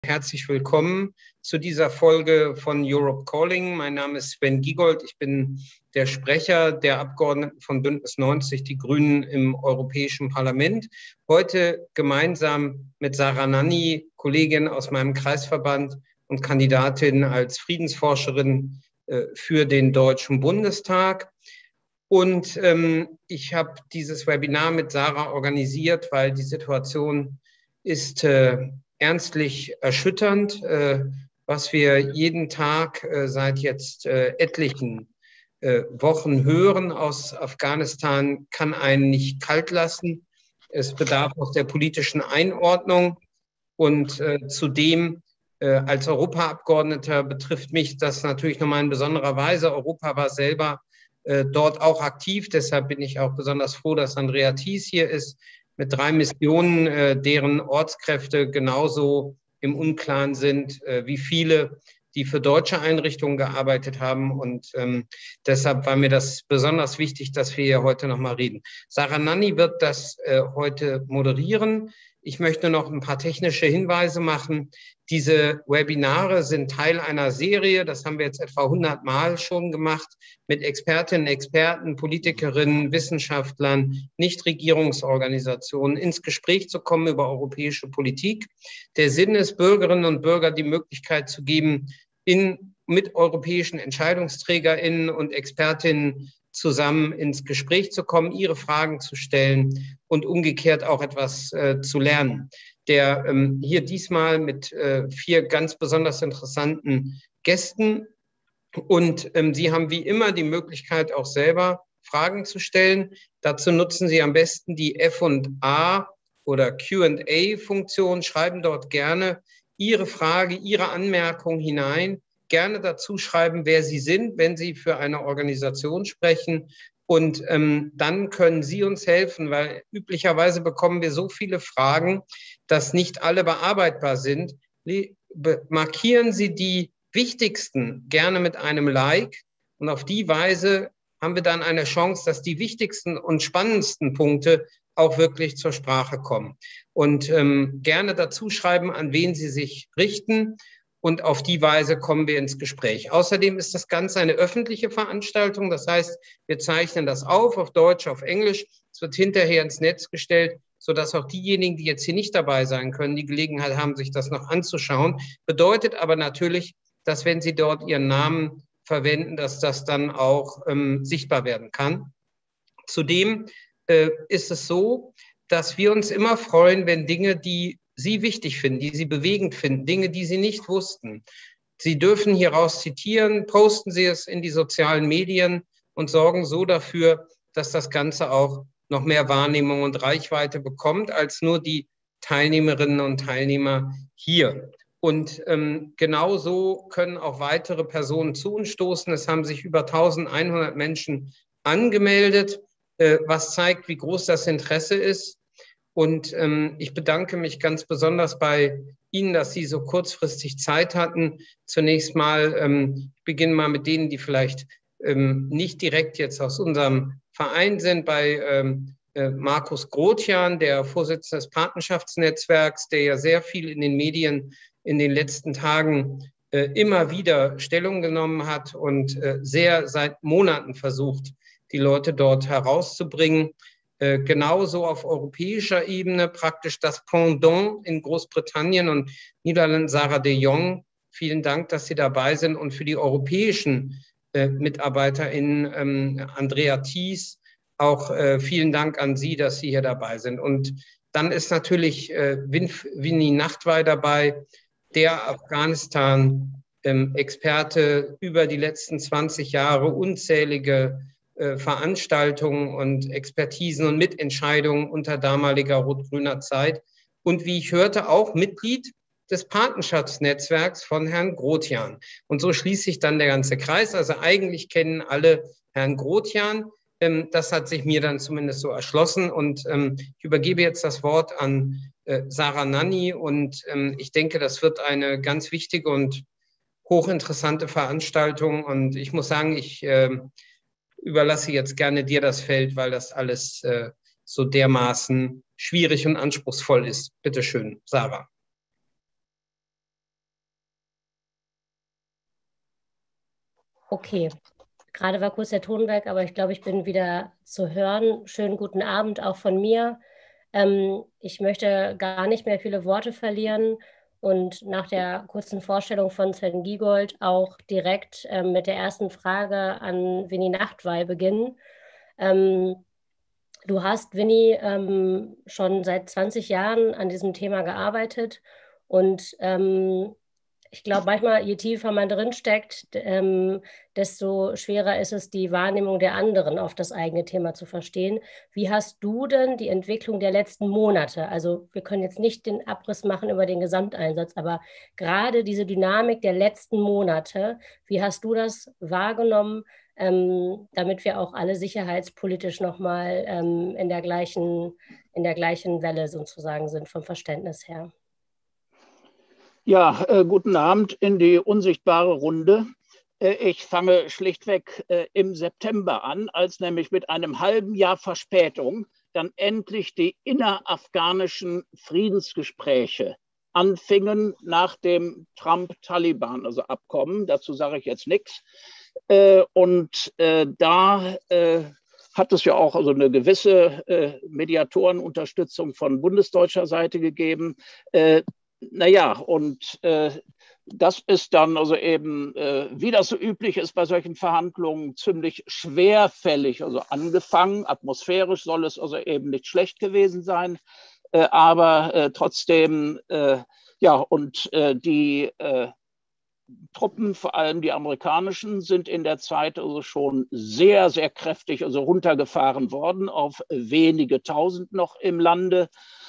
Herzlich willkommen zu dieser Folge von Europe Calling. Mein Name ist Sven Giegold. Ich bin der Sprecher der Abgeordneten von Bündnis 90, die Grünen im Europäischen Parlament. Heute gemeinsam mit Sarah Nanni, Kollegin aus meinem Kreisverband und Kandidatin als Friedensforscherin für den Deutschen Bundestag. Und ich habe dieses Webinar mit Sarah organisiert, weil die Situation ist ernstlich erschütternd. Was wir jeden Tag seit jetzt etlichen Wochen hören aus Afghanistan, kann einen nicht kalt lassen. Es bedarf auch der politischen Einordnung. Und zudem als Europaabgeordneter betrifft mich das natürlich nochmal in besonderer Weise. Europa war selber dort auch aktiv. Deshalb bin ich auch besonders froh, dass Andrea Thies hier ist, mit 3 Missionen, deren Ortskräfte genauso im Unklaren sind wie viele, die für deutsche Einrichtungen gearbeitet haben. Und deshalb war mir das besonders wichtig, dass wir hier heute nochmal reden. Sarah Nanni wird das heute moderieren. Ich möchte noch ein paar technische Hinweise machen. Diese Webinare sind Teil einer Serie, das haben wir jetzt etwa 100 Mal schon gemacht, mit Expertinnen, Experten, Politikerinnen, Wissenschaftlern, Nichtregierungsorganisationen ins Gespräch zu kommen über europäische Politik. Der Sinn ist, Bürgerinnen und Bürgern die Möglichkeit zu geben, mit europäischen EntscheidungsträgerInnen und ExpertInnen zusammen ins Gespräch zu kommen, ihre Fragen zu stellen und umgekehrt auch etwas zu lernen. Der hier diesmal mit 4 ganz besonders interessanten Gästen. Und Sie haben wie immer die Möglichkeit, auch selber Fragen zu stellen. Dazu nutzen Sie am besten die F&A oder Q&A-Funktion. Schreiben dort gerne Ihre Frage, Ihre Anmerkung hinein. Gerne dazu schreiben, wer Sie sind, wenn Sie für eine Organisation sprechen. Und dann können Sie uns helfen, weil üblicherweise bekommen wir so viele Fragen, dass nicht alle bearbeitbar sind. Markieren Sie die wichtigsten gerne mit einem Like. Und auf die Weise haben wir dann eine Chance, dass die wichtigsten und spannendsten Punkte auch wirklich zur Sprache kommen. Und gerne dazu schreiben, an wen Sie sich richten. Und auf die Weise kommen wir ins Gespräch. Außerdem ist das Ganze eine öffentliche Veranstaltung. Das heißt, wir zeichnen das auf Deutsch, auf Englisch. Es wird hinterher ins Netz gestellt, sodass auch diejenigen, die jetzt hier nicht dabei sein können, die Gelegenheit haben, sich das noch anzuschauen. Bedeutet aber natürlich, dass wenn Sie dort Ihren Namen verwenden, dass das dann auch sichtbar werden kann. Zudem ist es so, dass wir uns immer freuen, wenn Dinge, die Sie wichtig finden, die Sie bewegend finden, Dinge, die Sie nicht wussten. Sie dürfen hieraus zitieren, posten Sie es in die sozialen Medien und sorgen so dafür, dass das Ganze auch noch mehr Wahrnehmung und Reichweite bekommt, als nur die Teilnehmerinnen und Teilnehmer hier. Und genauso können auch weitere Personen zu uns stoßen. Es haben sich über 1100 Menschen angemeldet, was zeigt, wie groß das Interesse ist. Und ich bedanke mich ganz besonders bei Ihnen, dass Sie so kurzfristig Zeit hatten. Zunächst mal, ich beginne mal mit denen, die vielleicht nicht direkt jetzt aus unserem Verein sind, bei Markus Grothjan, der Vorsitzende des Patenschaftsnetzwerks, der ja sehr viel in den Medien in den letzten Tagen immer wieder Stellung genommen hat und sehr seit Monaten versucht, die Leute dort herauszubringen. Genauso auf europäischer Ebene praktisch das Pendant in Großbritannien und Niederlanden, Sarah de Jong. Vielen Dank, dass Sie dabei sind. Und für die europäischen MitarbeiterInnen, Andrea Thies, auch vielen Dank an Sie, dass Sie hier dabei sind. Und dann ist natürlich Winnie Nachtwey dabei, der Afghanistan-Experte über die letzten 20 Jahre, unzählige Veranstaltungen und Expertisen und Mitentscheidungen unter damaliger rot-grüner Zeit. Und wie ich hörte, auch Mitglied des Patenschaftsnetzwerks von Herrn Grothjan. Und so schließt sich dann der ganze Kreis. Also eigentlich kennen alle Herrn Grothjan. Das hat sich mir dann zumindest so erschlossen. Und ich übergebe jetzt das Wort an Sarah Nanni. Und ich denke, das wird eine ganz wichtige und hochinteressante Veranstaltung. Und ich muss sagen, ich überlasse jetzt gerne dir das Feld, weil das alles so dermaßen schwierig und anspruchsvoll ist. Bitte schön, Sarah. Okay, gerade war kurz der Ton weg, aber ich glaube, ich bin wieder zu hören. Schönen guten Abend auch von mir. Ich möchte gar nicht mehr viele Worte verlieren und nach der kurzen Vorstellung von Sven Giegold auch direkt mit der ersten Frage an Winnie Nachtwey beginnen. Ähm, Du hast, Winnie, schon seit 20 Jahren an diesem Thema gearbeitet und ich glaube, manchmal, je tiefer man drin steckt, desto schwerer ist es, die Wahrnehmung der anderen auf das eigene Thema zu verstehen. Wie hast du denn die Entwicklung der letzten Monate, also wir können jetzt nicht den Abriss machen über den Gesamteinsatz, aber gerade diese Dynamik der letzten Monate, wie hast du das wahrgenommen, damit wir auch alle sicherheitspolitisch nochmal in der gleichen Welle sozusagen sind vom Verständnis her? Ja, guten Abend in die unsichtbare Runde. Ich fange schlichtweg im September an, als nämlich mit einem halben Jahr Verspätung dann endlich die innerafghanischen Friedensgespräche anfingen nach dem Trump-Taliban, also Abkommen. Dazu sage ich jetzt nichts. Da hat es ja auch also eine gewisse Mediatorenunterstützung von bundesdeutscher Seite gegeben. Naja, das ist dann also eben, wie das so üblich ist bei solchen Verhandlungen, ziemlich schwerfällig, also angefangen. Atmosphärisch soll es also eben nicht schlecht gewesen sein, aber trotzdem, die Truppen, vor allem die amerikanischen, sind in der Zeit also schon sehr, sehr kräftig also runtergefahren worden auf wenige Tausend noch im Lande.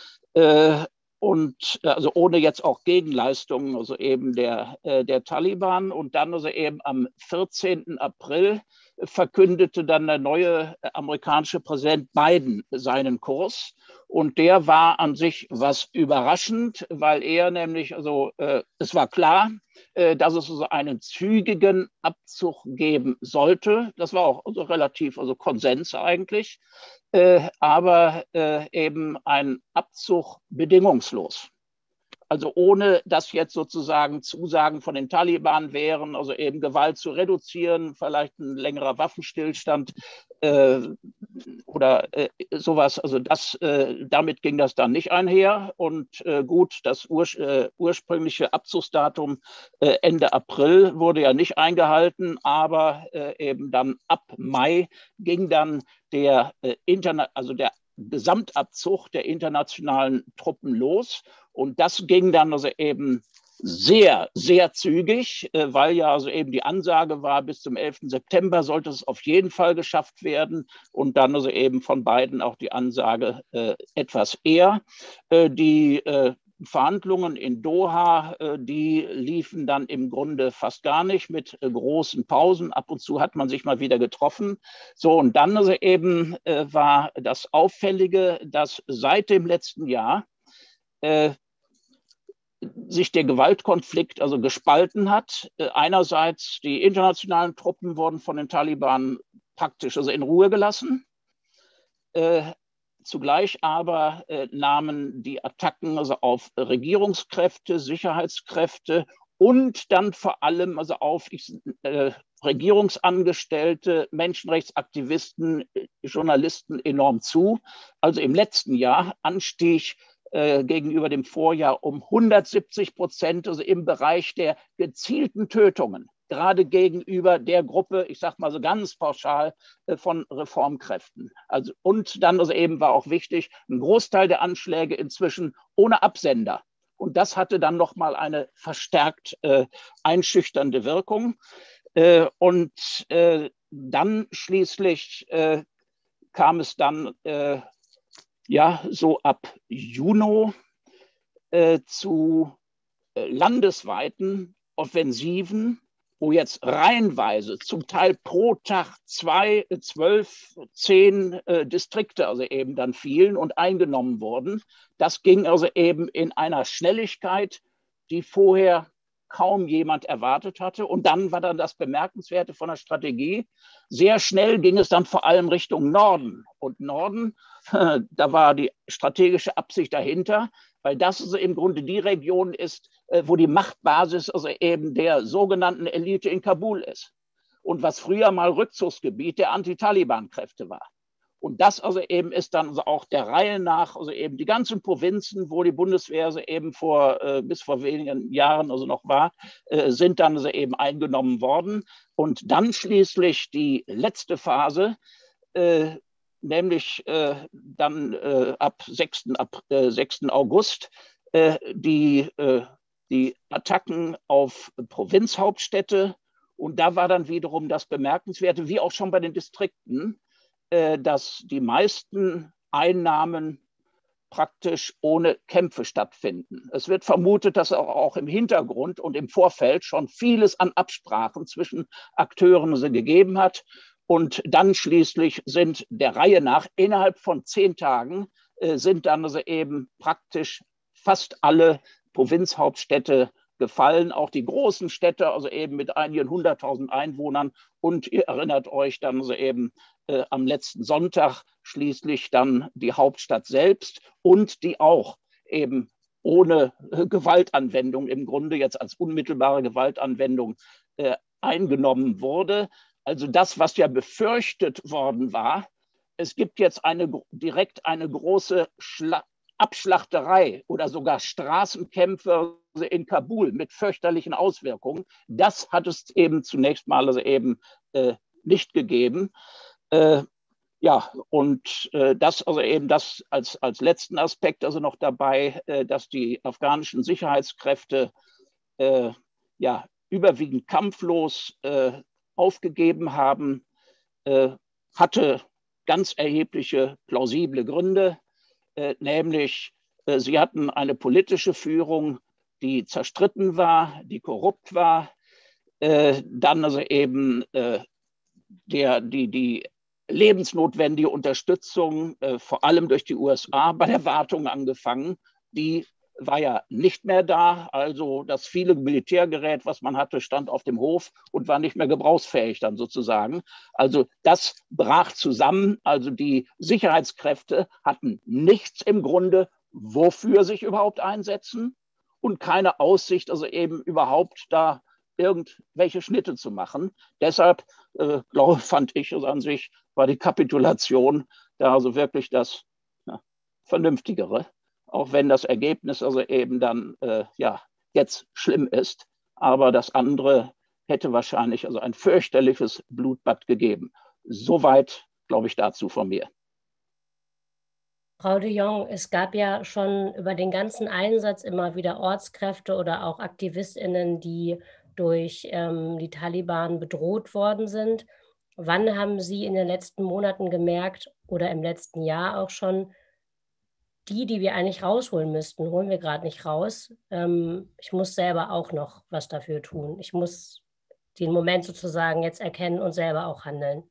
Also ohne jetzt auch Gegenleistungen, also eben der Taliban. Und dann also eben am 14. April verkündete dann der neue amerikanische Präsident Biden seinen Kurs. Und der war an sich was überraschend, weil er nämlich, es war klar, dass es also einen zügigen Abzug geben sollte. Das war auch also relativ also Konsens eigentlich, aber eben ein Abzug bedingungslos. Also ohne dass jetzt sozusagen Zusagen von den Taliban wären, also eben Gewalt zu reduzieren, vielleicht ein längerer Waffenstillstand oder sowas. Also damit ging das dann nicht einher. Und gut, das ursprüngliche Abzugsdatum Ende April wurde ja nicht eingehalten, aber eben dann ab Mai ging dann der Gesamtabzug der internationalen Truppen los. Und das ging dann also eben sehr, sehr zügig, weil ja also eben die Ansage war, bis zum 11. September sollte es auf jeden Fall geschafft werden. Und dann also eben von beiden auch die Ansage etwas eher. Die Verhandlungen in Doha, die liefen dann im Grunde fast gar nicht mit großen Pausen. Ab und zu hat man sich mal wieder getroffen. So, und dann also eben war das Auffällige, dass seit dem letzten Jahr sich der Gewaltkonflikt also gespalten hat. Einerseits die internationalen Truppen wurden von den Taliban praktisch also in Ruhe gelassen. Zugleich aber nahmen die Attacken also auf Regierungskräfte, Sicherheitskräfte und dann vor allem also auf Regierungsangestellte, Menschenrechtsaktivisten, Journalisten enorm zu. Also im letzten Jahr Anstieg gegenüber dem Vorjahr um 170%, also im Bereich der gezielten Tötungen, gerade gegenüber der Gruppe, ich sage mal so ganz pauschal, von Reformkräften. Also, und dann also eben war auch wichtig, ein Großteil der Anschläge inzwischen ohne Absender. Und das hatte dann nochmal eine verstärkt einschüchternde Wirkung. Dann schließlich kam es dann so ab Juni zu landesweiten Offensiven, wo jetzt reihenweise, zum Teil pro Tag 2, 12, 10 Distrikte also eben dann fielen und eingenommen wurden. Das ging also eben in einer Schnelligkeit, die vorher kaum jemand erwartet hatte. Und dann war dann das Bemerkenswerte von der Strategie. Sehr schnell ging es dann vor allem Richtung Norden. Und Norden, da war die strategische Absicht dahinter, weil das also im Grunde die Region ist, wo die Machtbasis also eben der sogenannten Elite in Kabul ist. und was früher mal Rückzugsgebiet der Anti-Taliban-Kräfte war. Und das also eben ist dann also auch der Reihe nach, also eben die ganzen Provinzen, wo die Bundeswehr also eben bis vor wenigen Jahren also noch war, sind dann also eben eingenommen worden. Und dann schließlich die letzte Phase, nämlich dann ab 6. August, die Attacken auf Provinzhauptstädte. Und da war dann wiederum das Bemerkenswerte, wie auch schon bei den Distrikten, dass die meisten Einnahmen praktisch ohne Kämpfe stattfinden. Es wird vermutet, dass auch im Hintergrund und im Vorfeld schon vieles an Absprachen zwischen Akteuren gegeben hat. Und dann schließlich sind der Reihe nach innerhalb von 10 Tagen sind dann also eben praktisch fast alle Provinzhauptstädte gefallen, auch die großen Städte, also eben mit einigen 100.000 Einwohnern. Und ihr erinnert euch dann also eben am letzten Sonntag schließlich dann die Hauptstadt selbst und die auch eben ohne Gewaltanwendung im Grunde jetzt als unmittelbare Gewaltanwendung eingenommen wurde. Also das, was ja befürchtet worden war, es gibt jetzt direkt eine große Abschlachterei oder sogar Straßenkämpfe in Kabul mit fürchterlichen Auswirkungen. Das hat es eben zunächst mal also eben nicht gegeben. Ja, und das also eben das als letzten Aspekt also noch dabei, dass die afghanischen Sicherheitskräfte ja überwiegend kampflos aufgegeben haben, hatte ganz erhebliche plausible Gründe, nämlich sie hatten eine politische Führung, die zerstritten war, die korrupt war, dann also eben die lebensnotwendige Unterstützung, vor allem durch die USA, bei der Wartung angefangen, die war ja nicht mehr da. Also das viele Militärgerät, was man hatte, stand auf dem Hof und war nicht mehr gebrauchsfähig dann sozusagen. Also das brach zusammen. Also die Sicherheitskräfte hatten nichts im Grunde, wofür sich überhaupt einsetzen und keine Aussicht, also eben überhaupt da irgendwelche Schnitte zu machen. Deshalb fand ich es an sich, war die Kapitulation da also wirklich das Vernünftigere, auch wenn das Ergebnis also eben dann jetzt schlimm ist. Aber das andere hätte wahrscheinlich also ein fürchterliches Blutbad gegeben. Soweit, glaube ich, dazu von mir. Frau de Jong, es gab ja schon über den ganzen Einsatz immer wieder Ortskräfte oder auch AktivistInnen, die durch die Taliban bedroht worden sind. Wann haben Sie in den letzten Monaten gemerkt oder im letzten Jahr auch schon, die wir eigentlich rausholen müssten, holen wir gerade nicht raus. Ich muss selber auch noch was dafür tun. Ich muss den Moment sozusagen jetzt erkennen und selber auch handeln.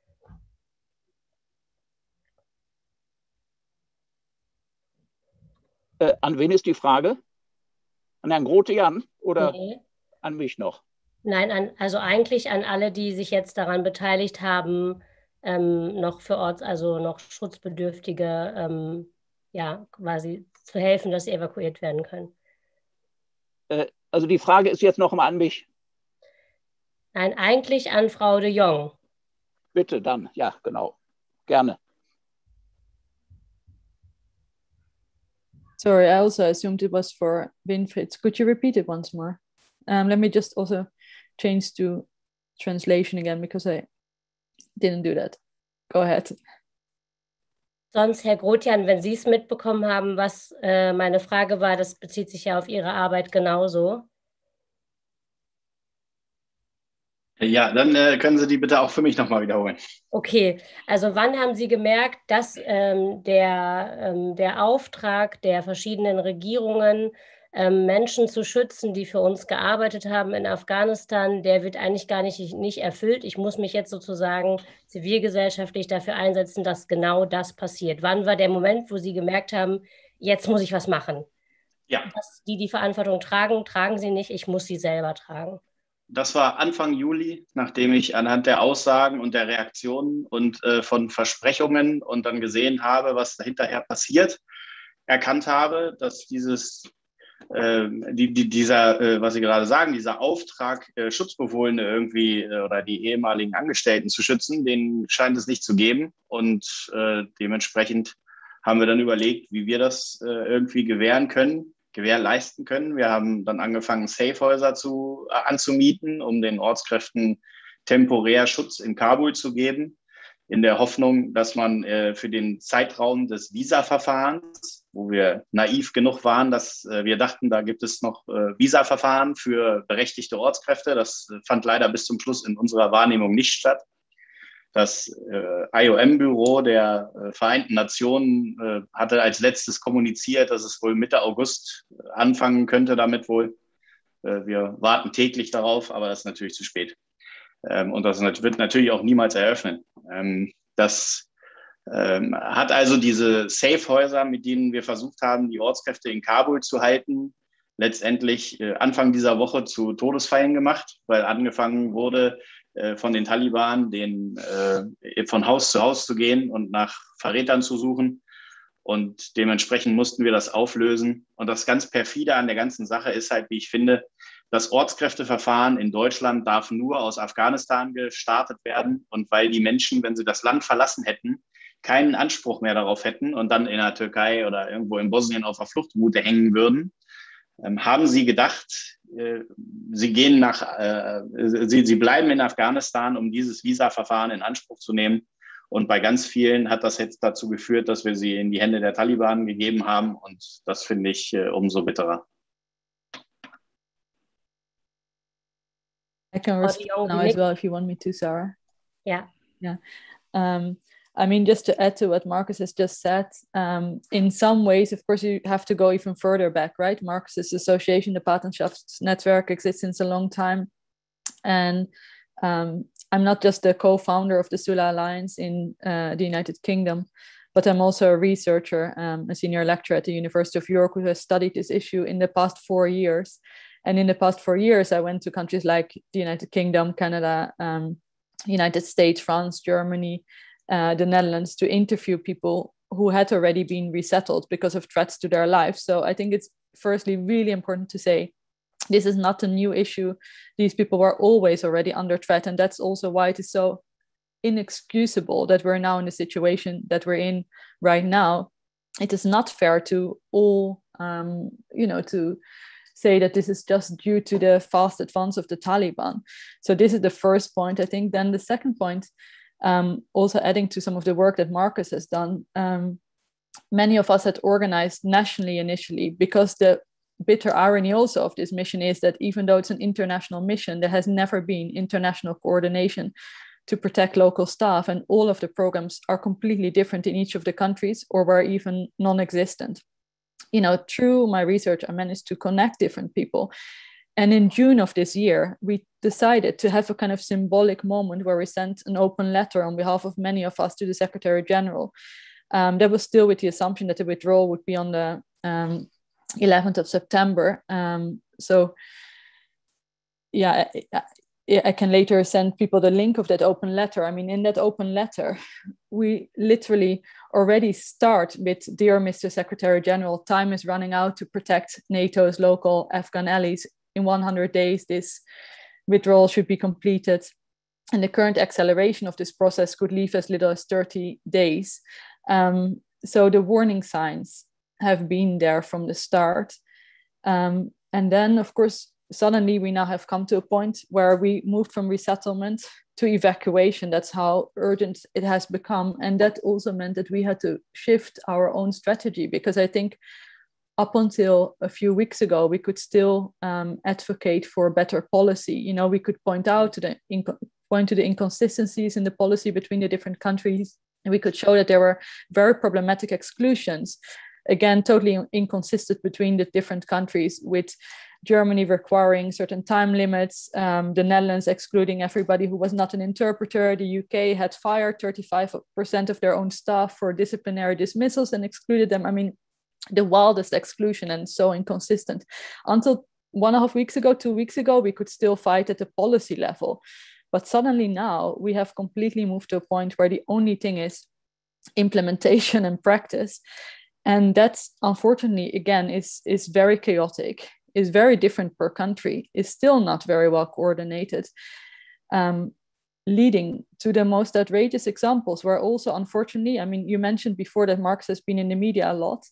An wen ist die Frage? An Herrn Grote-Jan oder Nee. An mich noch? Nein, also eigentlich an alle, die sich jetzt daran beteiligt haben, noch für also noch Schutzbedürftige, quasi zu helfen, dass sie evakuiert werden können. Also die Frage ist jetzt noch mal an mich. Nein, eigentlich an Frau de Jong. Bitte dann, ja, genau. Gerne. Sorry, I also assumed it was for Winfried. Could you repeat it once more? Let me just also change to translation again because I didn't do that. Go ahead. Sonst, Herr Grote-Jan, wenn Sie es mitbekommen haben, was meine Frage war, das bezieht sich ja auf Ihre Arbeit genauso. Ja, dann können Sie die bitte auch für mich nochmal wiederholen. Okay, also wann haben Sie gemerkt, dass der Auftrag der verschiedenen Regierungen, Menschen zu schützen, die für uns gearbeitet haben in Afghanistan, der wird eigentlich gar nicht erfüllt. Ich muss mich jetzt sozusagen zivilgesellschaftlich dafür einsetzen, dass genau das passiert. Wann war der Moment, wo Sie gemerkt haben, jetzt muss ich was machen? Ja. Dass die Verantwortung tragen, tragen sie nicht, ich muss sie selber tragen. Das war Anfang Juli, nachdem ich anhand der Aussagen und der Reaktionen und von Versprechungen und dann gesehen habe, was hinterher passiert, erkannt habe, dass dieses was Sie gerade sagen, dieser Auftrag, Schutzbefohlene irgendwie oder die ehemaligen Angestellten zu schützen, den scheint es nicht zu geben. Und dementsprechend haben wir dann überlegt, wie wir das irgendwie gewährleisten können. Wir haben dann angefangen, Safehäuser anzumieten, um den Ortskräften temporär Schutz in Kabul zu geben, in der Hoffnung, dass man für den Zeitraum des Visa-Verfahrens, wo wir naiv genug waren, dass wir dachten, da gibt es noch Visa-Verfahren für berechtigte Ortskräfte. Das fand leider bis zum Schluss in unserer Wahrnehmung nicht statt. Das IOM-Büro der Vereinten Nationen hatte als letztes kommuniziert, dass es wohl Mitte August anfangen könnte damit wohl. Wir warten täglich darauf, aber das ist natürlich zu spät. Und das wird natürlich auch niemals eröffnen. Das hat also diese Safe-Häuser, mit denen wir versucht haben, die Ortskräfte in Kabul zu halten, letztendlich Anfang dieser Woche zu Todesfällen gemacht, weil angefangen wurde, von den Taliban von Haus zu Haus zu gehen und nach Verrätern zu suchen. Und dementsprechend mussten wir das auflösen. Und das ganz perfide an der ganzen Sache ist halt, wie ich finde, das Ortskräfteverfahren in Deutschland darf nur aus Afghanistan gestartet werden. Und weil die Menschen, wenn sie das Land verlassen hätten, keinen Anspruch mehr darauf hätten und dann in der Türkei oder irgendwo in Bosnien auf der Fluchtroute hängen würden, haben sie gedacht, sie bleiben in Afghanistan, um dieses Visa-Verfahren in Anspruch zu nehmen. Und bei ganz vielen hat das jetzt dazu geführt, dass wir sie in die Hände der Taliban gegeben haben. Und das finde ich umso bitterer. I can respond now as well if you want me to, Sarah. Yeah. Yeah. I mean, just to add to what Marcus has just said, in some ways, of course, you have to go even further back, right? Marcus's association, the Patenschaftsnetzwerk, exists since a long time. And I'm not just the co-founder of the Sula Alliance in the United Kingdom, but I'm also a researcher, a senior lecturer at the University of York, who has studied this issue in the past 4 years. And in the past 4 years, I went to countries like the United Kingdom, Canada, United States, France, Germany, the Netherlands, to interview people who had already been resettled because of threats to their lives. So I think it's firstly really important to say this is not a new issue. These people were always already under threat. And that's also why it is so inexcusable that we're now in the situation that we're in right now. It is not fair to all, to say that this is just due to the fast advance of the Taliban. So this is the first point, I think. Then the second point, also adding to some of the work that Marcus has done, many of us had organized nationally initially, because the bitter irony also of this mission is that even though it's an international mission, there has never been international coordination to protect local staff, and all of the programs are completely different in each of the countries, or were even non-existent. Through my research, I managed to connect different people. And in June of this year, we decided to have a kind of symbolic moment where we sent an open letter on behalf of many of us to the Secretary General. That was still with the assumption that the withdrawal would be on the 11th of September. I can later send people the link of that open letter. I mean, in that open letter, we literally already start with, "Dear Mr. Secretary General, time is running out to protect NATO's local Afghan allies. In 100 days, this withdrawal should be completed. And the current acceleration of this process could leave as little as 30 days. So the warning signs have been there from the start. And then, of course, suddenly we now have come to a point where we moved from resettlement to evacuation. That's how urgent it has become. And that also meant that we had to shift our own strategy, because I think up until a few weeks ago, we could still advocate for better policy. We could point to the inconsistencies in the policy between the different countries. And we could show that there were very problematic exclusions, again, totally inconsistent between the different countries, with Germany requiring certain time limits, the Netherlands excluding everybody who was not an interpreter. The UK had fired 35% of their own staff for disciplinary dismissals and excluded them. I mean, the wildest exclusion, and so inconsistent. Until 1.5 weeks ago, 2 weeks ago, we could still fight at the policy level. But suddenly now we have completely moved to a point where the only thing is implementation and practice. And that's, unfortunately, again, is very chaotic, is very different per country, is still not very well coordinated, leading to the most outrageous examples where also, unfortunately, I mean, you mentioned before that Marx has been in the media a lot.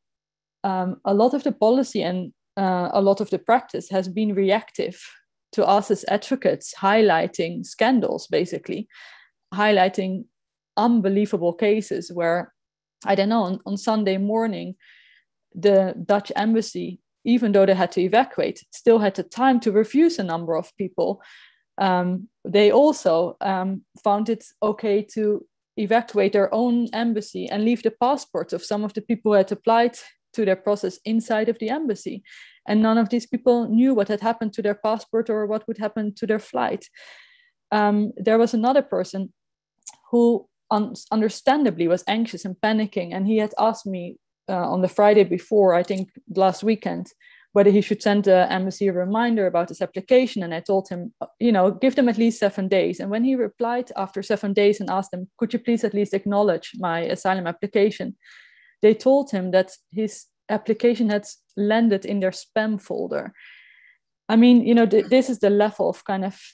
A lot of the policy and a lot of the practice has been reactive to us as advocates, highlighting scandals, basically, highlighting unbelievable cases where, I don't know, on Sunday morning, the Dutch embassy, even though they had to evacuate, still had the time to refuse a number of people. They also found it okay to evacuate their own embassy and leave the passports of some of the people who had applied to their process inside of the embassy. And none of these people knew what had happened to their passport or what would happen to their flight. There was another person who understandably was anxious and panicking. And he had asked me on the Friday before, I think last weekend, whether he should send the embassy a reminder about his application. And I told him, give them at least 7 days. And when he replied after 7 days and asked them, could you please at least acknowledge my asylum application? They told him that his application had landed in their spam folder. I mean, this is the level of kind of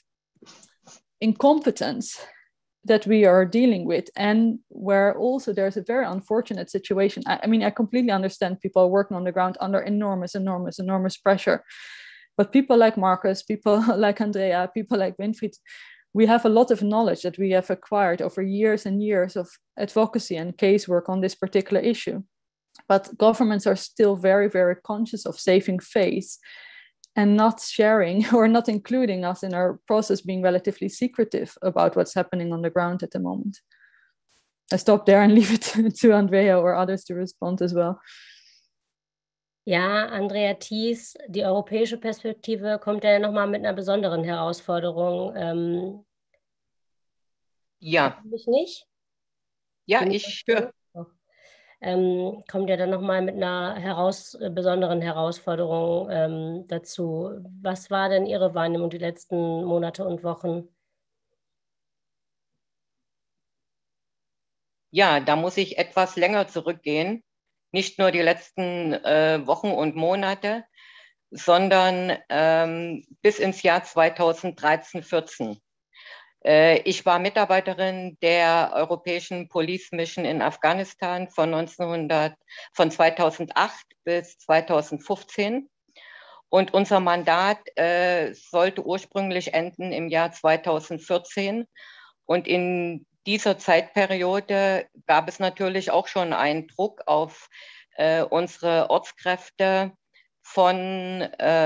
incompetence that we are dealing with, and where also there's a very unfortunate situation. I mean, I completely understand people working on the ground under enormous pressure. But people like Marcus, people like Andrea, people like Winfried, we have a lot of knowledge that we have acquired over years and years of advocacy and casework on this particular issue. But governments are still very, very conscious of saving face and not sharing or not including us in our process, being relatively secretive about what's happening on the ground at the moment. I stop there and leave it to Andrea or others to respond as well. Ja, Andrea Thies, die europäische Perspektive kommt ja nochmal mit einer besonderen Herausforderung. Ja. Mich nicht? Ja, ich höre. Kommt ja dann nochmal mit einer besonderen Herausforderung dazu. Was war denn Ihre Wahrnehmung die letzten Monate und Wochen? Ja, da muss ich etwas länger zurückgehen. Nicht nur die letzten Wochen und Monate, sondern bis ins Jahr 2013-14. Ich war Mitarbeiterin der Europäischen Police Mission in Afghanistan von 2008 bis 2015. Und unser Mandat sollte ursprünglich enden im Jahr 2014. Und in dieser Zeitperiode gab es natürlich auch schon einen Druck auf unsere Ortskräfte von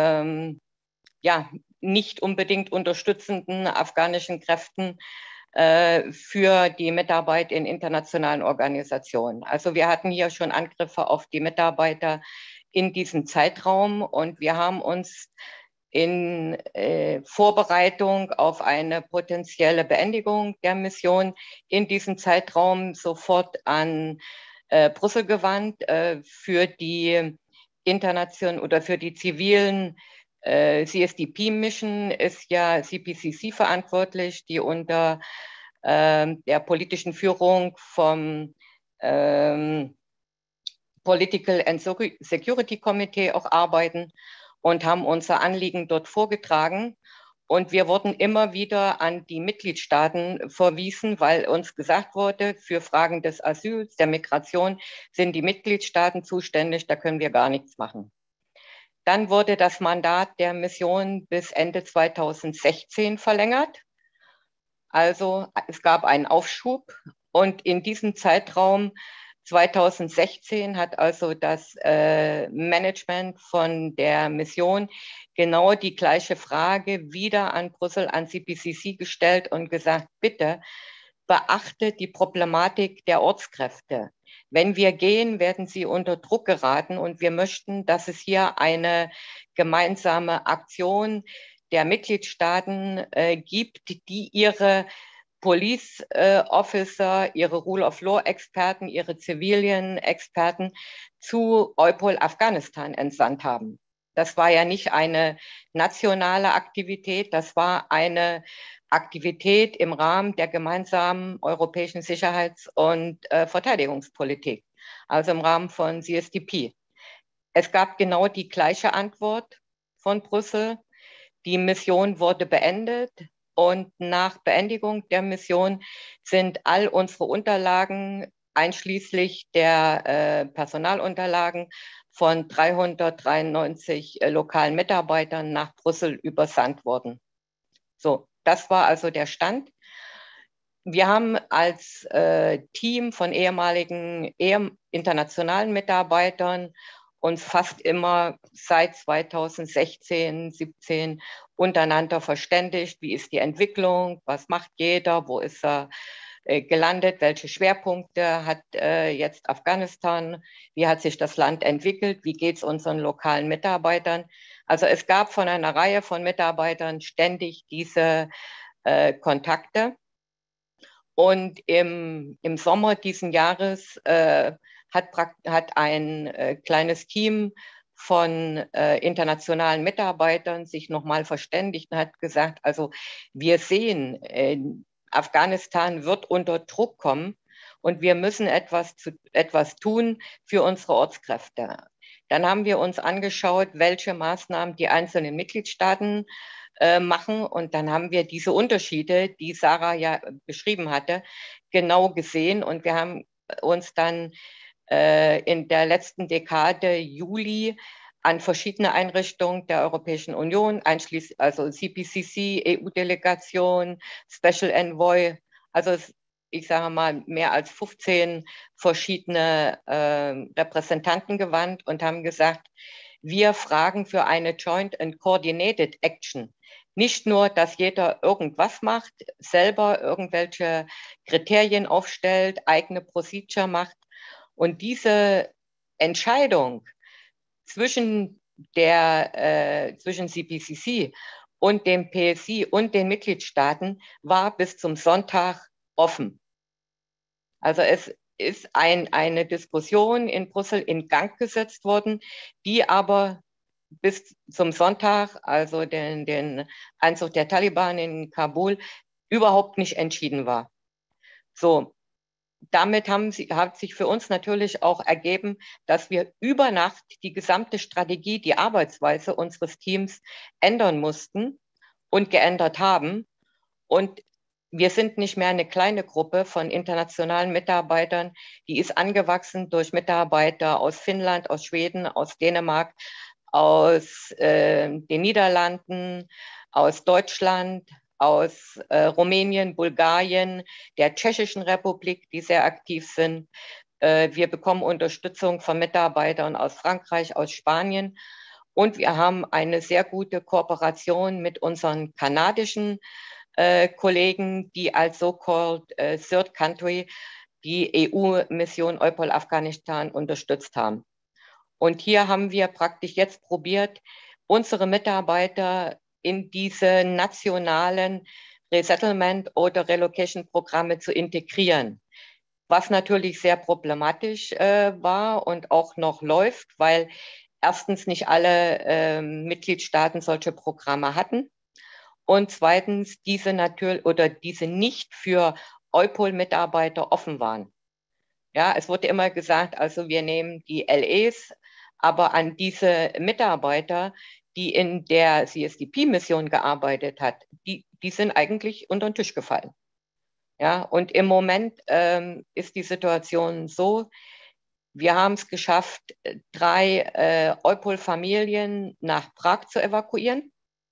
nicht unbedingt unterstützenden afghanischen Kräften für die Mitarbeit in internationalen Organisationen. Also wir hatten hier schon Angriffe auf die Mitarbeiter in diesem Zeitraum und wir haben uns in Vorbereitung auf eine potenzielle Beendigung der Mission in diesem Zeitraum sofort an Brüssel gewandt für die internationalen oder für die zivilen CSDP-Mission ist ja CPCC verantwortlich, die unter der politischen Führung vom Political and Security Committee auch arbeiten und haben unser Anliegen dort vorgetragen. Und wir wurden immer wieder an die Mitgliedstaaten verwiesen, weil uns gesagt wurde, für Fragen des Asyls, der Migration sind die Mitgliedstaaten zuständig, da können wir gar nichts machen. Dann wurde das Mandat der Mission bis Ende 2016 verlängert. Also es gab einen Aufschub und in diesem Zeitraum 2016 hat also das Management von der Mission genau die gleiche Frage wieder an Brüssel, an CPCC gestellt und gesagt, bitte beachtet die Problematik der Ortskräfte. Wenn wir gehen, werden sie unter Druck geraten und wir möchten, dass es hier eine gemeinsame Aktion der Mitgliedstaaten gibt, die ihre Police Officer, ihre Rule of Law Experten, ihre Civilian-Experten zu EUPOL Afghanistan entsandt haben. Das war ja nicht eine nationale Aktivität, das war eine Aktivität im Rahmen der gemeinsamen europäischen Sicherheits- und Verteidigungspolitik. also im Rahmen von CSDP. Es gab genau die gleiche Antwort von Brüssel. Die Mission wurde beendet und nach Beendigung der Mission sind all unsere Unterlagen, einschließlich der Personalunterlagen von 393 lokalen Mitarbeitern nach Brüssel übersandt worden. So, das war also der Stand. Wir haben als Team von ehemaligen internationalen Mitarbeitern uns fast immer seit 2016, 17 untereinander verständigt. Wie ist die Entwicklung? Was macht jeder? Wo ist er gelandet? Welche Schwerpunkte hat jetzt Afghanistan? Wie hat sich das Land entwickelt? Wie geht es unseren lokalen Mitarbeitern? Also es gab von einer Reihe von Mitarbeitern ständig diese Kontakte. Und im Sommer diesen Jahres hat ein kleines Team von internationalen Mitarbeitern sich nochmal verständigt und hat gesagt, also wir sehen, Afghanistan wird unter Druck kommen und wir müssen etwas tun für unsere Ortskräfte. Dann haben wir uns angeschaut, welche Maßnahmen die einzelnen Mitgliedstaaten machen. Und dann haben wir diese Unterschiede, die Sarah ja beschrieben hatte, genau gesehen. Und wir haben uns dann in der letzten Dekade Juli an verschiedene Einrichtungen der Europäischen Union, einschließlich also CPCC, EU-Delegation, Special Envoy, also ich sage mal mehr als 15 verschiedene Repräsentanten gewandt und haben gesagt, wir fragen für eine Joint and Coordinated Action. Nicht nur, dass jeder irgendwas macht, selber irgendwelche Kriterien aufstellt, eigene Procedure macht. Und diese Entscheidung zwischen CPCC und dem PSI und den Mitgliedstaaten war bis zum Sonntag offen. Also es ist eine Diskussion in Brüssel in Gang gesetzt worden, die aber bis zum Sonntag, also den Einzug der Taliban in Kabul, überhaupt nicht entschieden war. So, damit hat sich für uns natürlich auch ergeben, dass wir über Nacht die gesamte Strategie, die Arbeitsweise unseres Teams ändern mussten und geändert haben. Und wir sind nicht mehr eine kleine Gruppe von internationalen Mitarbeitern, die ist angewachsen durch Mitarbeiter aus Finnland, aus Schweden, aus Dänemark, aus den Niederlanden, aus Deutschland, aus Rumänien, Bulgarien, der Tschechischen Republik, die sehr aktiv sind. Wir bekommen Unterstützung von Mitarbeitern aus Frankreich, aus Spanien. Und wir haben eine sehr gute Kooperation mit unseren kanadischen Kollegen, die als so-called Third Country die EU-Mission EUPOL Afghanistan unterstützt haben. Und hier haben wir praktisch jetzt probiert, unsere Mitarbeiter in diese nationalen Resettlement- oder Relocation-Programme zu integrieren. Was natürlich sehr problematisch war und auch noch läuft, weil erstens nicht alle Mitgliedstaaten solche Programme hatten und zweitens diese nicht für EUPOL-Mitarbeiter offen waren. Ja, es wurde immer gesagt, also wir nehmen die LEs, aber an diese Mitarbeiter, die in der CSDP-Mission gearbeitet hat, die sind eigentlich unter den Tisch gefallen. Ja, und im Moment ist die Situation so, wir haben es geschafft, 3 EUPOL-Familien nach Prag zu evakuieren.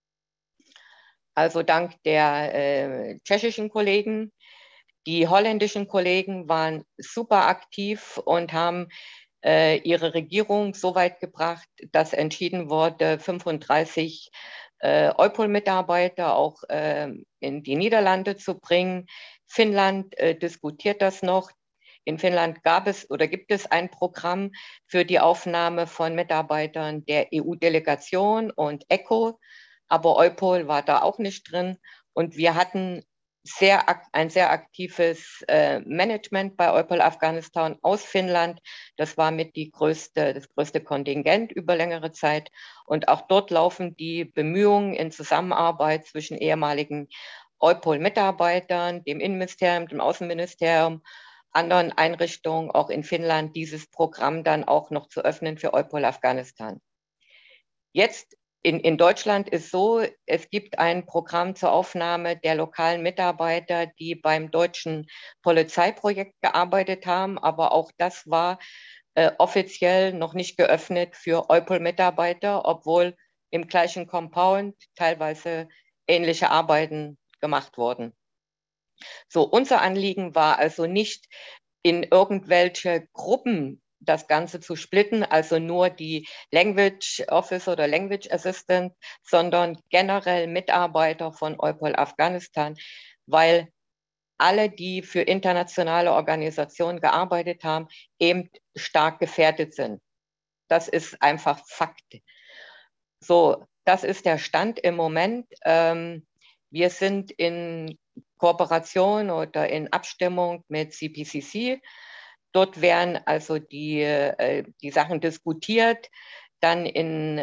Also dank der tschechischen Kollegen. Die holländischen Kollegen waren super aktiv und haben ihre Regierung so weit gebracht, dass entschieden wurde, 35 EUPOL-Mitarbeiter auch in die Niederlande zu bringen. Finnland diskutiert das noch. In Finnland gibt es ein Programm für die Aufnahme von Mitarbeitern der EU-Delegation und ECHO, aber EUPOL war da auch nicht drin. Und wir hatten ein sehr aktives Management bei EUPOL Afghanistan aus Finnland. Das war mit das größte Kontingent über längere Zeit. Und auch dort laufen die Bemühungen in Zusammenarbeit zwischen ehemaligen EUPOL-Mitarbeitern, dem Innenministerium, dem Außenministerium, anderen Einrichtungen, auch in Finnland, dieses Programm dann auch noch zu öffnen für EUPOL Afghanistan. Jetzt in Deutschland ist so, es gibt ein Programm zur Aufnahme der lokalen Mitarbeiter, die beim deutschen Polizeiprojekt gearbeitet haben, aber auch das war offiziell noch nicht geöffnet für EUPOL-Mitarbeiter, obwohl im gleichen Compound teilweise ähnliche Arbeiten gemacht wurden. So, unser Anliegen war also nicht, in irgendwelche Gruppen das Ganze zu splitten, also nur die Language Officer oder Language Assistant, sondern generell Mitarbeiter von EUPOL Afghanistan, weil alle, die für internationale Organisationen gearbeitet haben, eben stark gefährdet sind. Das ist einfach Fakt. So, das ist der Stand im Moment. Wir sind in Kooperation oder in Abstimmung mit CPCC. Dort werden also die Sachen diskutiert, dann im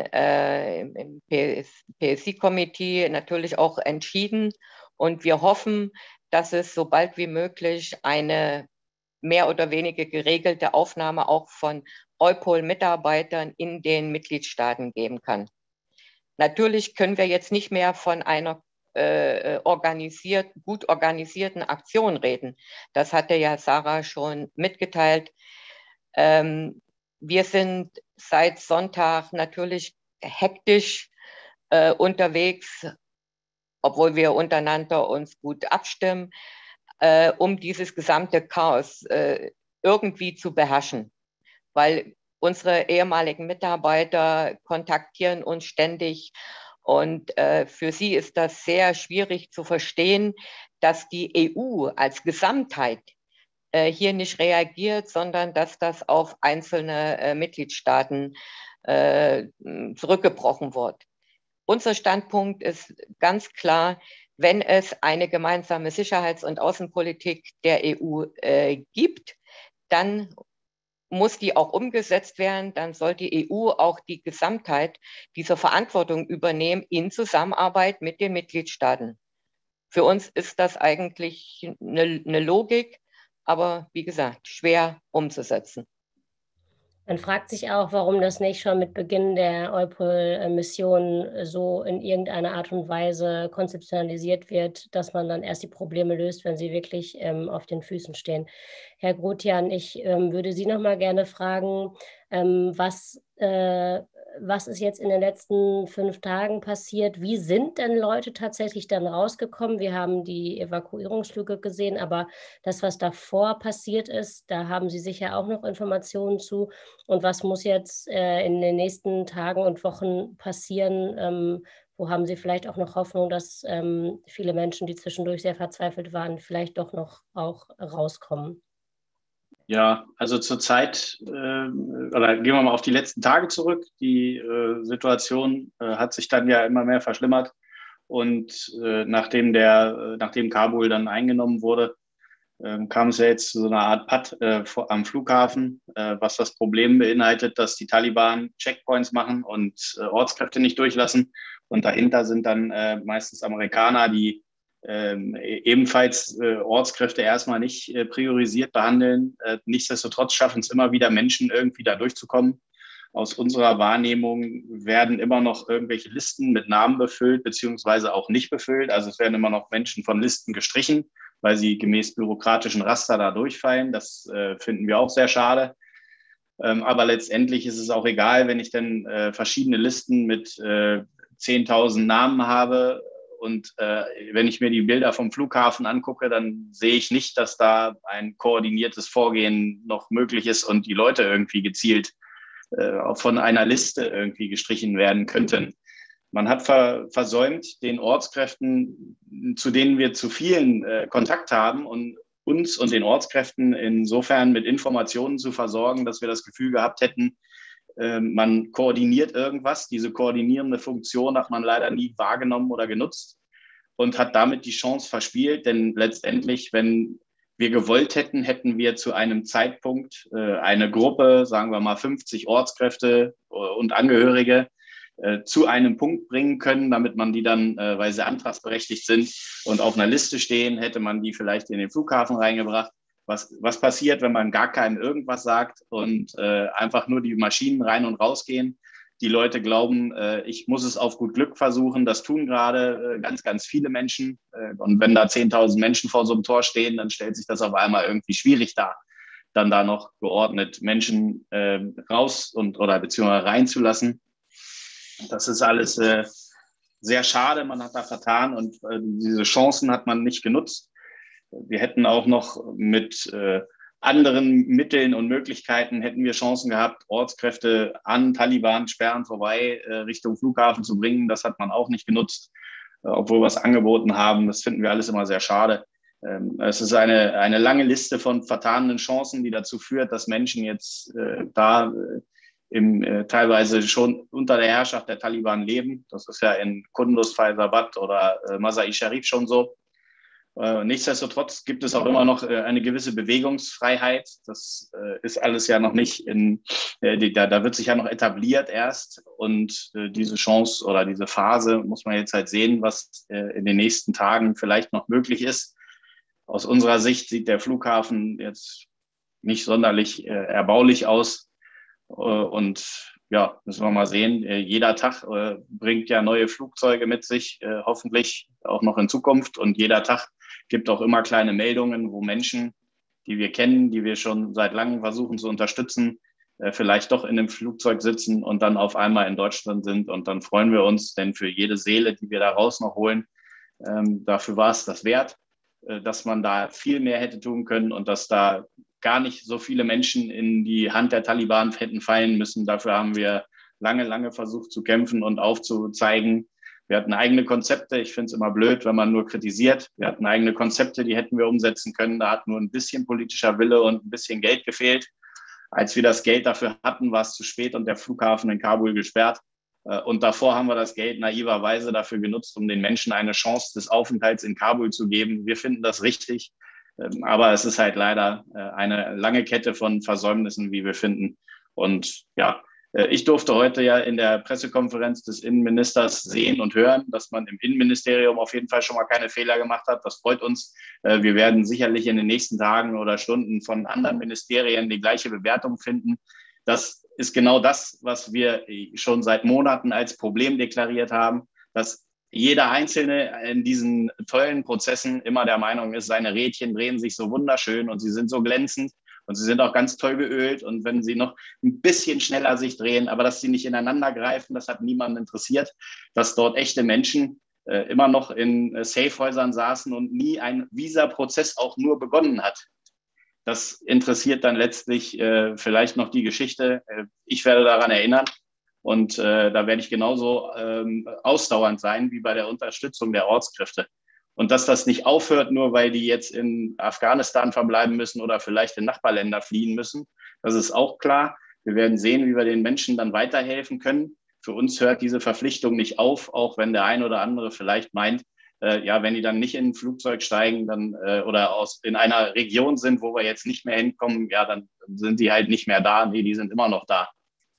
PSC-Komitee natürlich auch entschieden. Und wir hoffen, dass es so bald wie möglich eine mehr oder weniger geregelte Aufnahme auch von EUPOL-Mitarbeitern in den Mitgliedstaaten geben kann. Natürlich können wir jetzt nicht mehr von einer gut organisierten Aktion reden. Das hatte ja Sarah schon mitgeteilt. Wir sind seit Sonntag natürlich hektisch unterwegs, obwohl wir untereinander uns gut abstimmen, um dieses gesamte Chaos irgendwie zu beherrschen. Weil unsere ehemaligen Mitarbeiter kontaktieren uns ständig und für sie ist das sehr schwierig zu verstehen, dass die EU als Gesamtheit hier nicht reagiert, sondern dass das auf einzelne Mitgliedstaaten zurückgebrochen wird. Unser Standpunkt ist ganz klar, wenn es eine gemeinsame Sicherheits- und Außenpolitik der EU gibt, dann muss die auch umgesetzt werden, dann soll die EU auch die Gesamtheit dieser Verantwortung übernehmen in Zusammenarbeit mit den Mitgliedstaaten. Für uns ist das eigentlich eine Logik, aber wie gesagt, schwer umzusetzen. Man fragt sich auch, warum das nicht schon mit Beginn der EUPOL-Mission so in irgendeiner Art und Weise konzeptionalisiert wird, dass man dann erst die Probleme löst, wenn sie wirklich auf den Füßen stehen. Herr Grotian, ich würde Sie noch mal gerne fragen, was ist jetzt in den letzten 5 Tagen passiert? Wie sind denn Leute tatsächlich dann rausgekommen? Wir haben die Evakuierungsflüge gesehen, aber das, was davor passiert ist, da haben Sie sicher auch noch Informationen zu. Und was muss jetzt in den nächsten Tagen und Wochen passieren? Wo haben Sie vielleicht auch noch Hoffnung, dass viele Menschen, die zwischendurch sehr verzweifelt waren, vielleicht doch noch auch rauskommen? Ja, also zurzeit, oder gehen wir mal auf die letzten Tage zurück. Die Situation hat sich dann ja immer mehr verschlimmert. Und nachdem Kabul dann eingenommen wurde, kam es ja jetzt zu so einer Art Patt am Flughafen, was das Problem beinhaltet, dass die Taliban Checkpoints machen und Ortskräfte nicht durchlassen. Und dahinter sind dann meistens Amerikaner, die ebenfalls Ortskräfte erstmal nicht priorisiert behandeln. Nichtsdestotrotz schaffen es immer wieder Menschen, irgendwie da durchzukommen. Aus unserer Wahrnehmung werden immer noch irgendwelche Listen mit Namen befüllt, beziehungsweise auch nicht befüllt. Also es werden immer noch Menschen von Listen gestrichen, weil sie gemäß bürokratischen Raster da durchfallen. Das finden wir auch sehr schade. Aber letztendlich ist es auch egal, wenn ich dann verschiedene Listen mit 10.000 Namen habe. Und wenn ich mir die Bilder vom Flughafen angucke, dann sehe ich nicht, dass da ein koordiniertes Vorgehen noch möglich ist und die Leute irgendwie gezielt von einer Liste irgendwie gestrichen werden könnten. Man hat versäumt, den Ortskräften, zu denen wir zu vielen Kontakt haben, und uns und den Ortskräften insofern mit Informationen zu versorgen, dass wir das Gefühl gehabt hätten, man koordiniert irgendwas. Diese koordinierende Funktion hat man leider nie wahrgenommen oder genutzt und hat damit die Chance verspielt. Denn letztendlich, wenn wir gewollt hätten, hätten wir zu einem Zeitpunkt eine Gruppe, sagen wir mal 50 Ortskräfte und Angehörige, zu einem Punkt bringen können, damit man die dann, weil sie antragsberechtigt sind und auf einer Liste stehen, hätte man die vielleicht in den Flughafen reingebracht. was passiert, wenn man gar keinem irgendwas sagt und einfach nur die Maschinen rein und rausgehen. Die Leute glauben, ich muss es auf gut Glück versuchen. Das tun gerade ganz, ganz viele Menschen. Und wenn da 10.000 Menschen vor so einem Tor stehen, dann stellt sich das auf einmal irgendwie schwierig dar, dann da noch geordnet Menschen raus oder beziehungsweise reinzulassen. Das ist alles sehr schade. Man hat da vertan und diese Chancen hat man nicht genutzt. Wir hätten auch noch mit anderen Mitteln und Möglichkeiten hätten wir Chancen gehabt, Ortskräfte an Taliban-Sperren vorbei Richtung Flughafen zu bringen. Das hat man auch nicht genutzt, obwohl wir es angeboten haben. Das finden wir alles immer sehr schade. Es ist eine lange Liste von vertanen Chancen, die dazu führt, dass Menschen jetzt teilweise schon unter der Herrschaft der Taliban leben. Das ist ja in Kunduz, Faizabad oder Mazar-i-Sharif schon so. Nichtsdestotrotz gibt es auch immer noch eine gewisse Bewegungsfreiheit. Das ist alles ja noch nicht da wird sich ja noch etabliert erst. Und diese Chance oder diese Phase muss man jetzt halt sehen, was in den nächsten Tagen vielleicht noch möglich ist. Aus unserer Sicht sieht der Flughafen jetzt nicht sonderlich erbaulich aus. Und ja, müssen wir mal sehen. Jeder Tag bringt ja neue Flugzeuge mit sich, hoffentlich auch noch in Zukunft. Und jeder Tag gibt auch immer kleine Meldungen, wo Menschen, die wir kennen, die wir schon seit langem versuchen zu unterstützen, vielleicht doch in einem Flugzeug sitzen und dann auf einmal in Deutschland sind. Und dann freuen wir uns, denn für jede Seele, die wir daraus noch holen, dafür war es das wert, dass man da viel mehr hätte tun können und dass da gar nicht so viele Menschen in die Hand der Taliban hätten fallen müssen. Dafür haben wir lange, lange versucht zu kämpfen und aufzuzeigen. Wir hatten eigene Konzepte. Ich finde es immer blöd, wenn man nur kritisiert. Wir hatten eigene Konzepte, die hätten wir umsetzen können. Da hat nur ein bisschen politischer Wille und ein bisschen Geld gefehlt. Als wir das Geld dafür hatten, war es zu spät und der Flughafen in Kabul gesperrt. Und davor haben wir das Geld naiverweise dafür genutzt, um den Menschen eine Chance des Aufenthalts in Kabul zu geben. Wir finden das richtig. Aber es ist halt leider eine lange Kette von Versäumnissen, wie wir finden. Und ja, ich durfte heute ja in der Pressekonferenz des Innenministers sehen und hören, dass man im Innenministerium auf jeden Fall schon mal keine Fehler gemacht hat. Das freut uns. Wir werden sicherlich in den nächsten Tagen oder Stunden von anderen Ministerien die gleiche Bewertung finden. Das ist genau das, was wir schon seit Monaten als Problem deklariert haben, dass jeder Einzelne in diesen tollen Prozessen immer der Meinung ist, seine Rädchen drehen sich so wunderschön und sie sind so glänzend und sie sind auch ganz toll geölt. Und wenn sie noch ein bisschen schneller sich drehen, aber dass sie nicht ineinander greifen, das hat niemanden interessiert, dass dort echte Menschen immer noch in Safehäusern saßen und nie ein Visa-Prozess auch nur begonnen hat. Das interessiert dann letztlich vielleicht noch die Geschichte. Ich werde daran erinnern. Und da werde ich genauso ausdauernd sein wie bei der Unterstützung der Ortskräfte. Und dass das nicht aufhört, nur weil die jetzt in Afghanistan verbleiben müssen oder vielleicht in Nachbarländer fliehen müssen, das ist auch klar. Wir werden sehen, wie wir den Menschen dann weiterhelfen können. Für uns hört diese Verpflichtung nicht auf, auch wenn der ein oder andere vielleicht meint, ja, wenn die dann nicht in ein Flugzeug steigen dann, oder in einer Region sind, wo wir jetzt nicht mehr hinkommen, ja, dann sind die halt nicht mehr da. Nee, die sind immer noch da.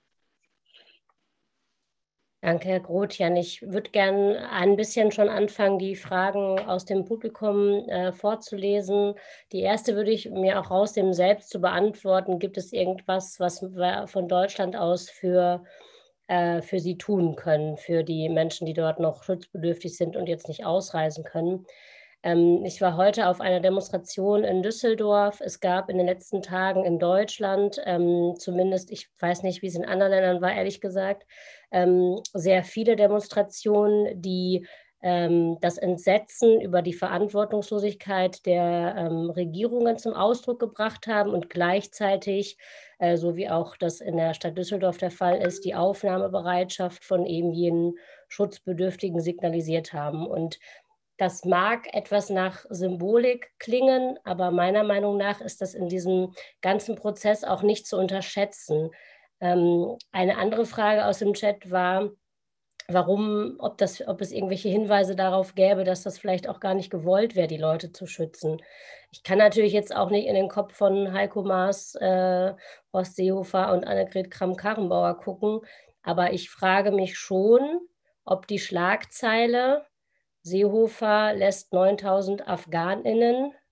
Danke, Herr Groth-Jan. Ich würde gerne ein bisschen schon anfangen, die Fragen aus dem Publikum vorzulesen. Die erste würde ich mir auch rausnehmen, selbst zu beantworten. Gibt es irgendwas, was wir von Deutschland aus für Sie tun können, für die Menschen, die dort noch schutzbedürftig sind und jetzt nicht ausreisen können? Ich war heute auf einer Demonstration in Düsseldorf. Es gab in den letzten Tagen in Deutschland, zumindest, ich weiß nicht, wie es in anderen Ländern war, ehrlich gesagt, sehr viele Demonstrationen, die das Entsetzen über die Verantwortungslosigkeit der Regierungen zum Ausdruck gebracht haben und gleichzeitig, so wie auch das in der Stadt Düsseldorf der Fall ist, die Aufnahmebereitschaft von eben jenen Schutzbedürftigen signalisiert haben. Und das mag etwas nach Symbolik klingen, aber meiner Meinung nach ist das in diesem ganzen Prozess auch nicht zu unterschätzen. Eine andere Frage aus dem Chat war, ob es irgendwelche Hinweise darauf gäbe, dass das vielleicht auch gar nicht gewollt wäre, die Leute zu schützen. Ich kann natürlich jetzt auch nicht in den Kopf von Heiko Maas, Horst Seehofer und Annegret Kramp-Karrenbauer gucken, aber ich frage mich schon, ob die Schlagzeile Seehofer lässt 9.000 AfghanInnen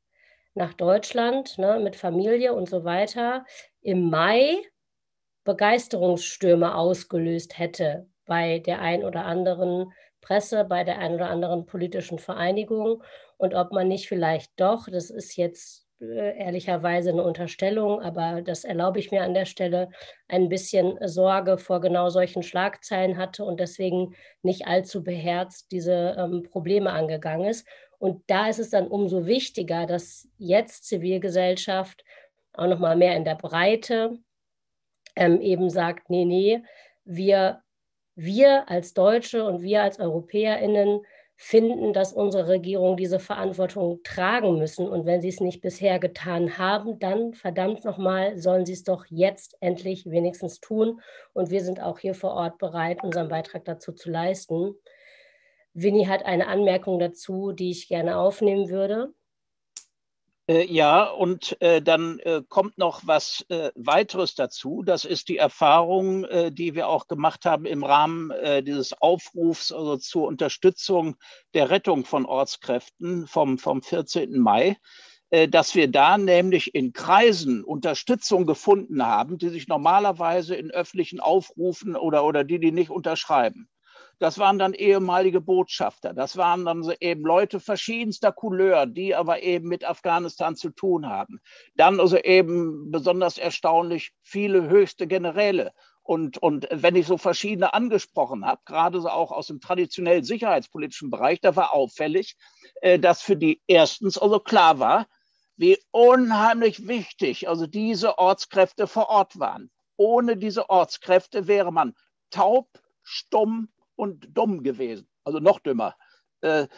nach Deutschland, ne, mit Familie und so weiter, im Mai Begeisterungsstürme ausgelöst hätte bei der ein oder anderen Presse, bei der ein oder anderen politischen Vereinigung und ob man nicht vielleicht doch, das ist jetzt ehrlicherweise eine Unterstellung, aber das erlaube ich mir an der Stelle, ein bisschen Sorge vor genau solchen Schlagzeilen hatte und deswegen nicht allzu beherzt diese Probleme angegangen ist. Und da ist es dann umso wichtiger, dass jetzt Zivilgesellschaft auch noch mal mehr in der Breite eben sagt, nee, wir als Deutsche und wir als EuropäerInnen finden, dass unsere Regierung diese Verantwortung tragen müssen. Und wenn sie es nicht bisher getan haben, dann verdammt nochmal, sollen sie es doch jetzt endlich wenigstens tun. Und wir sind auch hier vor Ort bereit, unseren Beitrag dazu zu leisten. Winnie hat eine Anmerkung dazu, die ich gerne aufnehmen würde. Ja, und dann kommt noch was weiteres dazu. Das ist die Erfahrung, die wir auch gemacht haben im Rahmen dieses Aufrufs also zur Unterstützung der Rettung von Ortskräften vom 14. Mai, dass wir da nämlich in Kreisen Unterstützung gefunden haben, die sich normalerweise in öffentlichen Aufrufen oder die nicht unterschreiben. Das waren dann ehemalige Botschafter. Das waren dann so eben Leute verschiedenster Couleur, die aber eben mit Afghanistan zu tun haben. Dann also eben besonders erstaunlich viele höchste Generäle. Und wenn ich so verschiedene angesprochen habe, gerade so auch aus dem traditionell sicherheitspolitischen Bereich, da war auffällig, dass für die erstens also klar war, wie unheimlich wichtig also diese Ortskräfte vor Ort waren. Ohne diese Ortskräfte wäre man taub, stumm und dumm gewesen, also noch dümmer. Das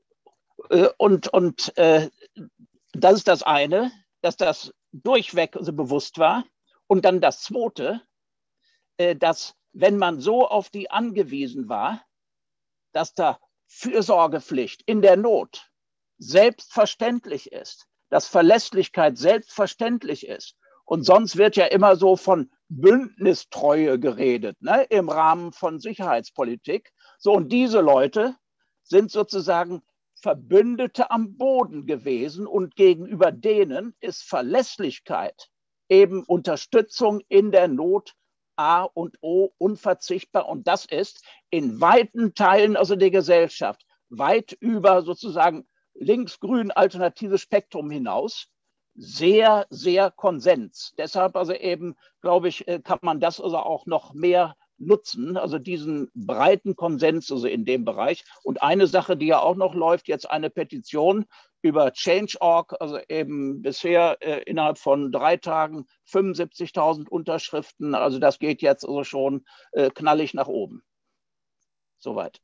ist das eine, dass das durchweg so bewusst war. Und dann das zweite, dass wenn man so auf die angewiesen war, dass da Fürsorgepflicht in der Not selbstverständlich ist, dass Verlässlichkeit selbstverständlich ist. Und sonst wird ja immer so von Bündnistreue geredet, ne, im Rahmen von Sicherheitspolitik. So, und diese Leute sind sozusagen Verbündete am Boden gewesen und gegenüber denen ist Verlässlichkeit, eben Unterstützung in der Not A und O unverzichtbar. Und das ist in weiten Teilen also der Gesellschaft, weit über sozusagen links-grün alternatives Spektrum hinaus, sehr, sehr Konsens. Deshalb also eben, glaube ich, kann man das also auch noch mehr nutzen, also diesen breiten Konsens also in dem Bereich. Und eine Sache, die ja auch noch läuft, jetzt eine Petition über Change.org, also eben bisher innerhalb von 3 Tagen 75.000 Unterschriften. Also das geht jetzt also schon knallig nach oben. Soweit.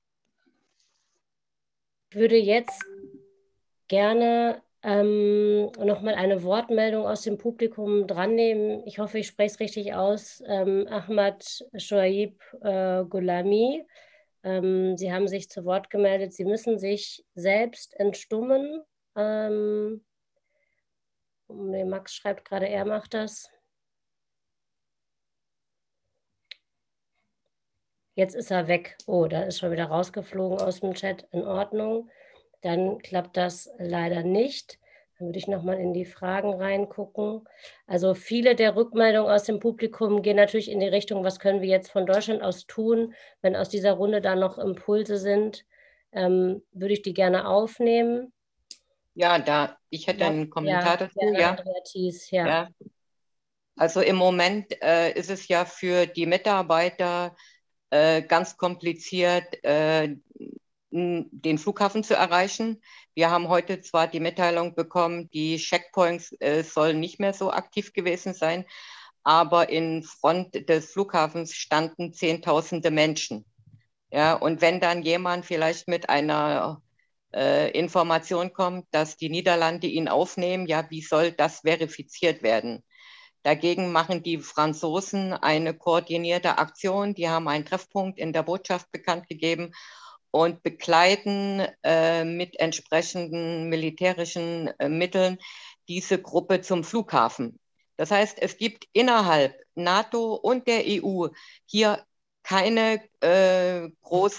Ich würde jetzt gerne nochmal eine Wortmeldung aus dem Publikum dran nehmen. Ich hoffe, ich spreche es richtig aus. Ahmad Shoaib Gholami. Sie haben sich zu Wort gemeldet. Sie müssen sich selbst entstummen. Max schreibt gerade, er macht das. Jetzt ist er weg. Oh, da ist schon wieder rausgeflogen aus dem Chat. In Ordnung. Dann klappt das leider nicht. Dann würde ich nochmal in die Fragen reingucken. Also viele der Rückmeldungen aus dem Publikum gehen natürlich in die Richtung, was können wir jetzt von Deutschland aus tun? Wenn aus dieser Runde da noch Impulse sind, würde ich die gerne aufnehmen. Ja, ich hätte einen Kommentar dazu. Ja. Andrea Thies, ja. Also im Moment ist es ja für die Mitarbeiter ganz kompliziert, den Flughafen zu erreichen. Wir haben heute zwar die Mitteilung bekommen, die Checkpoints sollen nicht mehr so aktiv gewesen sein, aber in Front des Flughafens standen Zehntausende Menschen. Ja, und wenn dann jemand vielleicht mit einer Information kommt, dass die Niederlande ihn aufnehmen, ja, wie soll das verifiziert werden? Dagegen machen die Franzosen eine koordinierte Aktion. Die haben einen Treffpunkt in der Botschaft bekannt gegeben und begleiten mit entsprechenden militärischen Mitteln diese Gruppe zum Flughafen. Das heißt, es gibt innerhalb NATO und der EU hier keine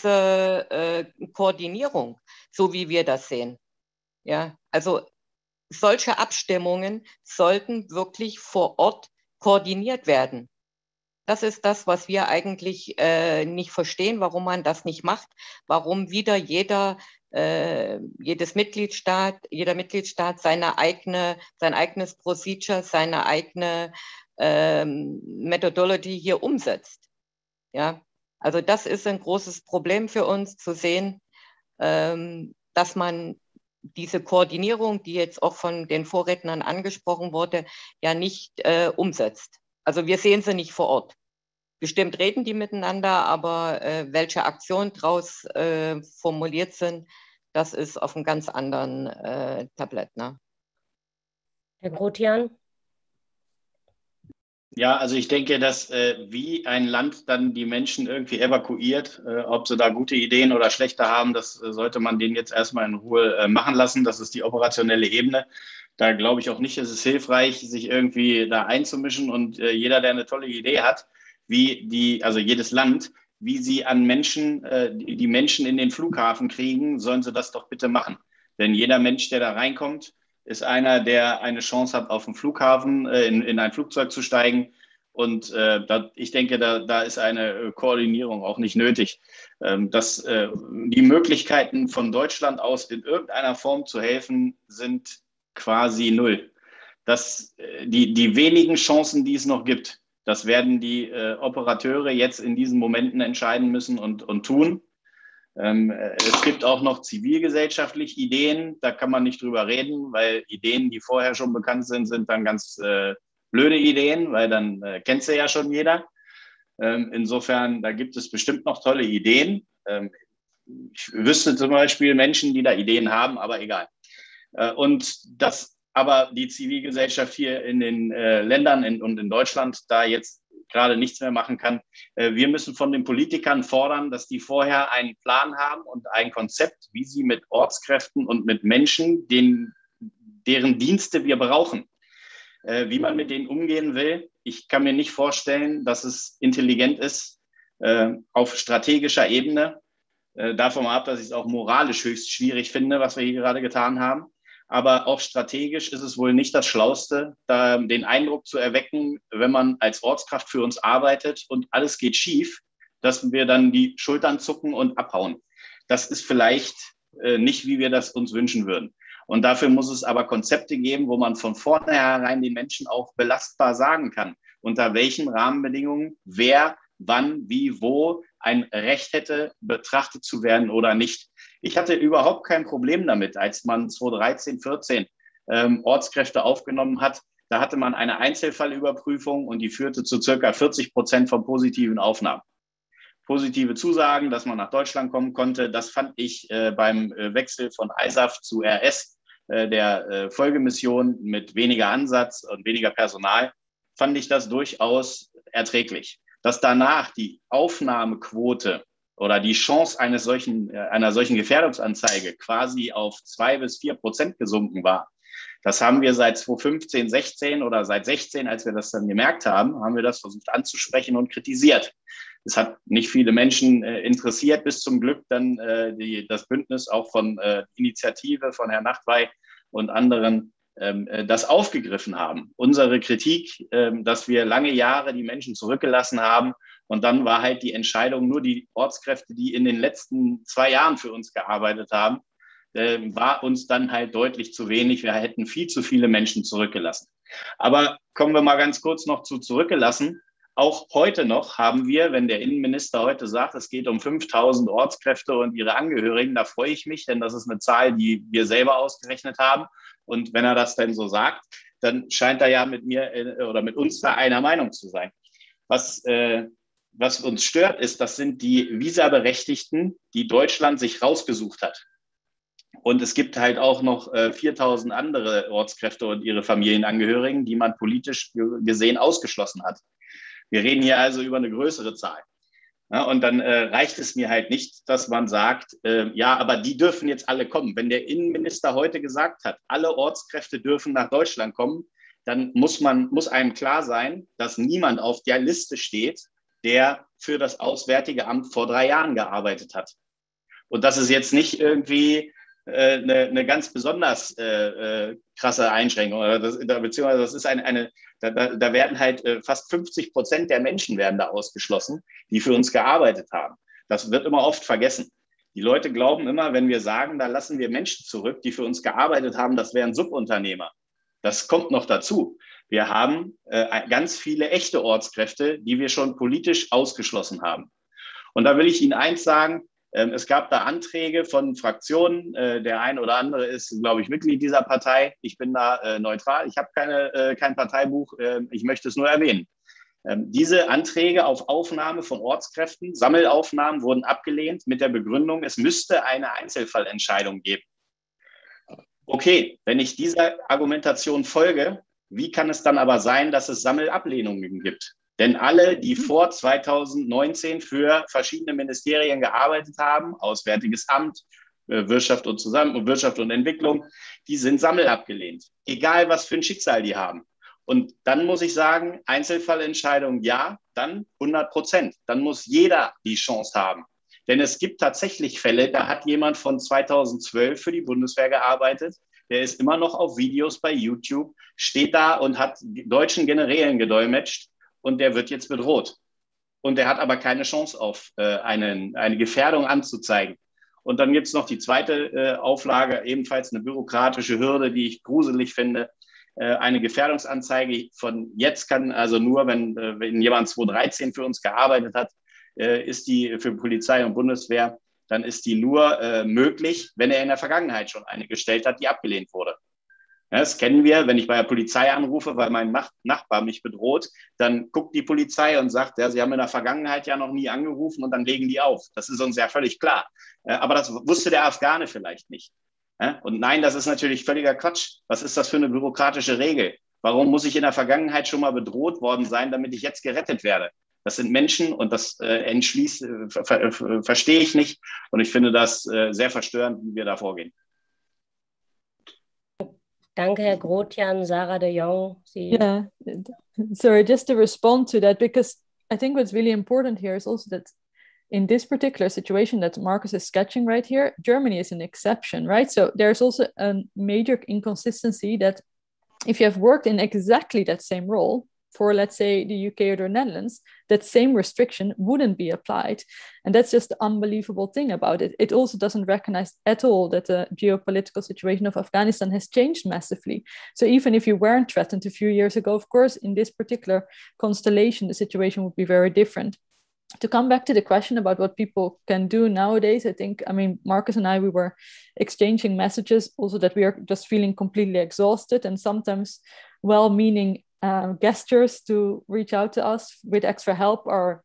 große Koordinierung, so wie wir das sehen. Ja, also solche Abstimmungen sollten wirklich vor Ort koordiniert werden. Das ist das, was wir eigentlich nicht verstehen, warum man das nicht macht, warum wieder jeder Mitgliedstaat sein eigenes Procedure, seine eigene Methodology hier umsetzt. Ja, also das ist ein großes Problem für uns zu sehen, dass man diese Koordinierung, die jetzt auch von den Vorrednern angesprochen wurde, ja nicht umsetzt. Also wir sehen sie nicht vor Ort. Bestimmt reden die miteinander, aber welche Aktionen daraus formuliert sind, das ist auf einem ganz anderen Tablett. Ne? Herr Grotian? Ja, also ich denke, dass wie ein Land dann die Menschen irgendwie evakuiert, ob sie da gute Ideen oder schlechte haben, das sollte man denen jetzt erstmal in Ruhe machen lassen. Das ist die operationelle Ebene. Da glaube ich auch nicht, es ist hilfreich, sich irgendwie da einzumischen und jeder, der eine tolle Idee hat, also jedes Land, wie sie an Menschen, die Menschen in den Flughafen kriegen, sollen sie das doch bitte machen. Denn jeder Mensch, der da reinkommt, ist einer, der eine Chance hat, auf dem Flughafen in ein Flugzeug zu steigen. Und ich denke, da ist eine Koordinierung auch nicht nötig. Die Möglichkeiten von Deutschland aus in irgendeiner Form zu helfen, sind quasi null. Die wenigen Chancen, die es noch gibt, das werden die Operateure jetzt in diesen Momenten entscheiden müssen und tun. Es gibt auch noch zivilgesellschaftliche Ideen, da kann man nicht drüber reden, weil Ideen, die vorher schon bekannt sind, sind dann ganz blöde Ideen, weil dann kennt sie ja schon jeder. Insofern, da gibt es bestimmt noch tolle Ideen. Ich wüsste zum Beispiel Menschen, die da Ideen haben, aber egal. Aber die Zivilgesellschaft hier in den Ländern und in Deutschland da jetzt gerade nichts mehr machen kann. Wir müssen von den Politikern fordern, dass die vorher einen Plan haben und ein Konzept, wie sie mit Ortskräften und mit Menschen, deren Dienste wir brauchen, wie man mit denen umgehen will. Ich kann mir nicht vorstellen, dass es intelligent ist auf strategischer Ebene. Davon ab, dass ich es auch moralisch höchst schwierig finde, was wir hier gerade getan haben. Aber auch strategisch ist es wohl nicht das Schlauste, da den Eindruck zu erwecken, wenn man als Ortskraft für uns arbeitet und alles geht schief, dass wir dann die Schultern zucken und abhauen. Das ist vielleicht nicht, wie wir das uns wünschen würden. Und dafür muss es aber Konzepte geben, wo man von vornherein den Menschen auch belastbar sagen kann, unter welchen Rahmenbedingungen wer, wann, wie, wo ein Recht hätte, betrachtet zu werden oder nicht. Ich hatte überhaupt kein Problem damit, als man 2013, 14 Ortskräfte aufgenommen hat. Da hatte man eine Einzelfallüberprüfung und die führte zu circa 40% von positiven Aufnahmen. Positive Zusagen, dass man nach Deutschland kommen konnte, das fand ich beim Wechsel von ISAF zu RS, der Folgemission mit weniger Ansatz und weniger Personal, fand ich das durchaus erträglich. Dass danach die Aufnahmequote oder die Chance einer solchen Gefährdungsanzeige quasi auf 2-4% gesunken war. Das haben wir seit 2015, 16 oder seit 16, als wir das dann gemerkt haben, haben wir das versucht anzusprechen und kritisiert. Es hat nicht viele Menschen interessiert, bis zum Glück dann das Bündnis auch von Initiative von Herrn Nachtwey und anderen das aufgegriffen haben. Unsere Kritik, dass wir lange Jahre die Menschen zurückgelassen haben und dann war halt die Entscheidung, nur die Ortskräfte, die in den letzten 2 Jahren für uns gearbeitet haben, war uns dann halt deutlich zu wenig. Wir hätten viel zu viele Menschen zurückgelassen. Aber kommen wir mal ganz kurz noch zu zurückgelassen. Auch heute noch haben wir, wenn der Innenminister heute sagt, es geht um 5.000 Ortskräfte und ihre Angehörigen, da freue ich mich, denn das ist eine Zahl, die wir selber ausgerechnet haben. Und wenn er das denn so sagt, dann scheint er ja mit mir oder mit uns da einer Meinung zu sein. Was uns stört, ist, das sind die Visaberechtigten, die Deutschland sich rausgesucht hat. Und es gibt halt auch noch 4.000 andere Ortskräfte und ihre Familienangehörigen, die man politisch gesehen ausgeschlossen hat. Wir reden hier also über eine größere Zahl. Ja, und dann reicht es mir halt nicht, dass man sagt, ja, aber die dürfen jetzt alle kommen. Wenn der Innenminister heute gesagt hat, alle Ortskräfte dürfen nach Deutschland kommen, dann muss einem klar sein, dass niemand auf der Liste steht, der für das Auswärtige Amt vor 3 Jahren gearbeitet hat. Und das ist jetzt nicht irgendwie eine ganz besonders krasse Einschränkung. Beziehungsweise das ist da werden halt fast 50% der Menschen werden da ausgeschlossen, die für uns gearbeitet haben. Das wird immer oft vergessen. Die Leute glauben immer, wenn wir sagen, da lassen wir Menschen zurück, die für uns gearbeitet haben, das wären Subunternehmer. Das kommt noch dazu. Wir haben ganz viele echte Ortskräfte, die wir schon politisch ausgeschlossen haben. Und da will ich Ihnen eins sagen, es gab da Anträge von Fraktionen. Der ein oder andere ist, glaube ich, Mitglied dieser Partei. Ich bin da neutral. Ich habe kein Parteibuch. Ich möchte es nur erwähnen. Diese Anträge auf Aufnahme von Ortskräften, Sammelaufnahmen, wurden abgelehnt mit der Begründung, es müsste eine Einzelfallentscheidung geben. Okay, wenn ich dieser Argumentation folge, wie kann es dann aber sein, dass es Sammelablehnungen gibt? Denn alle, die vor 2019 für verschiedene Ministerien gearbeitet haben, Auswärtiges Amt, Wirtschaft und Entwicklung, die sind sammelabgelehnt. Egal, was für ein Schicksal die haben. Und dann muss ich sagen, Einzelfallentscheidung ja, dann 100%. Dann muss jeder die Chance haben. Denn es gibt tatsächlich Fälle, da hat jemand von 2012 für die Bundeswehr gearbeitet, der ist immer noch auf Videos bei YouTube, steht da und hat deutschen Generälen gedolmetscht und der wird jetzt bedroht. Und der hat aber keine Chance auf eine Gefährdung anzuzeigen. Und dann gibt es noch die zweite Auflage, ebenfalls eine bürokratische Hürde, die ich gruselig finde. Eine Gefährdungsanzeige von jetzt kann also nur, wenn jemand 2013 für uns gearbeitet hat, ist die für Polizei und Bundeswehr, dann ist die nur möglich, wenn er in der Vergangenheit schon eine gestellt hat, die abgelehnt wurde. Ja, das kennen wir, wenn ich bei der Polizei anrufe, weil mein Nachbar mich bedroht, dann guckt die Polizei und sagt, ja, sie haben in der Vergangenheit ja noch nie angerufen und dann legen die auf. Das ist uns ja völlig klar. Aber das wusste der Afghane vielleicht nicht. Und nein, das ist natürlich völliger Quatsch. Was ist das für eine bürokratische Regel? Warum muss ich in der Vergangenheit schon mal bedroht worden sein, damit ich jetzt gerettet werde? Das sind Menschen und das verstehe ich nicht. Und ich finde das sehr verstörend, wie wir da vorgehen. Danke, Herr Grotian. Sarah de Jong. Yeah, sorry, just to respond to that, because I think what's really important here is also that in this particular situation that Marcus is sketching right here, Germany is an exception, right? So there's also a major inconsistency that if you have worked in exactly that same role for, let's say, the UK or the Netherlands, that same restriction wouldn't be applied. And that's just the unbelievable thing about it. It also doesn't recognize at all that the geopolitical situation of Afghanistan has changed massively. So even if you weren't threatened a few years ago, of course, in this particular constellation, the situation would be very different. To come back to the question about what people can do nowadays, I think, I mean, Marcus and I, we were exchanging messages also that we are just feeling completely exhausted and sometimes well-meaning gestures to reach out to us with extra help are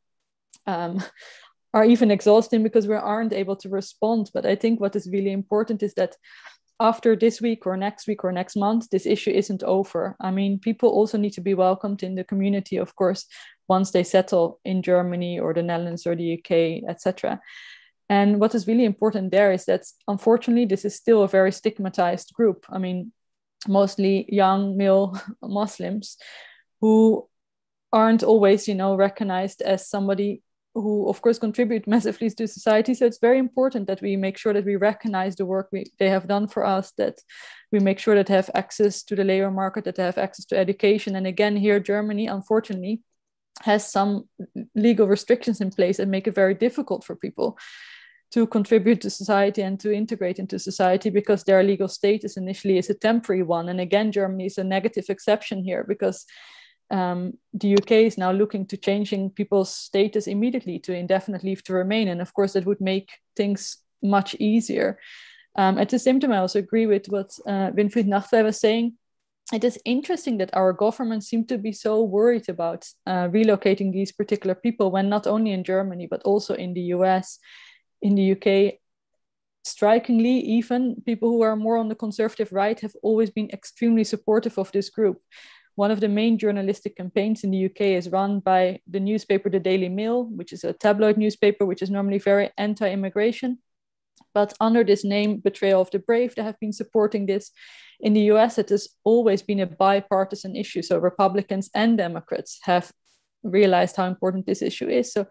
even exhausting because we aren't able to respond. But I think what is really important is that after this week or next month, this issue isn't over. I mean, people also need to be welcomed in the community, of course, once they settle in Germany or the Netherlands or the UK, etc. And what is really important there is that, unfortunately, this is still a very stigmatized group. I mean, mostly young male Muslims who aren't always, recognized as somebody who, of course, contribute massively to society. So it's very important that we make sure that we recognize the work they have done for us, that we make sure that they have access to the labor market, that they have access to education. And again, here, Germany, unfortunately, has some legal restrictions in place that make it very difficult for people to contribute to society and to integrate into society because their legal status initially is a temporary one. And again, Germany is a negative exception here because the UK is now looking to changing people's status immediately to indefinite leave to remain. And of course, that would make things much easier. At the same time, I also agree with what Winfried Nachtwey was saying. It is interesting that our government seemed to be so worried about relocating these particular people when not only in Germany, but also in the US, in the UK, strikingly, even people who are more on the conservative right have always been extremely supportive of this group. One of the main journalistic campaigns in the UK is run by the newspaper The Daily Mail, which is a tabloid newspaper, which is normally very anti-immigration. But under this name, Betrayal of the Brave, they have been supporting this. In the US, it has always been a bipartisan issue. So Republicans and Democrats have realized how important this issue is. So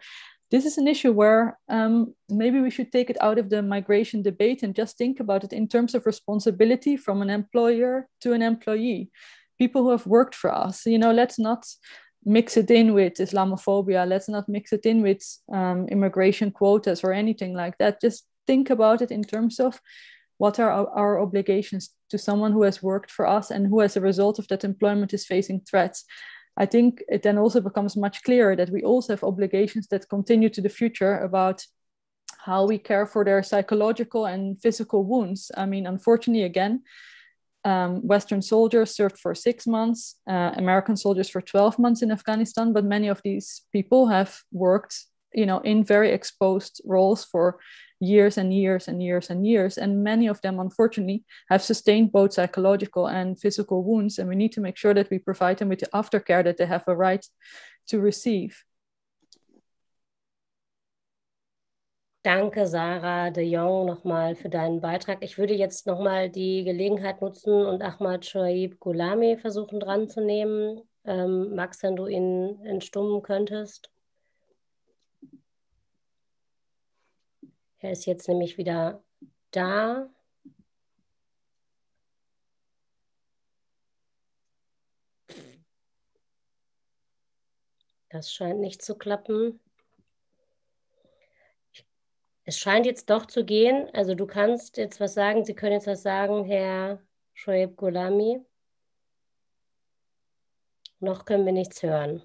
this is an issue where maybe we should take it out of the migration debate and just think about it in terms of responsibility from an employer to an employee. People who have worked for us, let's not mix it in with Islamophobia. Let's not mix it in with immigration quotas or anything like that. Just think about it in terms of what are our obligations to someone who has worked for us and who, as a result of that employment, is facing threats. I think it then also becomes much clearer that we also have obligations that continue to the future about how we care for their psychological and physical wounds. I mean, unfortunately, again, Western soldiers served for 6 months, American soldiers for 12 months in Afghanistan, but many of these people have worked, in very exposed roles for years and years and years and years. And many of them, unfortunately, have sustained both psychological and physical wounds. And we need to make sure that we provide them with the aftercare that they have a right to receive. Danke, Sarah de Jong, nochmal für deinen Beitrag. Ich würde jetzt nochmal die Gelegenheit nutzen und Ahmad Shoaib Gholami versuchen dran zu nehmen. Max, wenn du ihn entstummen könntest. Er ist jetzt nämlich wieder da. Das scheint nicht zu klappen. Es scheint jetzt doch zu gehen. Also du kannst jetzt was sagen. Sie können jetzt was sagen, Herr Shoaib Gholami. Noch können wir nichts hören.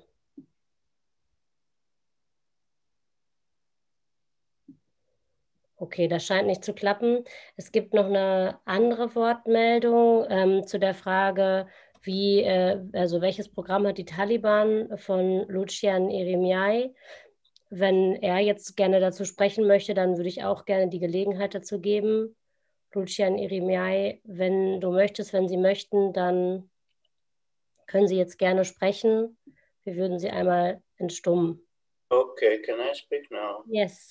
Okay, das scheint nicht zu klappen. Es gibt noch eine andere Wortmeldung zu der Frage, also welches Programm hat die Taliban von Lucian Erimyai. Wenn er jetzt gerne dazu sprechen möchte, dann würde ich auch gerne die Gelegenheit dazu geben. Lucian Erimyai, wenn du möchtest, wenn Sie möchten, dann können Sie jetzt gerne sprechen. Wir würden Sie einmal entstummen. Okay, can I speak now? Yes.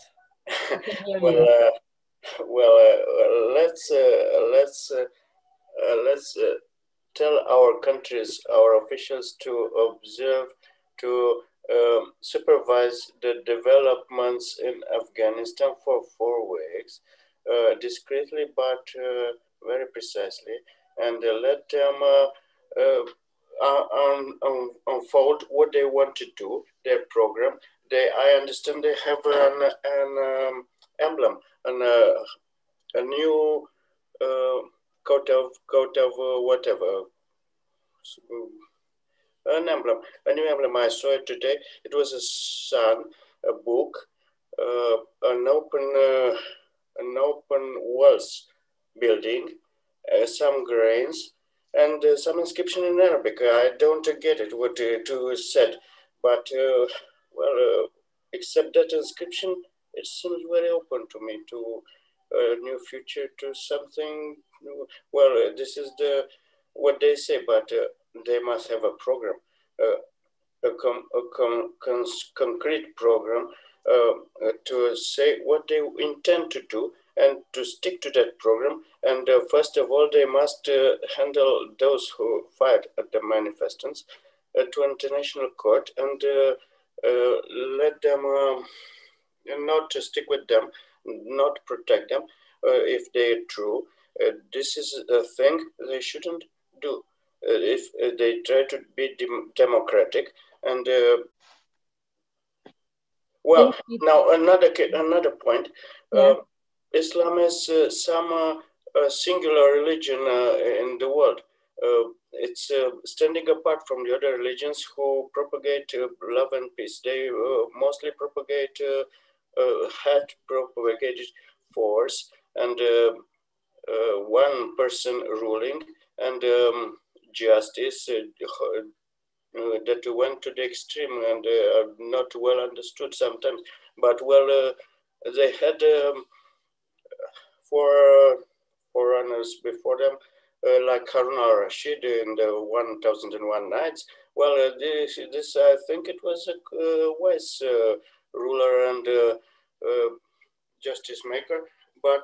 Let's tell our countries, our officials to observe, to supervise the developments in Afghanistan for 4 weeks, discreetly but very precisely, and let them unfold what they want to do, their program. I understand they have an emblem, a new coat of whatever. A new emblem. I saw it today. It was a sun, a book, an open walls building, some grains, and some inscription in Arabic. I don't get it what it was said, but except that inscription, it seems very open to me to a new future, to something new. Well, this is what they say, but they must have a program, a concrete program to say what they intend to do and to stick to that program. And first of all, they must handle those who fired at the manifestants to international court and let them not to stick with them, not protect them if they're true. This is a thing they shouldn't do if they try to be democratic. And now another point. Yeah. Islam is some singular religion in the world. It's standing apart from the other religions who propagate love and peace. They mostly propagate had propagated force and one person ruling and justice that went to the extreme and are not well understood sometimes. But they had forerunners before them, like Harun al-Rashid in the 1001 Nights. Well, this I think it was a wise ruler and justice maker. But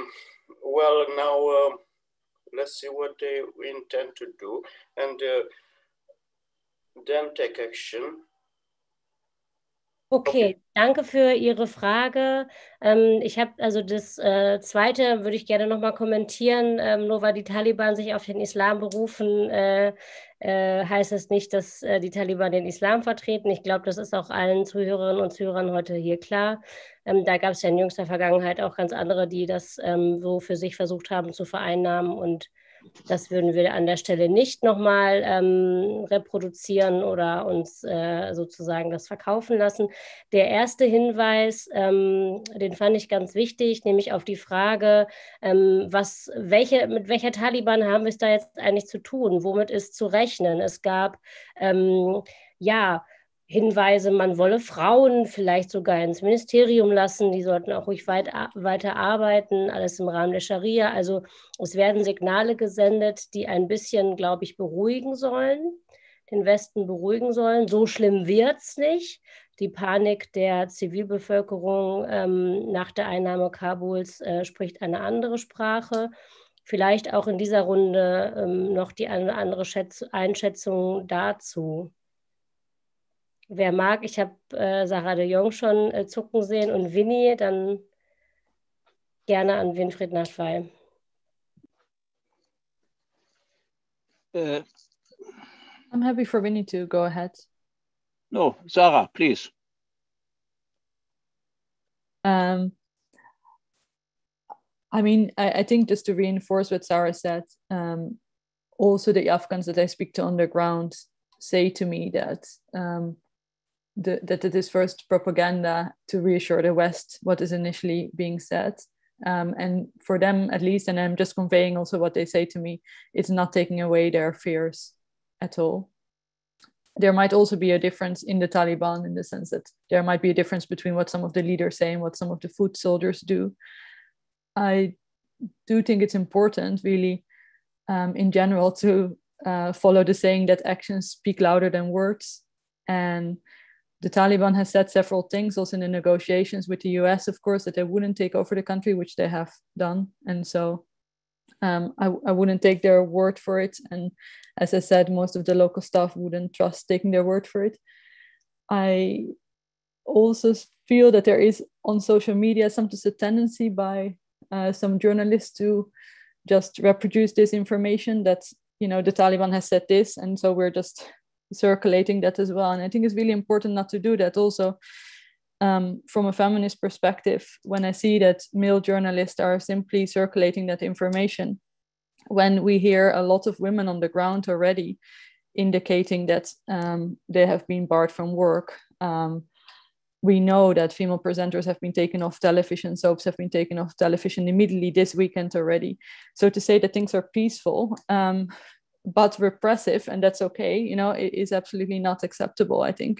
now let's see what they intend to do and then take action Okay, danke für Ihre Frage. Ich habe also das Zweite würde ich gerne nochmal kommentieren. Nur weil die Taliban sich auf den Islam berufen, heißt es nicht, dass die Taliban den Islam vertreten. Ich glaube, das ist auch allen Zuhörerinnen und Zuhörern heute hier klar. Da gab es ja in jüngster Vergangenheit auch ganz andere, die das so für sich versucht haben zu vereinnahmen, und das würden wir an der Stelle nicht nochmal reproduzieren oder uns sozusagen das verkaufen lassen. Der erste Hinweis, den fand ich ganz wichtig, nämlich auf die Frage, mit welcher Taliban haben wir es da jetzt eigentlich zu tun? Womit ist zu rechnen? Es gab ja Hinweise, man wolle Frauen vielleicht sogar ins Ministerium lassen, die sollten auch ruhig weiter arbeiten, alles im Rahmen der Scharia. Also es werden Signale gesendet, die ein bisschen, glaube ich, beruhigen sollen, den Westen beruhigen sollen. So schlimm wird es nicht. Die Panik der Zivilbevölkerung nach der Einnahme Kabuls spricht eine andere Sprache. Vielleicht auch in dieser Runde noch die eine oder andere Einschätzung dazu. Wer mag, ich habe Sarah de Jong schon zucken sehen und Winnie, dann gerne an Winfried Nachtwey. I'm happy for Winnie to go ahead. No, Sarah, please. I mean, I think just to reinforce what Sarah said, also the Afghans that I speak to on the ground say to me that that it is first propaganda to reassure the West what is initially being said. And for them, at least, and I'm just conveying also what they say to me, it's not taking away their fears at all. There might also be a difference in the Taliban in the sense that there might be a difference between what some of the leaders say and what some of the foot soldiers do. I do think it's important, really, in general, to follow the saying that actions speak louder than words. And the Taliban has said several things, also in the negotiations with the US, of course, that they wouldn't take over the country, which they have done. And so I wouldn't take their word for it. And as I said, most of the local staff wouldn't trust taking their word for it. I also feel that there is on social media sometimes a tendency by some journalists to just reproduce this information that, you know, the Taliban has said this, and so we're just circulating that as well. And I think it's really important not to do that. Also, from a feminist perspective, when I see that male journalists are simply circulating that information, when we hear a lot of women on the ground already indicating that they have been barred from work, we know that female presenters have been taken off television, soaps have been taken off television immediately this weekend already. So to say that things are peaceful, but repressive, and that's okay, you know, it is absolutely not acceptable, I think.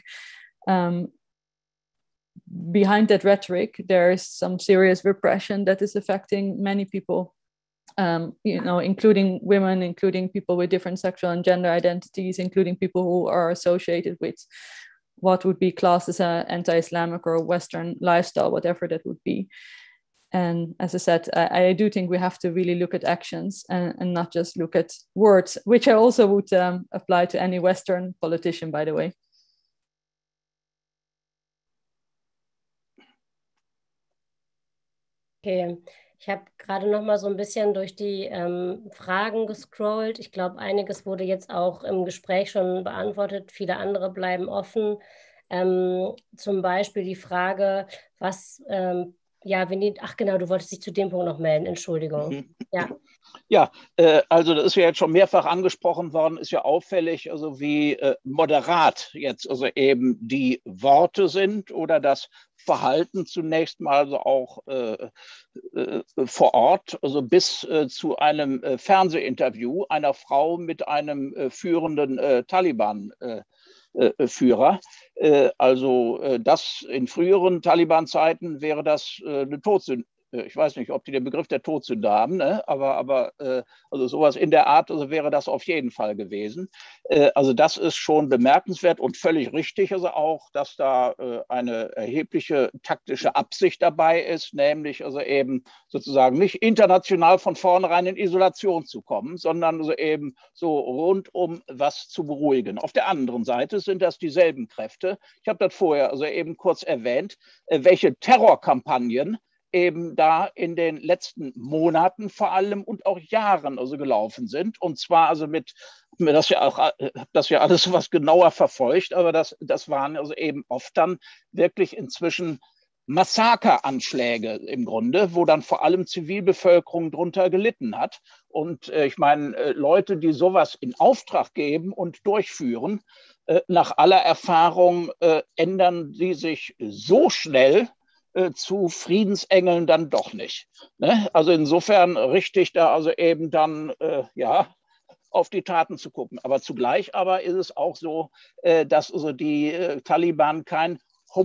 Behind that rhetoric, there is some serious repression that is affecting many people, you know, including women, including people with different sexual and gender identities, including people who are associated with what would be classed as an anti-Islamic or Western lifestyle, whatever that would be. And as I said, I do think we have to really look at actions and not just look at words, which I also would apply to any Western politician, by the way. Okay, ich habe gerade noch mal so ein bisschen durch die Fragen gescrollt. Ich glaube, einiges wurde jetzt auch im Gespräch schon beantwortet. Viele andere bleiben offen. Zum Beispiel die Frage, was... ja, ach genau, du wolltest dich zu dem Punkt noch melden, Entschuldigung. Ja, ja, also das ist ja jetzt schon mehrfach angesprochen worden, ist ja auffällig, also wie moderat jetzt also eben die Worte sind oder das Verhalten zunächst mal also auch vor Ort, also bis zu einem Fernsehinterview einer Frau mit einem führenden Taliban-Führer. Also das in früheren Taliban-Zeiten wäre das eine Ich weiß nicht, ob die den Begriff der Todsünde haben, ne? aber also sowas in der Art, also wäre das auf jeden Fall gewesen. Also das ist schon bemerkenswert und völlig richtig, also auch, dass da eine erhebliche taktische Absicht dabei ist, nämlich also eben sozusagen nicht international von vornherein in Isolation zu kommen, sondern also eben so rundum was zu beruhigen. Auf der anderen Seite sind das dieselben Kräfte. Ich habe das vorher also eben kurz erwähnt, welche Terrorkampagnen eben da in den letzten Monaten vor allem und auch Jahren also gelaufen sind. Und zwar also mit das ja auch, das ja alles was genauer verfolgt, aber das waren also eben oft dann wirklich inzwischen Massakeranschläge im Grunde, wo dann vor allem Zivilbevölkerung drunter gelitten hat. Und ich meine, Leute, die sowas in Auftrag geben und durchführen, nach aller Erfahrung ändern sie sich so schnell zu Friedensengeln dann doch nicht. Ne? Also insofern richtig da also eben dann ja auf die Taten zu gucken. Aber zugleich aber ist es auch so, dass also die Taliban keine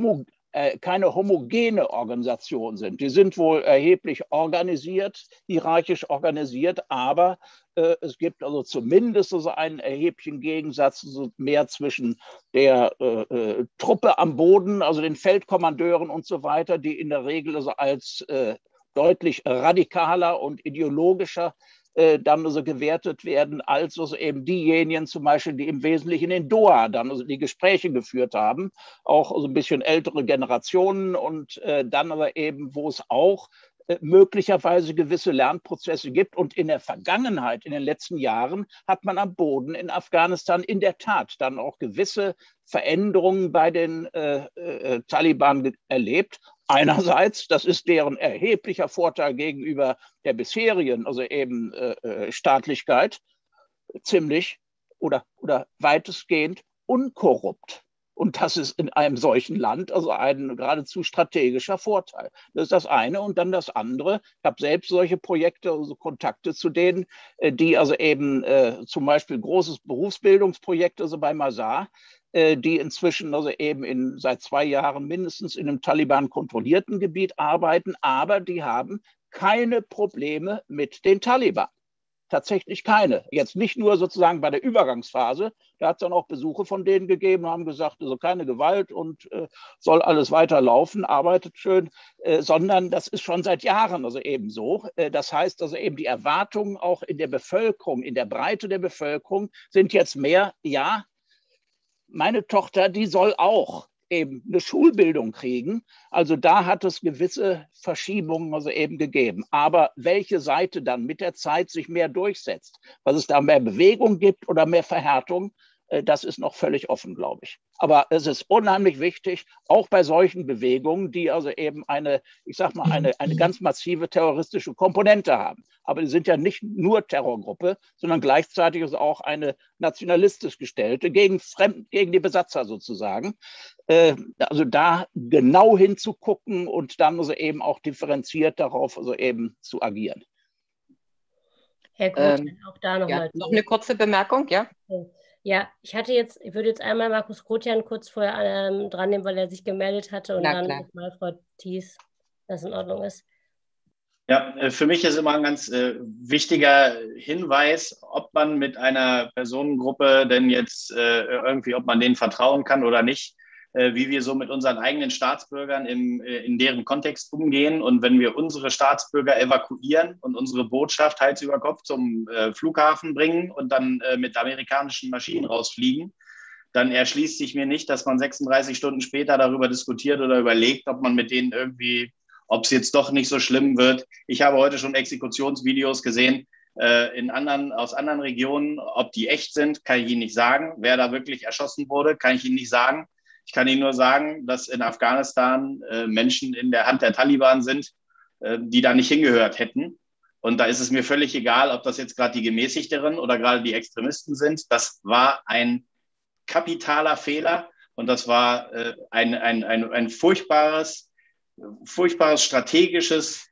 homogene Organisation sind. Die sind wohl erheblich organisiert, hierarchisch organisiert, aber es gibt also zumindest also einen erheblichen Gegensatz so mehr zwischen der Truppe am Boden, also den Feldkommandeuren und so weiter, die in der Regel also als deutlich radikaler und ideologischer dann also gewertet werden, als also eben diejenigen zum Beispiel, die im Wesentlichen in Doha dann also die Gespräche geführt haben, auch also ein bisschen ältere Generationen und dann aber eben, wo es auch möglicherweise gewisse Lernprozesse gibt. Und in der Vergangenheit, in den letzten Jahren, hat man am Boden in Afghanistan in der Tat dann auch gewisse Veränderungen bei den Taliban erlebt. Einerseits, das ist deren erheblicher Vorteil gegenüber der bisherigen, also eben Staatlichkeit, ziemlich oder weitestgehend unkorrupt. Und das ist in einem solchen Land also ein geradezu strategischer Vorteil. Das ist das eine. Und dann das andere. Ich habe selbst solche Projekte, also Kontakte zu denen, die also eben zum Beispiel großes Berufsbildungsprojekt, also bei Mazar, die inzwischen also eben seit 2 Jahren mindestens in einem Taliban-kontrollierten Gebiet arbeiten, aber die haben keine Probleme mit den Taliban. Tatsächlich keine. Jetzt nicht nur sozusagen bei der Übergangsphase, da hat es dann auch Besuche von denen gegeben, haben gesagt, also keine Gewalt und soll alles weiterlaufen, arbeitet schön, sondern das ist schon seit Jahren also eben so. Das heißt also eben die Erwartungen auch in der Bevölkerung, in der Breite der Bevölkerung sind jetzt mehr, ja, meine Tochter, die soll auch eben eine Schulbildung kriegen. Also da hat es gewisse Verschiebungen also eben gegeben. Aber welche Seite dann mit der Zeit sich mehr durchsetzt, was es da mehr Bewegung gibt oder mehr Verhärtung, das ist noch völlig offen, glaube ich. Aber es ist unheimlich wichtig, auch bei solchen Bewegungen, die also eben eine ganz massive terroristische Komponente haben. Aber die sind ja nicht nur Terrorgruppe, sondern gleichzeitig ist auch eine nationalistisch gestellte gegen die Besatzer sozusagen. Also da genau hinzugucken und dann also eben auch differenziert darauf also eben zu agieren. Herr Groth, auch da nochmal. Noch eine kurze Bemerkung, ja? Ja, ich würde jetzt einmal Markus Grotian kurz vorher dran nehmen, weil er sich gemeldet hatte und dann mal Frau Thies, dass in Ordnung ist. Ja, für mich ist immer ein ganz wichtiger Hinweis, ob man mit einer Personengruppe denn jetzt irgendwie, ob man denen vertrauen kann oder nicht, wie wir so mit unseren eigenen Staatsbürgern in deren Kontext umgehen. Und wenn wir unsere Staatsbürger evakuieren und unsere Botschaft Hals über Kopf zum Flughafen bringen und dann mit amerikanischen Maschinen rausfliegen, dann erschließt sich mir nicht, dass man 36 Stunden später darüber diskutiert oder überlegt, ob man mit denen irgendwie, ob es jetzt doch nicht so schlimm wird. Ich habe heute schon Exekutionsvideos gesehen aus anderen Regionen. Ob die echt sind, kann ich Ihnen nicht sagen. Wer da wirklich erschossen wurde, kann ich Ihnen nicht sagen. Ich kann Ihnen nur sagen, dass in Afghanistan Menschen in der Hand der Taliban sind, die da nicht hingehört hätten. Und da ist es mir völlig egal, ob das jetzt gerade die Gemäßigteren oder gerade die Extremisten sind. Das war ein kapitaler Fehler und das war ein furchtbares strategisches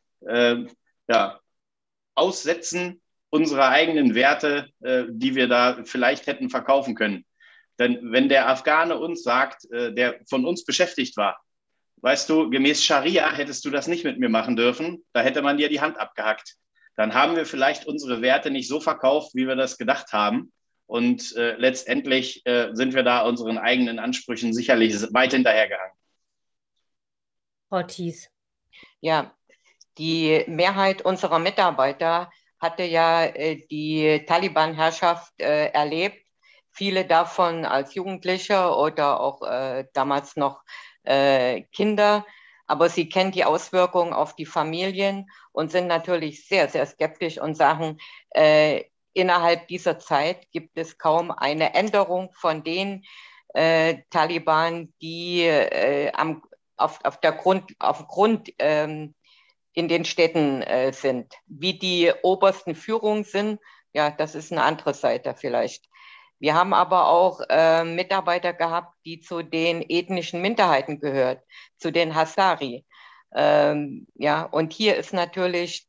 Aussetzen unserer eigenen Werte, die wir da vielleicht hätten verkaufen können. Denn wenn der Afghane uns sagt, der von uns beschäftigt war, weißt du, gemäß Scharia hättest du das nicht mit mir machen dürfen, da hätte man dir die Hand abgehackt. Dann haben wir vielleicht unsere Werte nicht so verkauft, wie wir das gedacht haben. Und letztendlich sind wir da unseren eigenen Ansprüchen sicherlich weit hinterhergehangen. Frau Thies. Ja, die Mehrheit unserer Mitarbeiter hatte ja die Taliban-Herrschaft erlebt. Viele davon als Jugendliche oder auch damals noch Kinder. Aber sie kennen die Auswirkungen auf die Familien und sind natürlich sehr, sehr skeptisch und sagen, innerhalb dieser Zeit gibt es kaum eine Änderung von den Taliban, die auf Grund in den Städten sind. Wie die obersten Führungen sind, ja, das ist eine andere Seite vielleicht. Wir haben aber auch Mitarbeiter gehabt, die zu den ethnischen Minderheiten gehört, zu den Hazari. Ja, und hier ist natürlich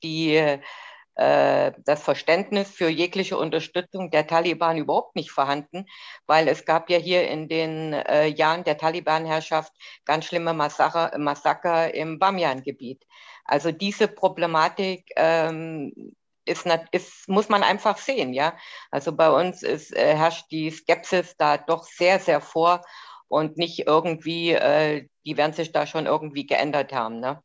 das Verständnis für jegliche Unterstützung der Taliban überhaupt nicht vorhanden, weil es gab ja hier in den Jahren der Taliban-Herrschaft ganz schlimme Massaker im Bamiyan-Gebiet. Also diese Problematik muss man einfach sehen, ja. Also bei uns herrscht die Skepsis da doch sehr, sehr vor und nicht irgendwie, die werden sich da schon irgendwie geändert haben, ne?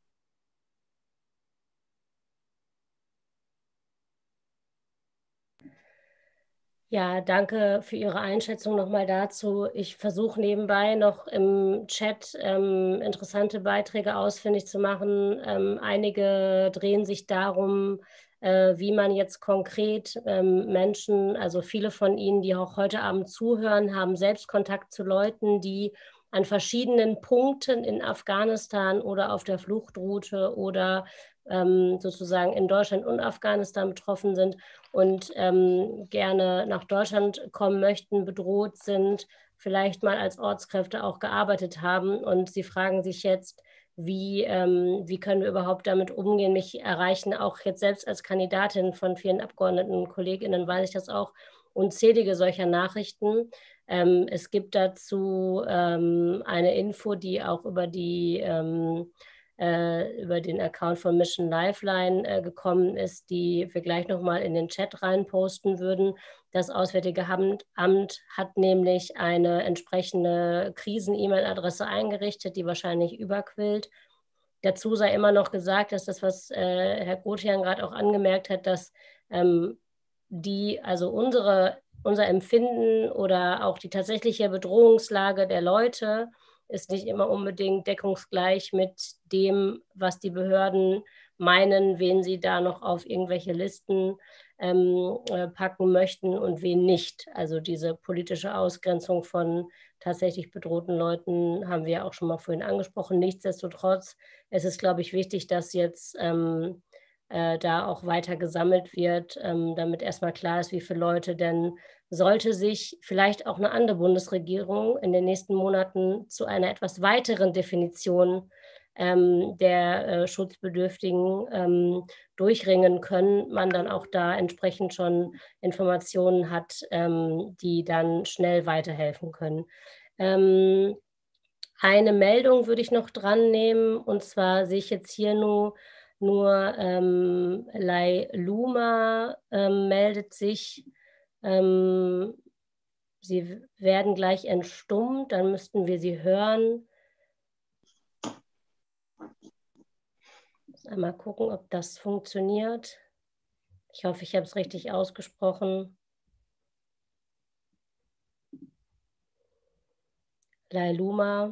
Ja, danke für Ihre Einschätzung nochmal dazu. Ich versuche nebenbei noch im Chat interessante Beiträge ausfindig zu machen. Einige drehen sich darum, wie man jetzt konkret Menschen, also viele von Ihnen, die auch heute Abend zuhören, haben selbst Kontakt zu Leuten, die an verschiedenen Punkten in Afghanistan oder auf der Fluchtroute oder sozusagen in Deutschland und Afghanistan betroffen sind und gerne nach Deutschland kommen möchten, bedroht sind, vielleicht mal als Ortskräfte auch gearbeitet haben. Und sie fragen sich jetzt, wie können wir überhaupt damit umgehen? Mich erreichen auch jetzt selbst als Kandidatin von vielen Abgeordneten und KollegInnen, weiß ich das auch, unzählige solcher Nachrichten. Es gibt dazu eine Info, die auch über den Account von Mission Lifeline gekommen ist, die wir gleich nochmal in den Chat reinposten würden. Das Auswärtige Amt hat nämlich eine entsprechende Krisen-E-Mail-Adresse eingerichtet, die wahrscheinlich überquillt. Dazu sei immer noch gesagt, dass das, was Herr Grotian gerade auch angemerkt hat, dass unser Empfinden oder auch die tatsächliche Bedrohungslage der Leute ist nicht immer unbedingt deckungsgleich mit dem, was die Behörden meinen, wen sie da noch auf irgendwelche Listen packen möchten und wen nicht. Also diese politische Ausgrenzung von tatsächlich bedrohten Leuten haben wir auch schon mal vorhin angesprochen. Nichtsdestotrotz, es ist, glaube ich, wichtig, dass jetzt da auch weiter gesammelt wird, damit erstmal klar ist, wie viele Leute denn sollte sich vielleicht auch eine andere Bundesregierung in den nächsten Monaten zu einer etwas weiteren Definition der Schutzbedürftigen durchringen können, man dann auch da entsprechend schon Informationen hat, die dann schnell weiterhelfen können. Eine Meldung würde ich noch dran nehmen, und zwar sehe ich jetzt hier nur Lai Luma meldet sich. Sie werden gleich entstummt, dann müssten wir sie hören. Einmal gucken, ob das funktioniert. Ich hoffe, ich habe es richtig ausgesprochen. Lai Luma,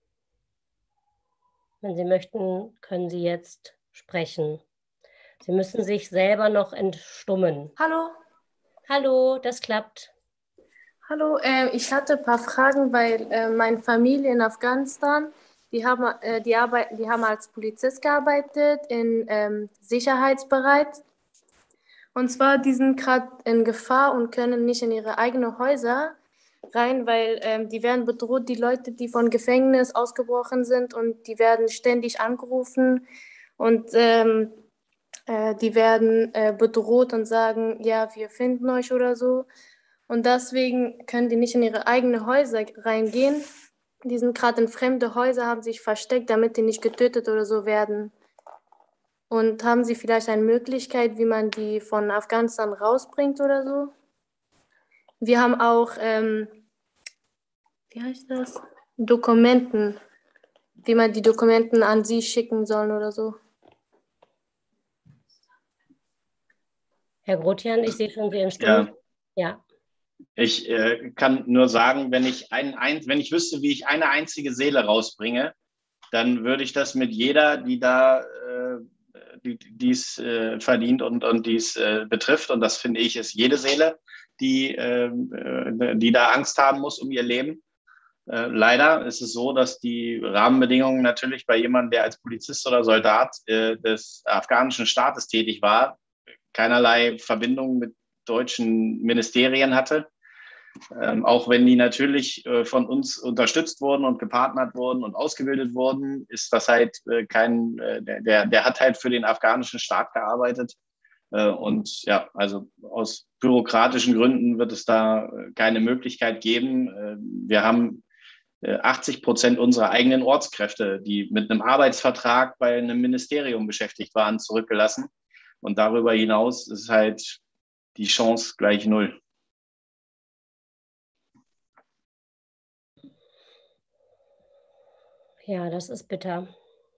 wenn Sie möchten, können Sie jetzt sprechen. Sie müssen sich selber noch entstummen. Hallo. Hallo, das klappt. Hallo, ich hatte ein paar Fragen, weil meine Familie in Afghanistan, die haben als Polizist gearbeitet im Sicherheitsbereich. Und zwar, die sind gerade in Gefahr und können nicht in ihre eigenen Häuser rein, weil die werden bedroht, die Leute, die von Gefängnis ausgebrochen sind, und die werden ständig angerufen und die werden bedroht und sagen, ja, wir finden euch oder so. Und deswegen können die nicht in ihre eigenen Häuser reingehen. Die sind gerade in fremde Häuser, haben sich versteckt, damit die nicht getötet oder so werden. Und haben Sie vielleicht eine Möglichkeit, wie man die von Afghanistan rausbringt oder so? Wir haben auch, wie heißt das? Dokumenten, wie man die Dokumenten an Sie schicken soll oder so. Herr Grotian, ich sehe schon, Sie im Stimmen. Ja. Ich kann nur sagen, wenn ich wüsste, wie ich eine einzige Seele rausbringe, dann würde ich das mit jeder, die da dies verdient und dies betrifft. Und das, finde ich, ist jede Seele, die da Angst haben muss um ihr Leben. Leider ist es so, dass die Rahmenbedingungen natürlich bei jemandem, der als Polizist oder Soldat des afghanischen Staates tätig war, keinerlei Verbindung mit deutschen Ministerien hatte. Auch wenn die natürlich von uns unterstützt wurden und gepartnert wurden und ausgebildet wurden, ist das halt der hat halt für den afghanischen Staat gearbeitet. Und ja, also aus bürokratischen Gründen wird es da keine Möglichkeit geben. Wir haben 80% unserer eigenen Ortskräfte, die mit einem Arbeitsvertrag bei einem Ministerium beschäftigt waren, zurückgelassen. Und darüber hinaus ist halt die Chance gleich null. Ja, das ist bitter.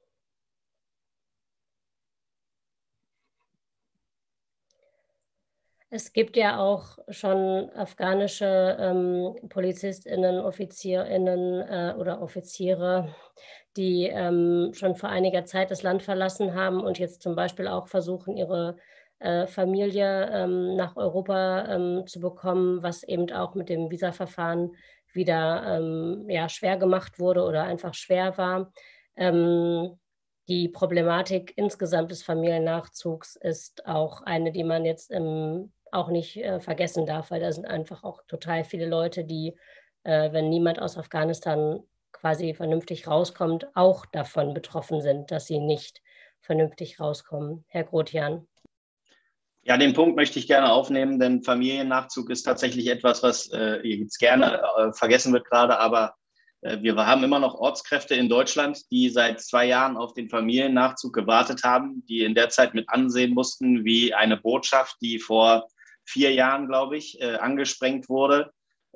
Es gibt ja auch schon afghanische PolizistInnen, OffizierInnen oder Offiziere, die schon vor einiger Zeit das Land verlassen haben und jetzt zum Beispiel auch versuchen, ihre Familie nach Europa zu bekommen, was eben auch mit dem Visaverfahren wieder schwer gemacht wurde oder einfach schwer war. Die Problematik insgesamt des Familiennachzugs ist auch eine, die man jetzt auch nicht vergessen darf, weil da sind einfach auch total viele Leute, die, wenn niemand aus Afghanistan quasi vernünftig rauskommt, auch davon betroffen sind, dass sie nicht vernünftig rauskommen. Herr Grotian. Ja, den Punkt möchte ich gerne aufnehmen, denn Familiennachzug ist tatsächlich etwas, was jetzt gerne vergessen wird gerade, aber wir haben immer noch Ortskräfte in Deutschland, die seit 2 Jahren auf den Familiennachzug gewartet haben, die in der Zeit mit ansehen mussten, wie eine Botschaft, die vor 4 Jahren, glaube ich, angesprengt wurde,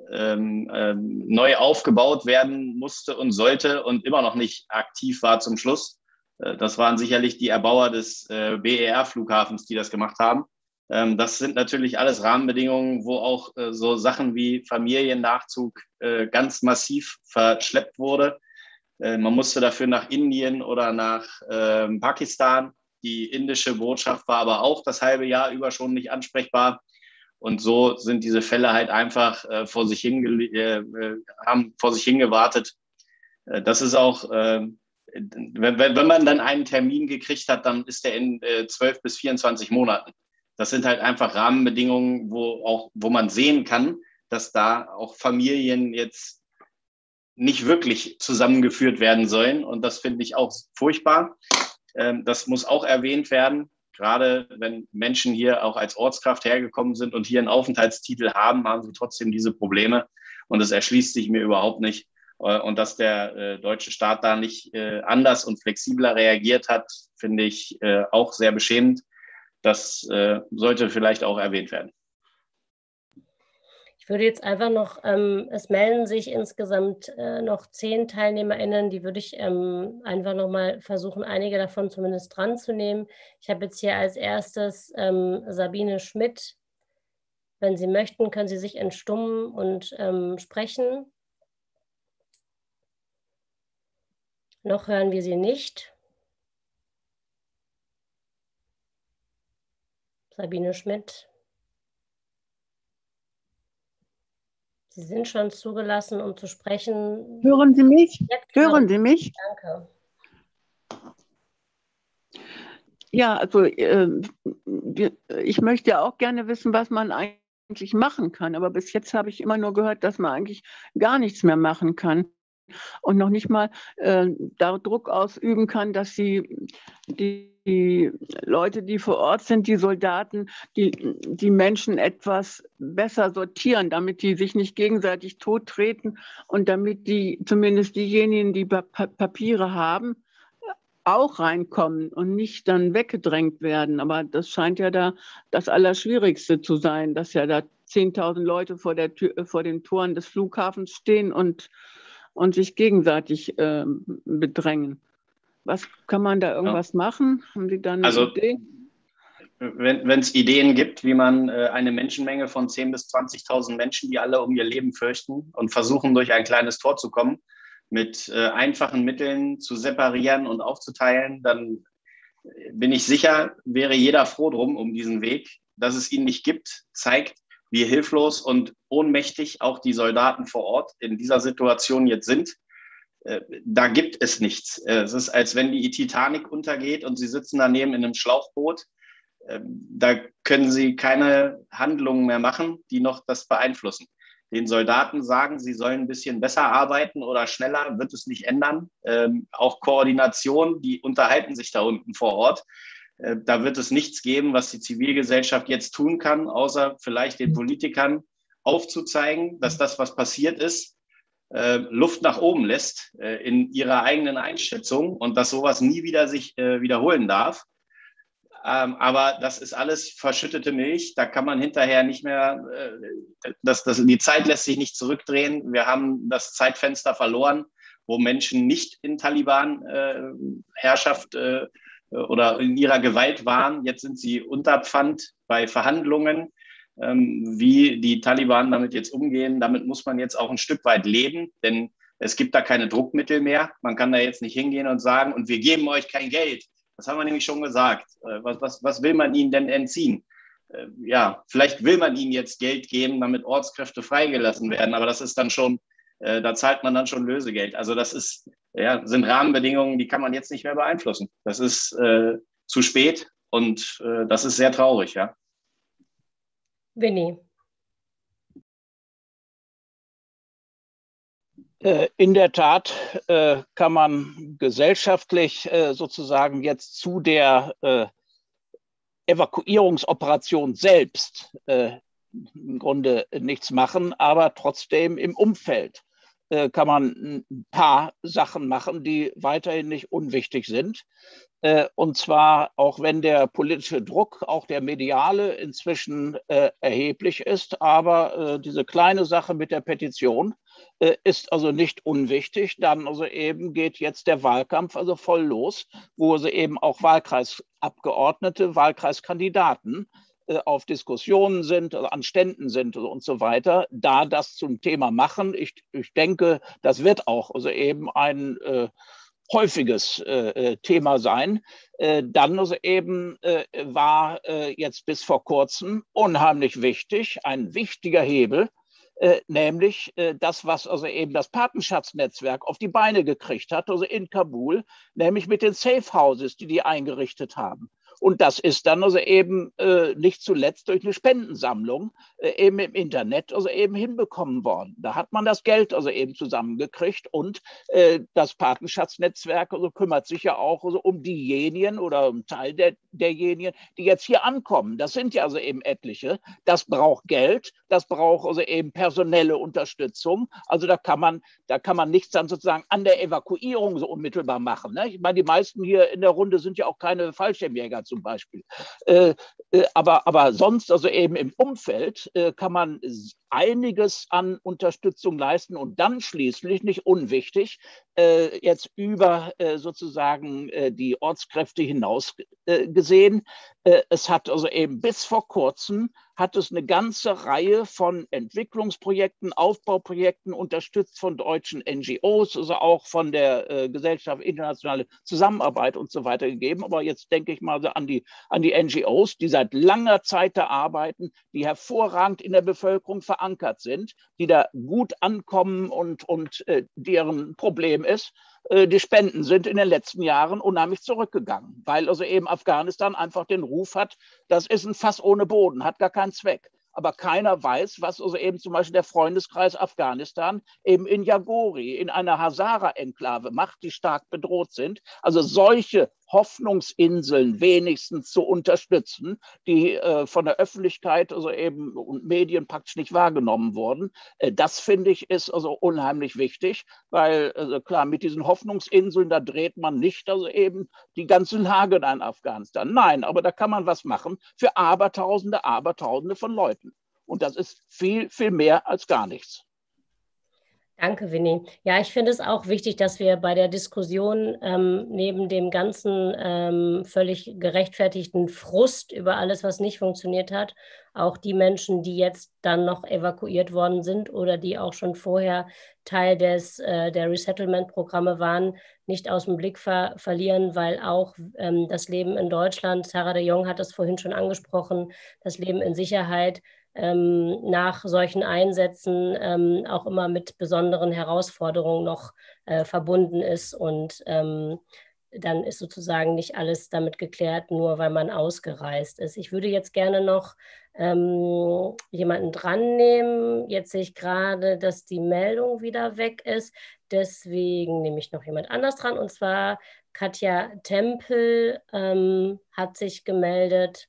neu aufgebaut werden musste und sollte und immer noch nicht aktiv war zum Schluss. Das waren sicherlich die Erbauer des BER-Flughafens, die das gemacht haben. Das sind natürlich alles Rahmenbedingungen, wo auch so Sachen wie Familiennachzug ganz massiv verschleppt wurde. Man musste dafür nach Indien oder nach Pakistan. Die indische Botschaft war aber auch das halbe Jahr über schon nicht ansprechbar. Und so sind diese Fälle halt einfach haben vor sich hingewartet. Das ist auch, wenn man dann einen Termin gekriegt hat, dann ist der in 12 bis 24 Monaten. Das sind halt einfach Rahmenbedingungen, wo man sehen kann, dass da auch Familien jetzt nicht wirklich zusammengeführt werden sollen. Und das finde ich auch furchtbar. Das muss auch erwähnt werden. Gerade wenn Menschen hier auch als Ortskraft hergekommen sind und hier einen Aufenthaltstitel haben, haben sie trotzdem diese Probleme. Und es erschließt sich mir überhaupt nicht. Und dass der deutsche Staat da nicht anders und flexibler reagiert hat, finde ich auch sehr beschämend. Das sollte vielleicht auch erwähnt werden. Ich würde jetzt einfach noch, es melden sich insgesamt noch 10 TeilnehmerInnen, die würde ich einfach nochmal versuchen, einige davon zumindest dran zu nehmen. Ich habe jetzt hier als erstes Sabine Schmidt. Wenn Sie möchten, können Sie sich entstummen und sprechen. Noch hören wir Sie nicht. Sabine Schmidt. Sie sind schon zugelassen, um zu sprechen. Hören Sie mich? Jetzt hören Sie mich? Danke. Ja, also ich möchte ja auch gerne wissen, was man eigentlich machen kann. Aber bis jetzt habe ich immer nur gehört, dass man eigentlich gar nichts mehr machen kann. Und noch nicht mal da Druck ausüben kann, dass sie die die Leute, die vor Ort sind, die Soldaten, die Menschen etwas besser sortieren, damit die sich nicht gegenseitig tottreten und damit zumindest diejenigen, die Papiere haben, auch reinkommen und nicht dann weggedrängt werden. Aber das scheint ja da das Allerschwierigste zu sein, dass ja da 10.000 Leute vor den Toren des Flughafens stehen und sich gegenseitig bedrängen. Was kann man da irgendwas machen? Haben Sie da eine Idee? Wenn es Ideen gibt, wie man eine Menschenmenge von 10.000 bis 20.000 Menschen, die alle um ihr Leben fürchten und versuchen, durch ein kleines Tor zu kommen, mit einfachen Mitteln zu separieren und aufzuteilen, dann bin ich sicher, wäre jeder froh drum um diesen Weg. Dass es ihn nicht gibt, zeigt, wie hilflos und ohnmächtig auch die Soldaten vor Ort in dieser Situation jetzt sind. Da gibt es nichts. Es ist, als wenn die Titanic untergeht und sie sitzen daneben in einem Schlauchboot. Da können sie keine Handlungen mehr machen, die noch das beeinflussen. Den Soldaten sagen, sie sollen ein bisschen besser arbeiten oder schneller, wird es nicht ändern. Auch Koordination, die unterhalten sich da unten vor Ort. Da wird es nichts geben, was die Zivilgesellschaft jetzt tun kann, außer vielleicht den Politikern aufzuzeigen, dass das, was passiert ist, Luft nach oben lässt in ihrer eigenen Einschätzung und dass sowas nie wieder sich wiederholen darf. Aber das ist alles verschüttete Milch. Da kann man hinterher nicht mehr, die Zeit lässt sich nicht zurückdrehen. Wir haben das Zeitfenster verloren, wo Menschen nicht in Taliban-Herrschaft oder in ihrer Gewalt waren. Jetzt sind sie unter Pfand bei Verhandlungen. Wie die Taliban damit jetzt umgehen, damit muss man jetzt auch ein Stück weit leben, denn es gibt da keine Druckmittel mehr. Man kann da jetzt nicht hingehen und sagen, und wir geben euch kein Geld. Das haben wir nämlich schon gesagt. Was will man ihnen denn entziehen? Ja, vielleicht will man ihnen jetzt Geld geben, damit Ortskräfte freigelassen werden, aber das ist dann schon, da zahlt man dann schon Lösegeld. Also das sind Rahmenbedingungen, die kann man jetzt nicht mehr beeinflussen. Das ist zu spät und das ist sehr traurig, ja. Winnie. In der Tat kann man gesellschaftlich sozusagen jetzt zu der Evakuierungsoperation selbst im Grunde nichts machen, aber trotzdem im Umfeld kann man ein paar Sachen machen, die weiterhin nicht unwichtig sind. Und zwar, auch wenn der politische Druck, auch der mediale, inzwischen erheblich ist, aber diese kleine Sache mit der Petition ist also nicht unwichtig. Dann also eben geht jetzt der Wahlkampf also voll los, wo also eben auch Wahlkreisabgeordnete, Wahlkreiskandidaten auf Diskussionen sind, also an Ständen sind und so weiter, da das zum Thema machen. Ich denke, das wird auch also eben ein häufiges Thema sein. Dann also eben war jetzt bis vor kurzem unheimlich wichtig, ein wichtiger Hebel, nämlich das, was also eben das Patenschaftsnetzwerk auf die Beine gekriegt hat, also in Kabul, nämlich mit den Safe Houses, die eingerichtet haben. Und das ist dann also eben nicht zuletzt durch eine Spendensammlung eben im Internet also eben hinbekommen worden. Da hat man das Geld also eben zusammengekriegt und das Patenschaftsnetzwerk also kümmert sich ja auch also um diejenigen oder um Teil derjenigen, die jetzt hier ankommen. Das sind ja also eben etliche. Das braucht Geld, das braucht also eben personelle Unterstützung. Also da kann man nichts dann sozusagen an der Evakuierung so unmittelbar machen. Ne? Ich meine, die meisten hier in der Runde sind ja auch keine Fallschirmjäger zum Beispiel. Aber sonst, also eben im Umfeld, kann man einiges an Unterstützung leisten und dann schließlich, nicht unwichtig, jetzt über sozusagen die Ortskräfte hinaus gesehen. Es hat also eben bis vor kurzem hat es eine ganze Reihe von Entwicklungsprojekten, Aufbauprojekten unterstützt von deutschen NGOs, also auch von der Gesellschaft Internationale Zusammenarbeit und so weiter gegeben. Aber jetzt denke ich mal an die NGOs, die seit langer Zeit da arbeiten, die hervorragend in der Bevölkerung verankert sind, die da gut ankommen und deren Problem ist, die Spenden sind in den letzten Jahren unheimlich zurückgegangen, weil also eben Afghanistan einfach den Ruf hat, das ist ein Fass ohne Boden, hat gar keinen Zweck. Aber keiner weiß, was also eben zum Beispiel der Freundeskreis Afghanistan eben in Jaghori, in einer Hazara-Enklave macht, die stark bedroht sind. Also solche Hoffnungsinseln wenigstens zu unterstützen, die von der Öffentlichkeit also eben und Medien praktisch nicht wahrgenommen wurden. Das finde ich ist also unheimlich wichtig, weil also klar, mit diesen Hoffnungsinseln, da dreht man nicht also eben die ganze Lage da in Afghanistan. Nein, aber da kann man was machen für Abertausende von Leuten. Und das ist viel, viel mehr als gar nichts. Danke, Winnie. Ja, ich finde es auch wichtig, dass wir bei der Diskussion neben dem ganzen völlig gerechtfertigten Frust über alles, was nicht funktioniert hat, auch die Menschen, die jetzt dann noch evakuiert worden sind oder die auch schon vorher Teil der Resettlement-Programme waren, nicht aus dem Blick verlieren, weil auch das Leben in Deutschland, Sarah de Jong hat es vorhin schon angesprochen, das Leben in Sicherheit, nach solchen Einsätzen auch immer mit besonderen Herausforderungen noch verbunden ist und dann ist sozusagen nicht alles damit geklärt, nur weil man ausgereist ist. Ich würde jetzt gerne noch jemanden dran nehmen. Jetzt sehe ich gerade, dass die Meldung wieder weg ist. Deswegen nehme ich noch jemand anders dran und zwar Katja Tempel hat sich gemeldet.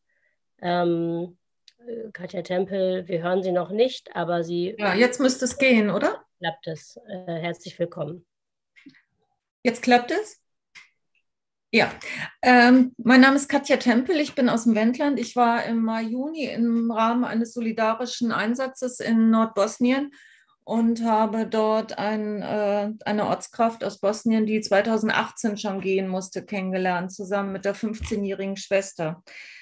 Katja Tempel, wir hören Sie noch nicht, aber Sie... Ja, jetzt müsste es gehen, oder? Klappt es. Herzlich willkommen. Jetzt klappt es? Ja, mein Name ist Katja Tempel, ich bin aus dem Wendland. Ich war im Mai, Juni im Rahmen eines solidarischen Einsatzes in Nordbosnien und habe dort eine Ortskraft aus Bosnien, die 2018 schon gehen musste, kennengelernt, zusammen mit der 15-jährigen Schwester.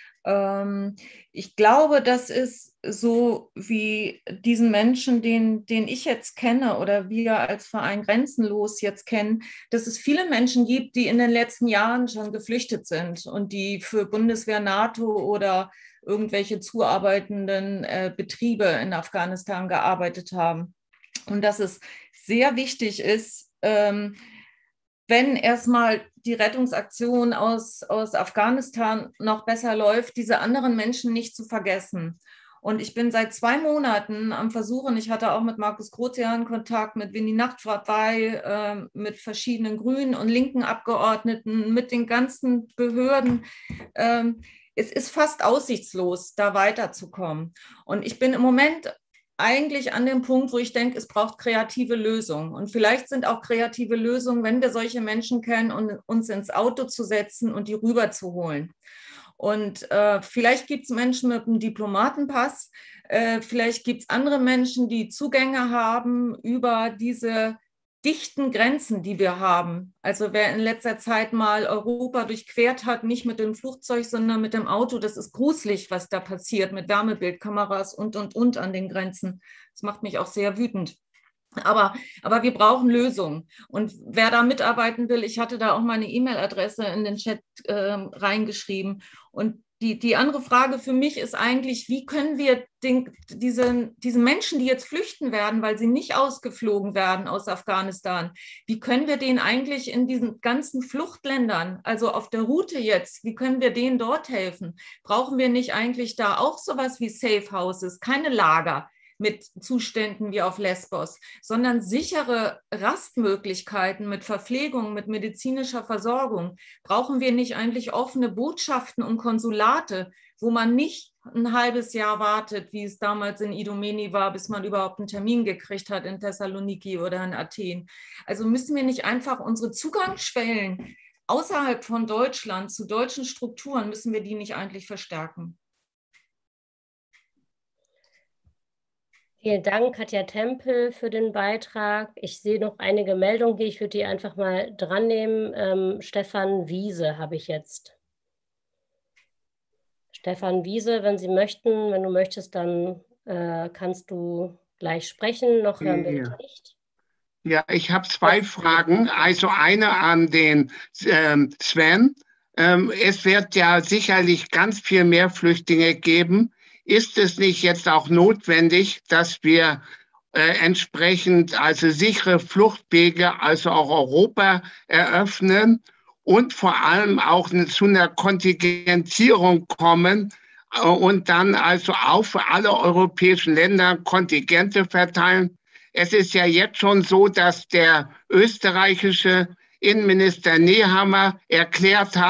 Ich glaube, das ist so wie diesen Menschen, den ich jetzt kenne oder wir als Verein Grenzenlos jetzt kennen, dass es viele Menschen gibt, die in den letzten Jahren schon geflüchtet sind und die für Bundeswehr, NATO oder irgendwelche zuarbeitenden Betriebe in Afghanistan gearbeitet haben. Und dass es sehr wichtig ist, wenn erstmal die Rettungsaktion aus Afghanistan noch besser läuft, diese anderen Menschen nicht zu vergessen. Und ich bin seit 2 Monaten am Versuchen, ich hatte auch mit Markus Grozian Kontakt, mit Winnie Nachtfrei, mit verschiedenen grünen und linken Abgeordneten, mit den ganzen Behörden. Es ist fast aussichtslos, da weiterzukommen. Und ich bin im Moment eigentlich an dem Punkt, wo ich denke, es braucht kreative Lösungen. Und vielleicht sind auch kreative Lösungen, wenn wir solche Menschen kennen, und uns ins Auto zu setzen und die rüber zu holen. Und vielleicht gibt es Menschen mit einem Diplomatenpass, vielleicht gibt es andere Menschen, die Zugänge haben über diese dichten Grenzen, die wir haben. Also wer in letzter Zeit mal Europa durchquert hat, nicht mit dem Flugzeug, sondern mit dem Auto, das ist gruselig, was da passiert mit Wärmebildkameras und an den Grenzen. Das macht mich auch sehr wütend. Aber wir brauchen Lösungen. Und wer da mitarbeiten will, ich hatte da auch meine E-Mail-Adresse in den Chat reingeschrieben. Und die andere Frage für mich ist eigentlich, wie können wir diese Menschen, die jetzt flüchten werden, weil sie nicht ausgeflogen werden aus Afghanistan, wie können wir denen eigentlich in diesen ganzen Fluchtländern, also auf der Route jetzt, wie können wir denen dort helfen? Brauchen wir nicht eigentlich da auch sowas wie Safe Houses, keine Lager mit Zuständen wie auf Lesbos, sondern sichere Rastmöglichkeiten mit Verpflegung, mit medizinischer Versorgung? Brauchen wir nicht eigentlich offene Botschaften und Konsulate, wo man nicht ein halbes Jahr wartet, wie es damals in Idomeni war, bis man überhaupt einen Termin gekriegt hat in Thessaloniki oder in Athen? Also müssen wir nicht einfach unsere Zugangsschwellen außerhalb von Deutschland zu deutschen Strukturen, müssen wir die nicht eigentlich verstärken? Vielen Dank, Katja Tempel, für den Beitrag. Ich sehe noch einige Meldungen hier. Ich würde die einfach mal dran nehmen. Stefan Wiese habe ich jetzt. Stefan Wiese, wenn Sie möchten, wenn du möchtest, dann kannst du gleich sprechen. Noch hören wir dich nicht. Ja, ich habe 2 Fragen. Also eine an den Sven. Es wird ja sicherlich ganz viel mehr Flüchtlinge geben. Ist es nicht jetzt auch notwendig, dass wir entsprechend also sichere Fluchtwege, also auch Europa eröffnen und vor allem auch zu einer Kontingentierung kommen und dann also auch für alle europäischen Länder Kontingente verteilen? Es ist ja jetzt schon so, dass der österreichische Innenminister Nehammer erklärt hat,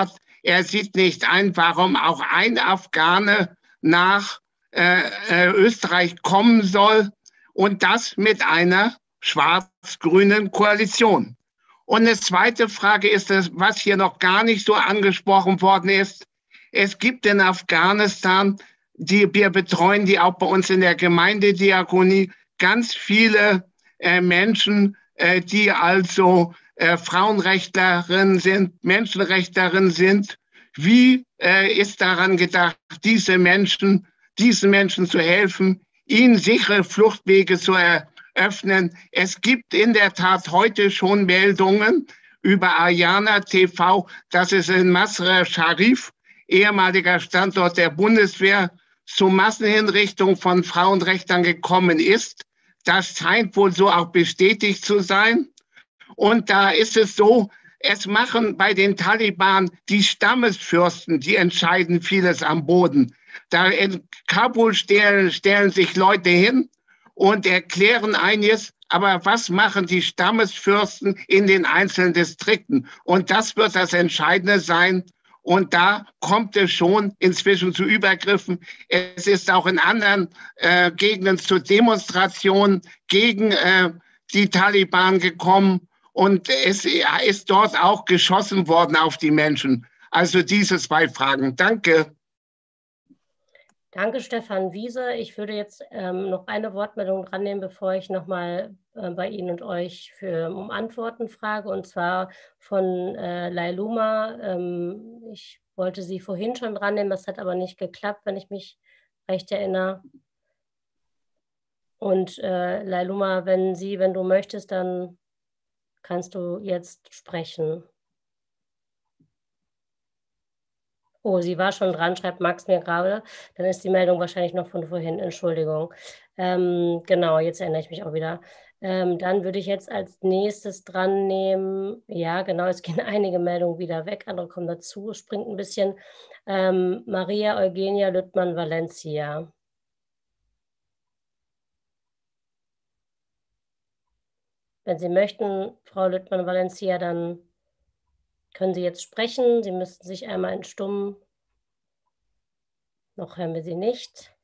Er sieht nicht ein, warum auch ein Afghane nach Österreich kommen soll und das mit einer schwarz-grünen Koalition. Und eine zweite Frage ist das, was hier noch gar nicht so angesprochen worden ist. Es gibt in Afghanistan, die wir betreuen, die auch bei uns in der Gemeindediakonie, ganz viele Menschen, die also Frauenrechtlerinnen sind, Menschenrechtlerinnen sind. Wie ist daran gedacht, diesen Menschen zu helfen, ihnen sichere Fluchtwege zu eröffnen? Es gibt in der Tat heute schon Meldungen über Ayana TV, dass es in Masr Sharif, ehemaliger Standort der Bundeswehr, zu Massenhinrichtungen von Frauenrechtlern gekommen ist. Das scheint wohl so auch bestätigt zu sein. Und da ist es so, es machen bei den Taliban die Stammesfürsten, die entscheiden vieles am Boden. Da in Kabul stellen sich Leute hin und erklären einiges, aber was machen die Stammesfürsten in den einzelnen Distrikten? Und das wird das Entscheidende sein. Und da kommt es schon inzwischen zu Übergriffen. Es ist auch in anderen Gegenden zu Demonstrationen gegen die Taliban gekommen. Und es ist dort auch geschossen worden auf die Menschen. Also diese zwei Fragen. Danke. Danke, Stefan Wiese. Ich würde jetzt noch eine Wortmeldung dran nehmen, bevor ich nochmal bei Ihnen und euch um Antworten frage, und zwar von Lailuma. Ich wollte sie vorhin schon dran nehmen, das hat aber nicht geklappt, wenn ich mich recht erinnere. Und Lailuma, wenn du möchtest, dann kannst du jetzt sprechen. Oh, sie war schon dran, schreibt Max mir gerade. Dann ist die Meldung wahrscheinlich noch von vorhin. Entschuldigung. Genau, jetzt erinnere ich mich auch wieder. Dann würde ich jetzt als nächstes dran nehmen. Ja, genau, es gehen einige Meldungen wieder weg. Andere kommen dazu. Es springt ein bisschen. Maria Eugenia Lüttmann-Valencia. Wenn Sie möchten, Frau Lüttmann-Valencia, dann können Sie jetzt sprechen. Sie müssten sich einmal entstummen. Noch hören wir Sie nicht.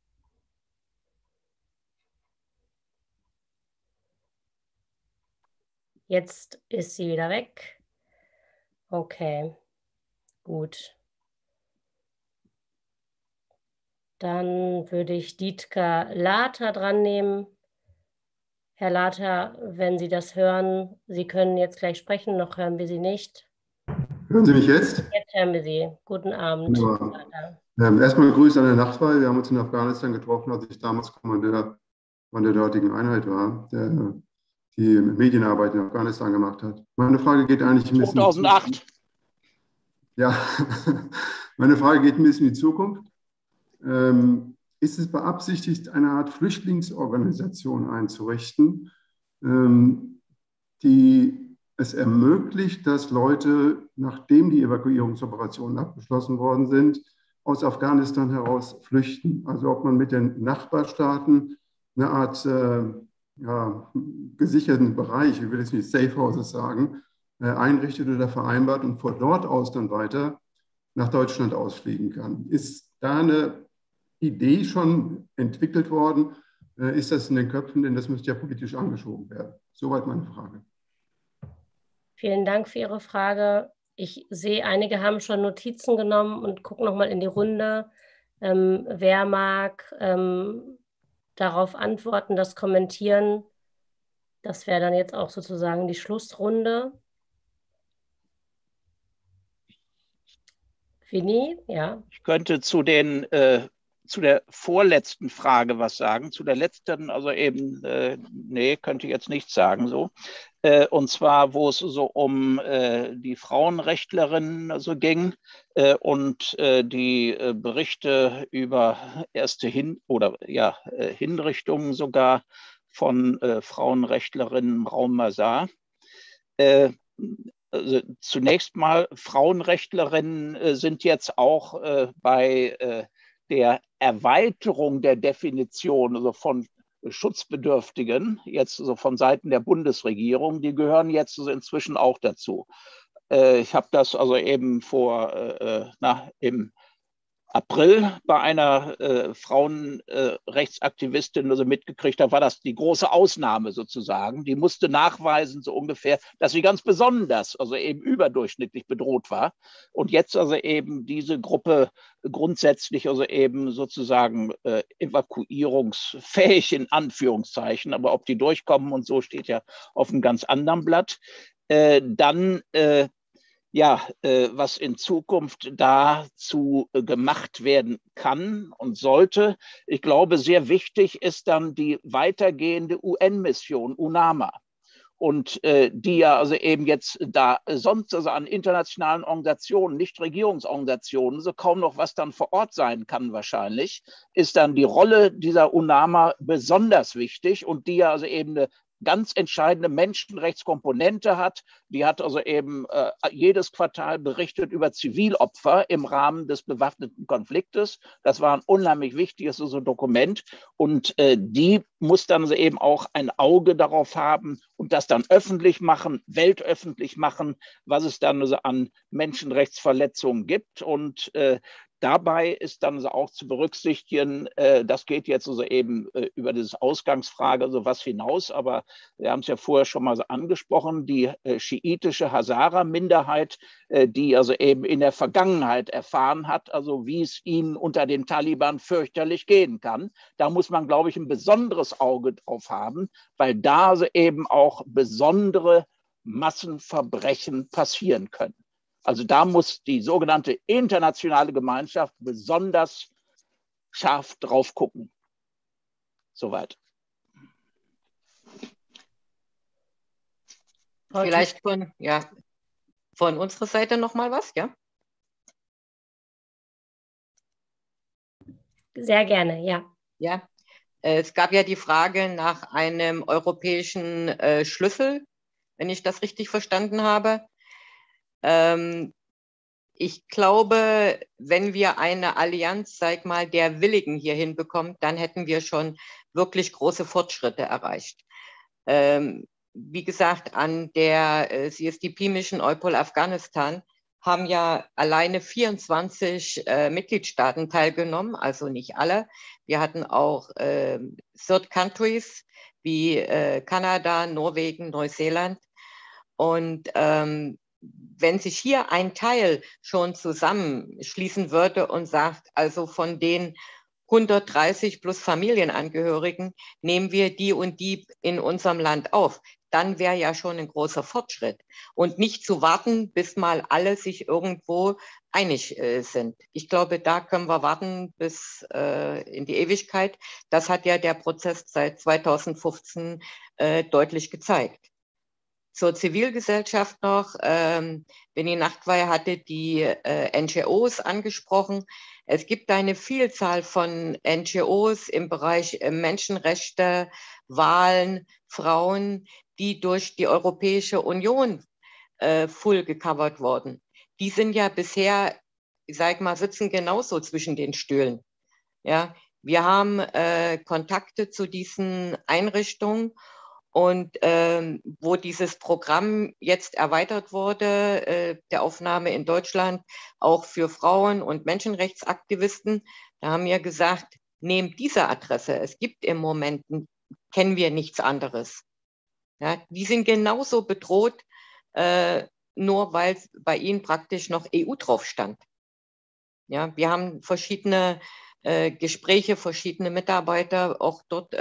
Jetzt ist sie wieder weg. Okay, gut. Dann würde ich Dietger Later dran nehmen. Herr Later, wenn Sie das hören, Sie können jetzt gleich sprechen, noch hören wir Sie nicht. Hören Sie mich jetzt? Jetzt hören wir Sie. Guten Abend. Erstmal Grüße an der Nachtwahl. Wir haben uns in Afghanistan getroffen, als ich damals Kommandeur von der dortigen Einheit war, der die Medienarbeit in Afghanistan gemacht hat. Meine Frage geht eigentlich ein bisschen... 2008. Ja, meine Frage geht ein bisschen in die Zukunft. Ist es beabsichtigt, eine Art Flüchtlingsorganisation einzurichten, die es ermöglicht, dass Leute, nachdem die Evakuierungsoperationen abgeschlossen worden sind, aus Afghanistan heraus flüchten? Also ob man mit den Nachbarstaaten eine Art gesicherten Bereich, ich will jetzt nicht Safe Houses sagen, einrichtet oder vereinbart und von dort aus dann weiter nach Deutschland ausfliegen kann. Ist da eine Idee schon entwickelt worden? Ist das in den Köpfen? Denn das müsste ja politisch angeschoben werden. Soweit meine Frage. Vielen Dank für Ihre Frage. Ich sehe, einige haben schon Notizen genommen und gucken nochmal in die Runde. Wer mag darauf antworten, das kommentieren? Das wäre dann jetzt auch sozusagen die Schlussrunde. Vinny, ja. Ich könnte zu der vorletzten Frage was sagen. Zu der letzten, also eben, nee, könnte ich jetzt nichts sagen so. Und zwar, wo es so um die Frauenrechtlerinnen so ging und die Berichte über erste Hinrichtungen sogar von Frauenrechtlerinnen im Raum Masar. Also zunächst mal, Frauenrechtlerinnen sind jetzt auch bei der Erweiterung der Definition also von Schutzbedürftigen, jetzt so von Seiten der Bundesregierung, die gehören jetzt inzwischen auch dazu. Ich habe das also eben im April bei einer Frauenrechtsaktivistin also mitgekriegt, da war das die große Ausnahme sozusagen. Die musste nachweisen, so ungefähr, dass sie ganz besonders, also eben überdurchschnittlich bedroht war. Und jetzt also eben diese Gruppe grundsätzlich also eben sozusagen evakuierungsfähig in Anführungszeichen, aber ob die durchkommen und so steht ja auf einem ganz anderen Blatt. Was in Zukunft dazu gemacht werden kann und sollte. Ich glaube, sehr wichtig ist dann die weitergehende UN-Mission, UNAMA. Und die ja also eben jetzt da sonst also an internationalen Organisationen, Nichtregierungsorganisationen, so kaum noch was dann vor Ort sein kann wahrscheinlich, ist dann die Rolle dieser UNAMA besonders wichtig und die ja also eben eine ganz entscheidende Menschenrechtskomponente hat. Die hat also eben jedes Quartal berichtet über Zivilopfer im Rahmen des bewaffneten Konfliktes. Das war ein unheimlich wichtiges so Dokument. Und die muss dann also eben auch ein Auge darauf haben und das dann öffentlich machen, weltöffentlich machen, was es dann also an Menschenrechtsverletzungen gibt. Und dabei ist dann auch zu berücksichtigen, das geht jetzt also eben über diese Ausgangsfrage also was hinaus, aber wir haben es ja vorher schon mal so angesprochen, die schiitische Hazara-Minderheit, die also eben in der Vergangenheit erfahren hat, also wie es ihnen unter den Taliban fürchterlich gehen kann. Da muss man, glaube ich, ein besonderes Auge drauf haben, weil da also eben auch besondere Massenverbrechen passieren können. Also da muss die sogenannte internationale Gemeinschaft besonders scharf drauf gucken. Soweit. Vielleicht von unserer Seite noch mal was, ja? Sehr gerne, ja. Ja, es gab ja die Frage nach einem europäischen Schlüssel, wenn ich das richtig verstanden habe. Ich glaube, wenn wir eine Allianz, sag mal, der Willigen hier hinbekommen, dann hätten wir schon wirklich große Fortschritte erreicht. Wie gesagt, an der CSDP-Mission EUPOL Afghanistan haben ja alleine 24 Mitgliedstaaten teilgenommen, also nicht alle. Wir hatten auch Third Countries wie Kanada, Norwegen, Neuseeland. Und wenn sich hier ein Teil schon zusammenschließen würde und sagt, also von den 130 plus Familienangehörigen nehmen wir die und die in unserem Land auf, dann wäre ja schon ein großer Fortschritt. Und nicht zu warten, bis mal alle sich irgendwo einig sind. Ich glaube, da können wir warten bis in die Ewigkeit. Das hat ja der Prozess seit 2015 deutlich gezeigt. Zur Zivilgesellschaft noch, Benny Nachtwey hatte die NGOs angesprochen. Es gibt eine Vielzahl von NGOs im Bereich Menschenrechte, Wahlen, Frauen, die durch die Europäische Union full gecovert wurden. Die sind ja bisher, ich sag mal, sitzen genauso zwischen den Stühlen. Ja, wir haben Kontakte zu diesen Einrichtungen. Und wo dieses Programm jetzt erweitert wurde, der Aufnahme in Deutschland auch für Frauen und Menschenrechtsaktivisten, da haben wir gesagt, nehmt diese Adresse. Es gibt im Moment, kennen wir nichts anderes. Ja, die sind genauso bedroht, nur weil bei ihnen praktisch noch EU drauf stand. Ja, wir haben verschiedene Gespräche, verschiedene Mitarbeiter auch dort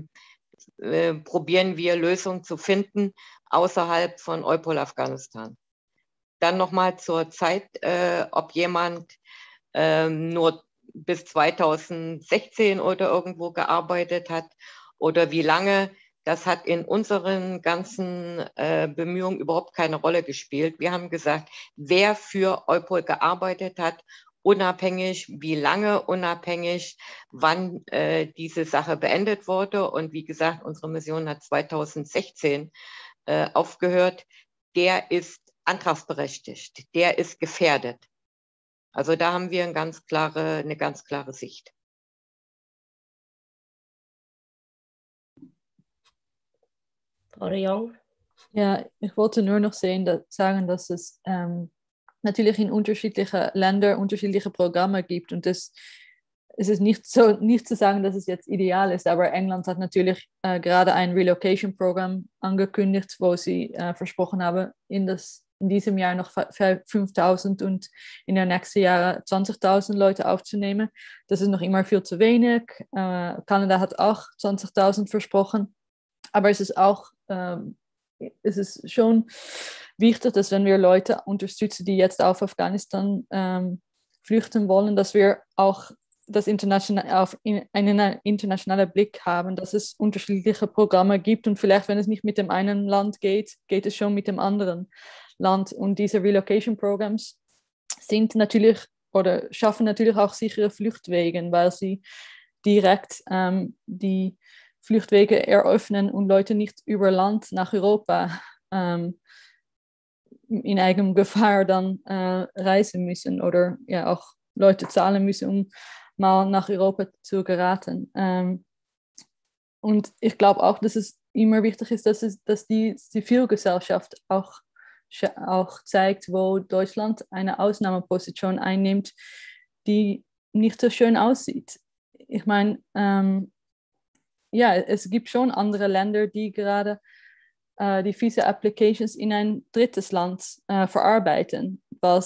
probieren wir Lösungen zu finden außerhalb von EUPOL Afghanistan. Dann nochmal zur Zeit, ob jemand nur bis 2016 oder irgendwo gearbeitet hat oder wie lange, das hat in unseren ganzen Bemühungen überhaupt keine Rolle gespielt. Wir haben gesagt, wer für EUPOL gearbeitet hat, unabhängig, wie lange unabhängig, wann diese Sache beendet wurde. Und wie gesagt, unsere Mission hat 2016 aufgehört. Der ist antragsberechtigt, der ist gefährdet. Also da haben wir eine ganz klare Sicht. Frau de Jong. Ja, ich wollte nur noch sagen, dass es natürlich in unterschiedlichen Ländern unterschiedliche Programme gibt und es ist nicht zu sagen, dass es jetzt ideal ist, aber England hat natürlich gerade ein Relocation-Programm angekündigt, wo sie versprochen haben, in diesem Jahr noch 5.000 und in den nächsten Jahren 20.000 Leute aufzunehmen. Das ist noch immer viel zu wenig. Kanada hat auch 20.000 versprochen, aber es ist schon wichtig, dass wenn wir Leute unterstützen, die jetzt auf Afghanistan flüchten wollen, dass wir auch einen internationalen Blick haben, dass es unterschiedliche Programme gibt und vielleicht, wenn es nicht mit dem einen Land geht, geht es schon mit dem anderen Land. Und diese Relocation Programs sind natürlich oder schaffen natürlich auch sichere Fluchtwege, weil sie direkt die Fluchtwege eröffnen und Leute nicht über Land nach Europa in eigenem Gefahr dann reisen müssen oder ja auch Leute zahlen müssen, um mal nach Europa zu geraten. Und ich glaube auch, dass es immer wichtig ist, dass die Zivilgesellschaft auch zeigt, wo Deutschland eine Ausnahmeposition einnimmt, die nicht so schön aussieht. Ich meine, ja, es gibt schon andere Länder, die gerade die Visa-Applications in ein drittes Land verarbeiten,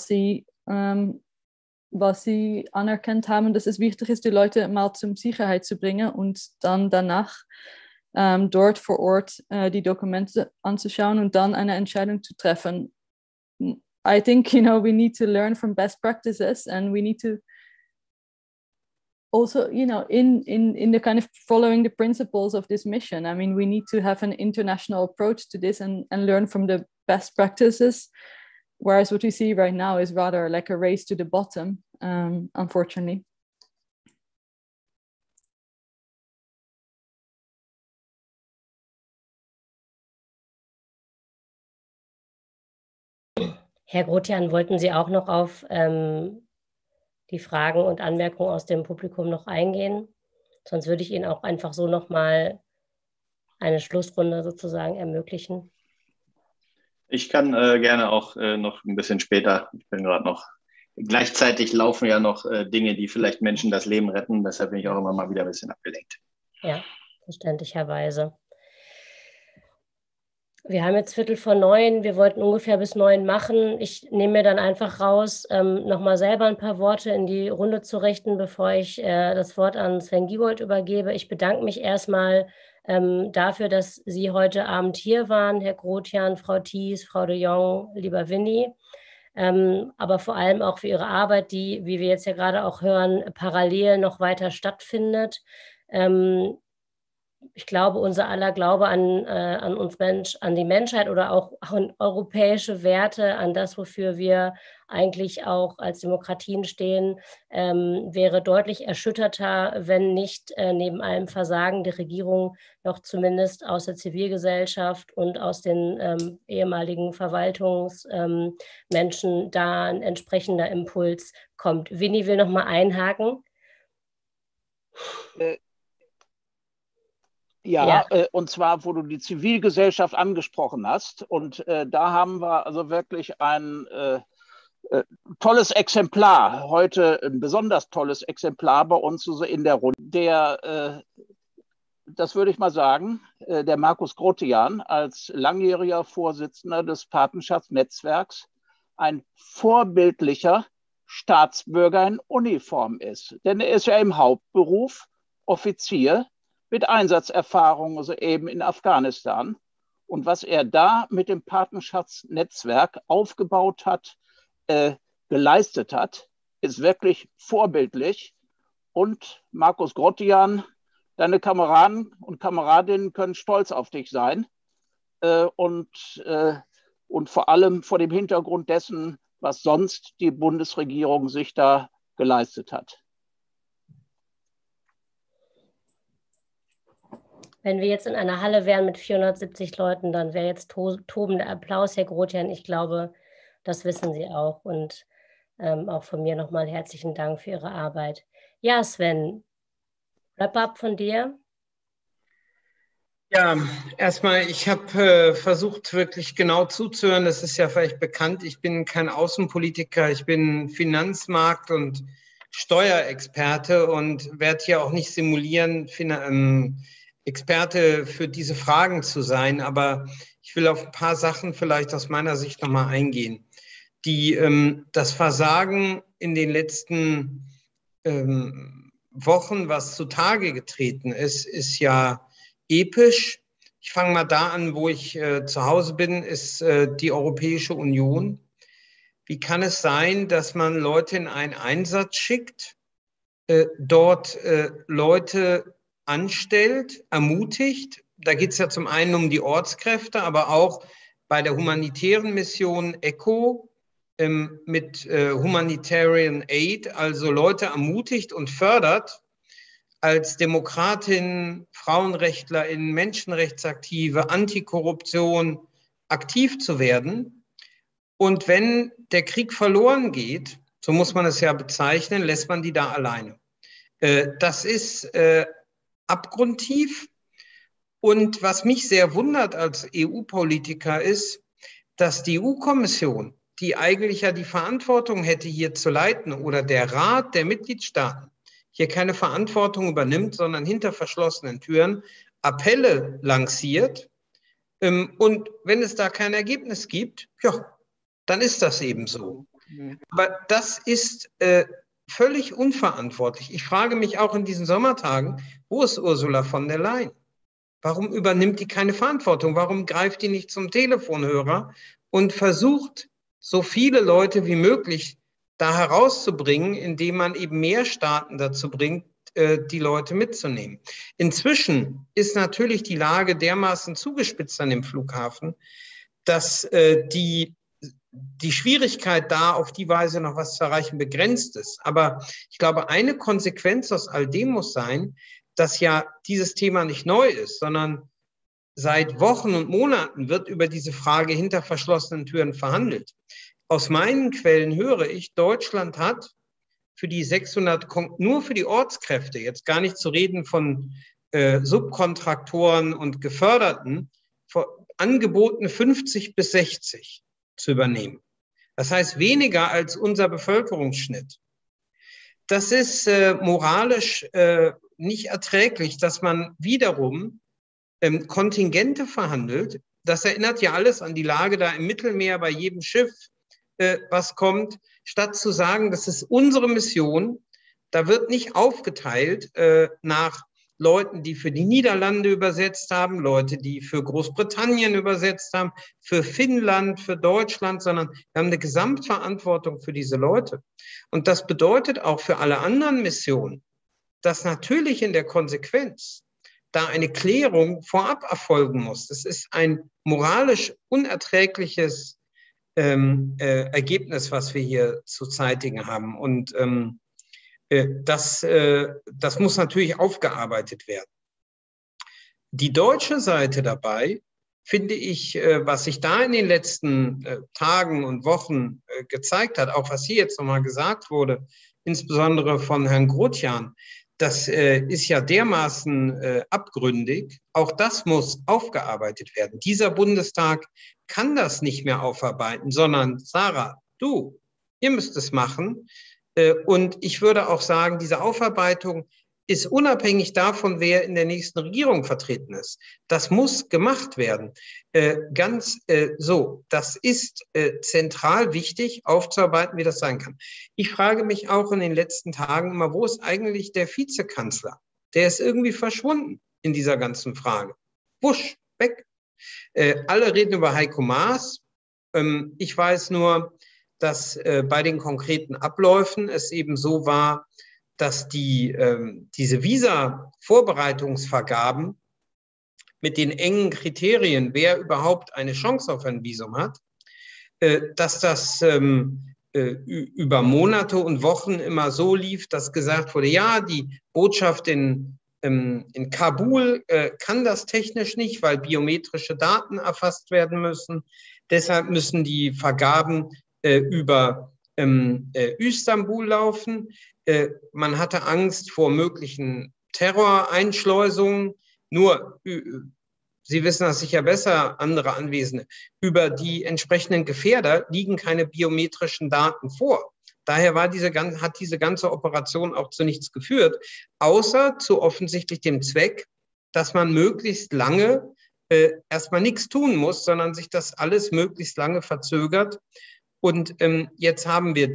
was sie anerkannt haben, dass es wichtig ist, die Leute mal zur Sicherheit zu bringen und dann danach dort vor Ort die Dokumente anzuschauen und dann eine Entscheidung zu treffen. I think, we need to learn from best practices and we need to also, in the kind of following the principles of this mission. I mean, we need to have an international approach to this and learn from the best practices. Whereas what we see right now is rather like a race to the bottom, unfortunately. Herr Grotian, wollten Sie auch noch auf die Fragen und Anmerkungen aus dem Publikum noch eingehen? Sonst würde ich Ihnen auch einfach so nochmal eine Schlussrunde sozusagen ermöglichen. Ich kann gerne auch noch ein bisschen später, ich bin gerade noch, gleichzeitig laufen ja noch Dinge, die vielleicht Menschen das Leben retten, deshalb bin ich auch immer mal wieder ein bisschen abgelenkt. Ja, verständlicherweise. Wir haben jetzt 8:45, wir wollten ungefähr bis 9 machen. Ich nehme mir dann einfach raus, nochmal selber ein paar Worte in die Runde zu richten, bevor ich das Wort an Sven Giegold übergebe. Ich bedanke mich erstmal dafür, dass Sie heute Abend hier waren, Herr Grotian, Frau Thies, Frau de Jong, lieber Winnie, aber vor allem auch für Ihre Arbeit, die, wie wir jetzt ja gerade auch hören, parallel noch weiter stattfindet. Ich glaube, unser aller Glaube an uns an die Menschheit oder auch an europäische Werte, an das, wofür wir eigentlich auch als Demokratien stehen, wäre deutlich erschütterter, wenn nicht neben allem Versagen der Regierung noch zumindest aus der Zivilgesellschaft und aus den ehemaligen Verwaltungsmenschen da ein entsprechender Impuls kommt. Winnie will noch mal einhaken. Ja, und zwar, wo du die Zivilgesellschaft angesprochen hast. Und da haben wir also wirklich ein tolles Exemplar, heute ein besonders tolles Exemplar bei uns in der Runde. Das würde ich mal sagen, der Markus Grotian als langjähriger Vorsitzender des Patenschaftsnetzwerks ein vorbildlicher Staatsbürger in Uniform ist. Denn er ist ja im Hauptberuf Offizier mit Einsatzerfahrung, also eben in Afghanistan. Und was er da mit dem Patenschaftsnetzwerk aufgebaut hat, geleistet hat, ist wirklich vorbildlich. Und Markus Grotian, deine Kameraden und Kameradinnen können stolz auf dich sein. Und vor allem vor dem Hintergrund dessen, was sonst die Bundesregierung sich da geleistet hat. Wenn wir jetzt in einer Halle wären mit 470 Leuten, dann wäre jetzt tobender Applaus, Herr Grotian. Ich glaube, das wissen Sie auch. Und auch von mir nochmal herzlichen Dank für Ihre Arbeit. Ja, Sven, Wrap-up von dir? Ja, erstmal, ich habe versucht, wirklich genau zuzuhören. Das ist ja vielleicht bekannt. Ich bin kein Außenpolitiker, ich bin Finanzmarkt- und Steuerexperte und werde hier auch nicht simulieren, Experte für diese Fragen zu sein. Aber ich will auf ein paar Sachen vielleicht aus meiner Sicht nochmal eingehen. Das Versagen in den letzten Wochen, was zutage getreten ist, ist ja episch. Ich fange mal da an, wo ich zu Hause bin, ist die Europäische Union. Wie kann es sein, dass man Leute in einen Einsatz schickt, dort Leute anstellt, ermutigt? Da geht es ja zum einen um die Ortskräfte, aber auch bei der humanitären Mission ECHO mit Humanitarian Aid, also Leute ermutigt und fördert, als Demokratin, Frauenrechtlerin, Menschenrechtsaktive, Antikorruption aktiv zu werden. Und wenn der Krieg verloren geht, so muss man es ja bezeichnen, lässt man die da alleine. Das ist abgrundtief. Und was mich sehr wundert als EU-Politiker ist, dass die EU-Kommission, die eigentlich ja die Verantwortung hätte, hier zu leiten, oder der Rat der Mitgliedstaaten, hier keine Verantwortung übernimmt, sondern hinter verschlossenen Türen Appelle lanciert. Und wenn es da kein Ergebnis gibt, ja, dann ist das eben so. Aber das ist völlig unverantwortlich. Ich frage mich auch in diesen Sommertagen, wo ist Ursula von der Leyen? Warum übernimmt die keine Verantwortung? Warum greift die nicht zum Telefonhörer und versucht, so viele Leute wie möglich da herauszubringen, indem man eben mehr Staaten dazu bringt, die Leute mitzunehmen? Inzwischen ist natürlich die Lage dermaßen zugespitzt an dem Flughafen, dass die Schwierigkeit da, auf die Weise noch was zu erreichen, begrenzt ist. Aber ich glaube, eine Konsequenz aus all dem muss sein, dass ja dieses Thema nicht neu ist, sondern seit Wochen und Monaten wird über diese Frage hinter verschlossenen Türen verhandelt. Aus meinen Quellen höre ich, Deutschland hat für die 600, nur für die Ortskräfte, jetzt gar nicht zu reden von Subkontraktoren und Geförderten, angeboten 50 bis 60 zu übernehmen. Das heißt weniger als unser Bevölkerungsschnitt. Das ist moralisch nicht erträglich, dass man wiederum Kontingente verhandelt. Das erinnert ja alles an die Lage da im Mittelmeer bei jedem Schiff, was kommt, statt zu sagen, das ist unsere Mission. Da wird nicht aufgeteilt nach Leuten, die für die Niederlande übersetzt haben, Leute, die für Großbritannien übersetzt haben, für Finnland, für Deutschland, sondern wir haben eine Gesamtverantwortung für diese Leute. Und das bedeutet auch für alle anderen Missionen, dass natürlich in der Konsequenz da eine Klärung vorab erfolgen muss. Das ist ein moralisch unerträgliches Ergebnis, was wir hier zu zeitigen haben. Und das muss natürlich aufgearbeitet werden. Die deutsche Seite dabei, finde ich, was sich da in den letzten Tagen und Wochen gezeigt hat, auch was hier jetzt nochmal gesagt wurde, insbesondere von Herrn Grothjan, das ist ja dermaßen abgründig. Auch das muss aufgearbeitet werden. Dieser Bundestag kann das nicht mehr aufarbeiten, sondern Sarah, ihr müsst es machen. Und ich würde auch sagen, diese Aufarbeitung ist unabhängig davon, wer in der nächsten Regierung vertreten ist. Das muss gemacht werden. Das ist zentral wichtig, aufzuarbeiten, wie das sein kann. Ich frage mich auch in den letzten Tagen immer, wo ist eigentlich der Vizekanzler? Der ist irgendwie verschwunden in dieser ganzen Frage. Wusch, weg. Alle reden über Heiko Maas. Ich weiß nur, dass bei den konkreten Abläufen es eben so war, dass diese Visa-Vorbereitungsvergaben mit den engen Kriterien, wer überhaupt eine Chance auf ein Visum hat, dass das über Monate und Wochen immer so lief, dass gesagt wurde, ja, die Botschaft in Kabul kann das technisch nicht, weil biometrische Daten erfasst werden müssen. Deshalb müssen die Vergaben über Istanbul laufen. Man hatte Angst vor möglichen Terroreinschleusungen. Nur Sie wissen das sicher besser, andere Anwesende, über die entsprechenden Gefährder liegen keine biometrischen Daten vor. Daher hat diese ganze Operation auch zu nichts geführt, außer zu offensichtlich dem Zweck, dass man möglichst lange erstmal nichts tun muss, sondern sich das alles möglichst lange verzögert. Und jetzt haben wir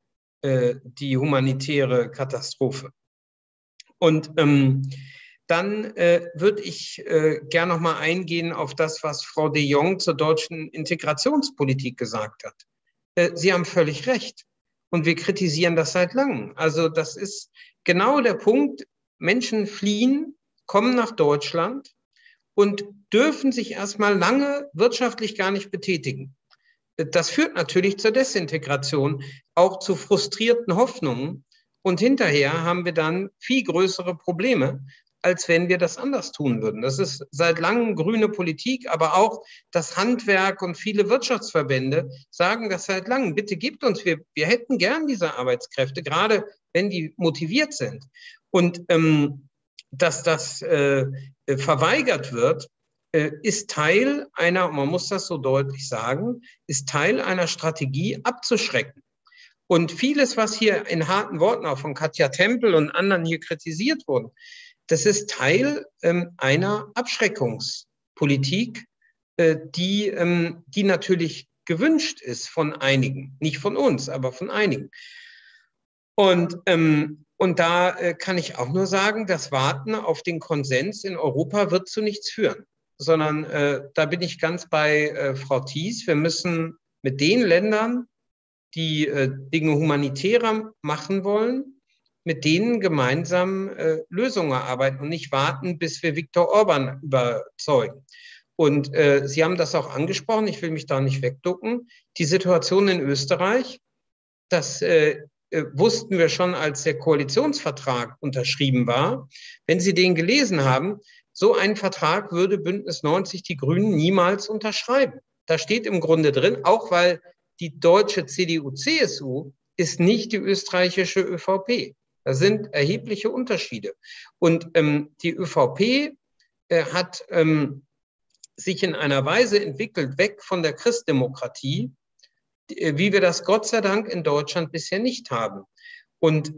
die humanitäre Katastrophe. Und dann würde ich gerne noch mal eingehen auf das, was Frau de Jong zur deutschen Integrationspolitik gesagt hat. Sie haben völlig recht. Und wir kritisieren das seit langem. Also das ist genau der Punkt. Menschen fliehen, kommen nach Deutschland und dürfen sich erstmal lange wirtschaftlich gar nicht betätigen. Das führt natürlich zur Desintegration, auch zu frustrierten Hoffnungen. Und hinterher haben wir dann viel größere Probleme, als wenn wir das anders tun würden. Das ist seit langem grüne Politik, aber auch das Handwerk und viele Wirtschaftsverbände sagen das seit langem. Bitte gebt uns, wir hätten gern diese Arbeitskräfte, gerade wenn die motiviert sind. Und dass das verweigert wird, ist Teil einer, man muss das so deutlich sagen, ist Teil einer Strategie abzuschrecken. Und vieles, was hier in harten Worten auch von Katja Tempel und anderen hier kritisiert wurde, das ist Teil einer Abschreckungspolitik, die natürlich gewünscht ist von einigen. Nicht von uns, aber von einigen. Und da kann ich auch nur sagen, das Warten auf den Konsens in Europa wird zu nichts führen. Sondern da bin ich ganz bei Frau Thies. Wir müssen mit den Ländern, die Dinge humanitärer machen wollen, mit denen gemeinsam Lösungen erarbeiten und nicht warten, bis wir Viktor Orban überzeugen. Und Sie haben das auch angesprochen, ich will mich da nicht wegducken. Die Situation in Österreich, das wussten wir schon, als der Koalitionsvertrag unterschrieben war. Wenn Sie den gelesen haben, so einen Vertrag würde Bündnis 90 die Grünen niemals unterschreiben. Da steht im Grunde drin, auch weil die deutsche CDU-CSU ist nicht die österreichische ÖVP. Da sind erhebliche Unterschiede. Und die ÖVP hat sich in einer Weise entwickelt, weg von der Christdemokratie, wie wir das Gott sei Dank in Deutschland bisher nicht haben. Und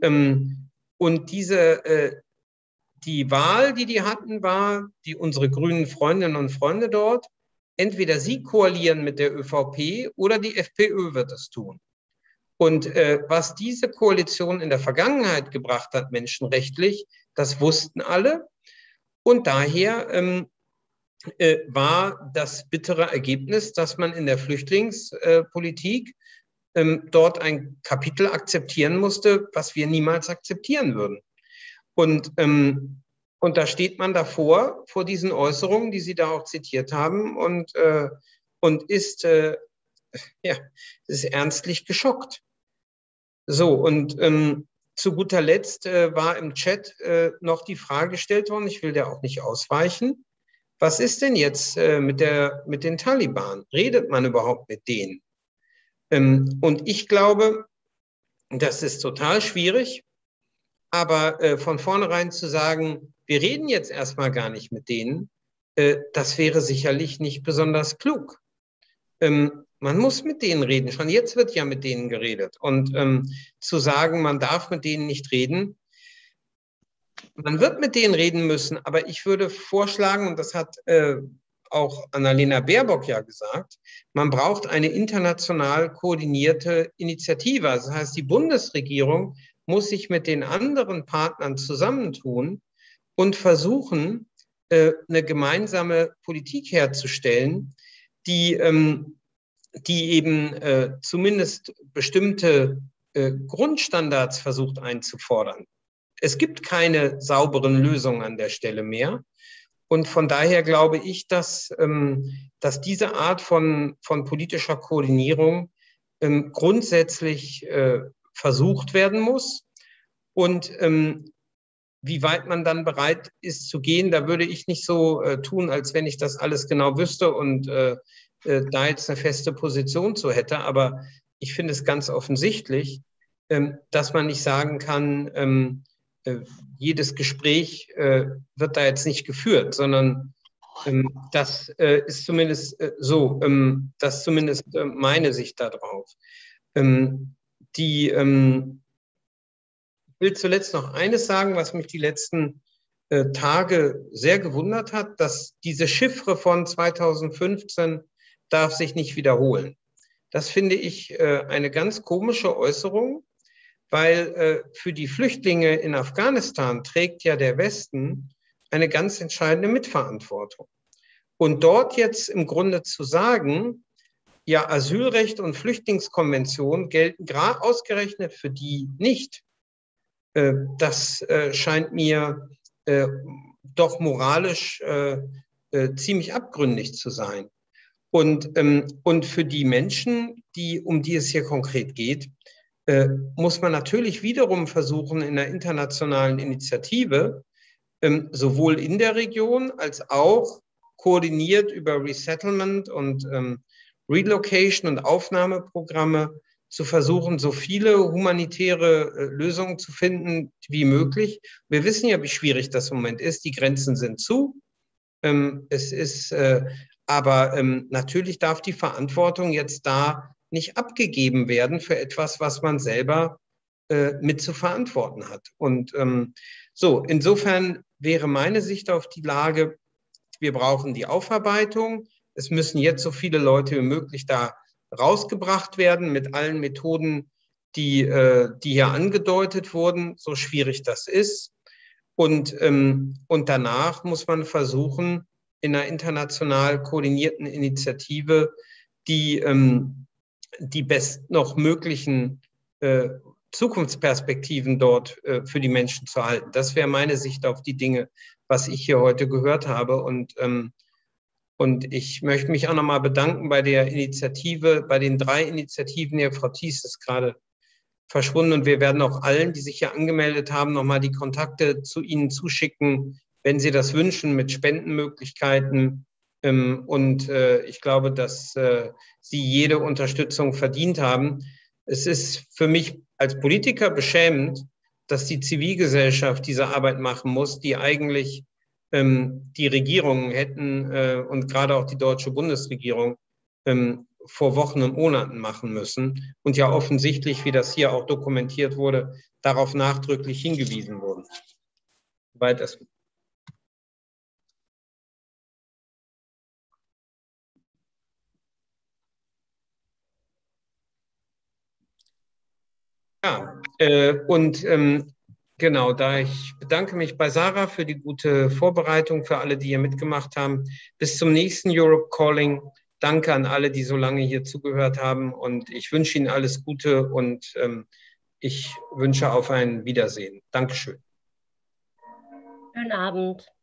die Wahl, die hatten, war, unsere grünen Freundinnen und Freunde dort, entweder sie koalieren mit der ÖVP oder die FPÖ wird es tun. Und was diese Koalition in der Vergangenheit gebracht hat, menschenrechtlich, das wussten alle. Und daher war das bittere Ergebnis, dass man in der Flüchtlingspolitik dort ein Kapitel akzeptieren musste, was wir niemals akzeptieren würden. Und da steht man davor, vor diesen Äußerungen, die Sie da auch zitiert haben, und ist ernstlich geschockt. So, und zu guter Letzt war im Chat noch die Frage gestellt worden, ich will der auch nicht ausweichen, was ist denn jetzt mit den Taliban? Redet man überhaupt mit denen? Und ich glaube, das ist total schwierig, aber von vornherein zu sagen, wir reden jetzt erstmal gar nicht mit denen, das wäre sicherlich nicht besonders klug. Man muss mit denen reden. Schon jetzt wird ja mit denen geredet. Und zu sagen, man darf mit denen nicht reden, man wird mit denen reden müssen. Aber ich würde vorschlagen, und das hat auch Annalena Baerbock ja gesagt, man braucht eine international koordinierte Initiative. Das heißt, die Bundesregierung muss sich mit den anderen Partnern zusammentun und versuchen, eine gemeinsame Politik herzustellen, die eben zumindest bestimmte Grundstandards versucht einzufordern. Es gibt keine sauberen Lösungen an der Stelle mehr. Und von daher glaube ich, dass diese Art von politischer Koordinierung grundsätzlich versucht werden muss. Und wie weit man dann bereit ist zu gehen, da würde ich nicht so tun, als wenn ich das alles genau wüsste und da jetzt eine feste Position zu hätte. Aber ich finde es ganz offensichtlich, dass man nicht sagen kann, jedes Gespräch wird da jetzt nicht geführt, sondern Das ist zumindest so, das ist zumindest meine Sicht darauf. Ich will zuletzt noch eines sagen, was mich die letzten Tage sehr gewundert hat, dass diese Chiffre von 2015 darf sich nicht wiederholen. Das finde ich eine ganz komische Äußerung, weil für die Flüchtlinge in Afghanistan trägt ja der Westen eine ganz entscheidende Mitverantwortung. Und dort jetzt im Grunde zu sagen, ja, Asylrecht und Flüchtlingskonvention gelten gerade ausgerechnet für die nicht, das scheint mir doch moralisch ziemlich abgründig zu sein. Und für die Menschen, um die es hier konkret geht, muss man natürlich wiederum versuchen, in der internationalen Initiative sowohl in der Region als auch koordiniert über Resettlement und Relocation und Aufnahmeprogramme zu versuchen, so viele humanitäre Lösungen zu finden wie möglich. Wir wissen ja, wie schwierig das im Moment ist. Die Grenzen sind zu. Aber natürlich darf die Verantwortung jetzt da nicht abgegeben werden für etwas, was man selber mit zu verantworten hat. Und so, insofern wäre meine Sicht auf die Lage, wir brauchen die Aufarbeitung. Es müssen jetzt so viele Leute wie möglich da rausgebracht werden mit allen Methoden, die hier angedeutet wurden, so schwierig das ist. Und danach muss man versuchen, in einer international koordinierten Initiative die best noch möglichen Zukunftsperspektiven dort für die Menschen zu halten. Das wäre meine Sicht auf die Dinge, was ich hier heute gehört habe. Und ich möchte mich auch nochmal bedanken bei der Initiative, bei den 3 Initiativen hier. Frau Thies ist gerade verschwunden und wir werden auch allen, die sich hier angemeldet haben, nochmal die Kontakte zu Ihnen zuschicken, wenn Sie das wünschen, mit Spendenmöglichkeiten. Ich glaube, dass Sie jede Unterstützung verdient haben. Es ist für mich als Politiker beschämend, dass die Zivilgesellschaft diese Arbeit machen muss, die eigentlich die Regierungen hätten und gerade auch die deutsche Bundesregierung vor Wochen und Monaten machen müssen und ja offensichtlich, wie das hier auch dokumentiert wurde, darauf nachdrücklich hingewiesen wurden. Soweit das. Ja, genau, ich bedanke mich bei Sarah für die gute Vorbereitung, für alle, die hier mitgemacht haben. Bis zum nächsten Europe Calling. Danke an alle, die so lange hier zugehört haben und ich wünsche Ihnen alles Gute und ich wünsche auf ein Wiedersehen. Dankeschön. Schönen Abend.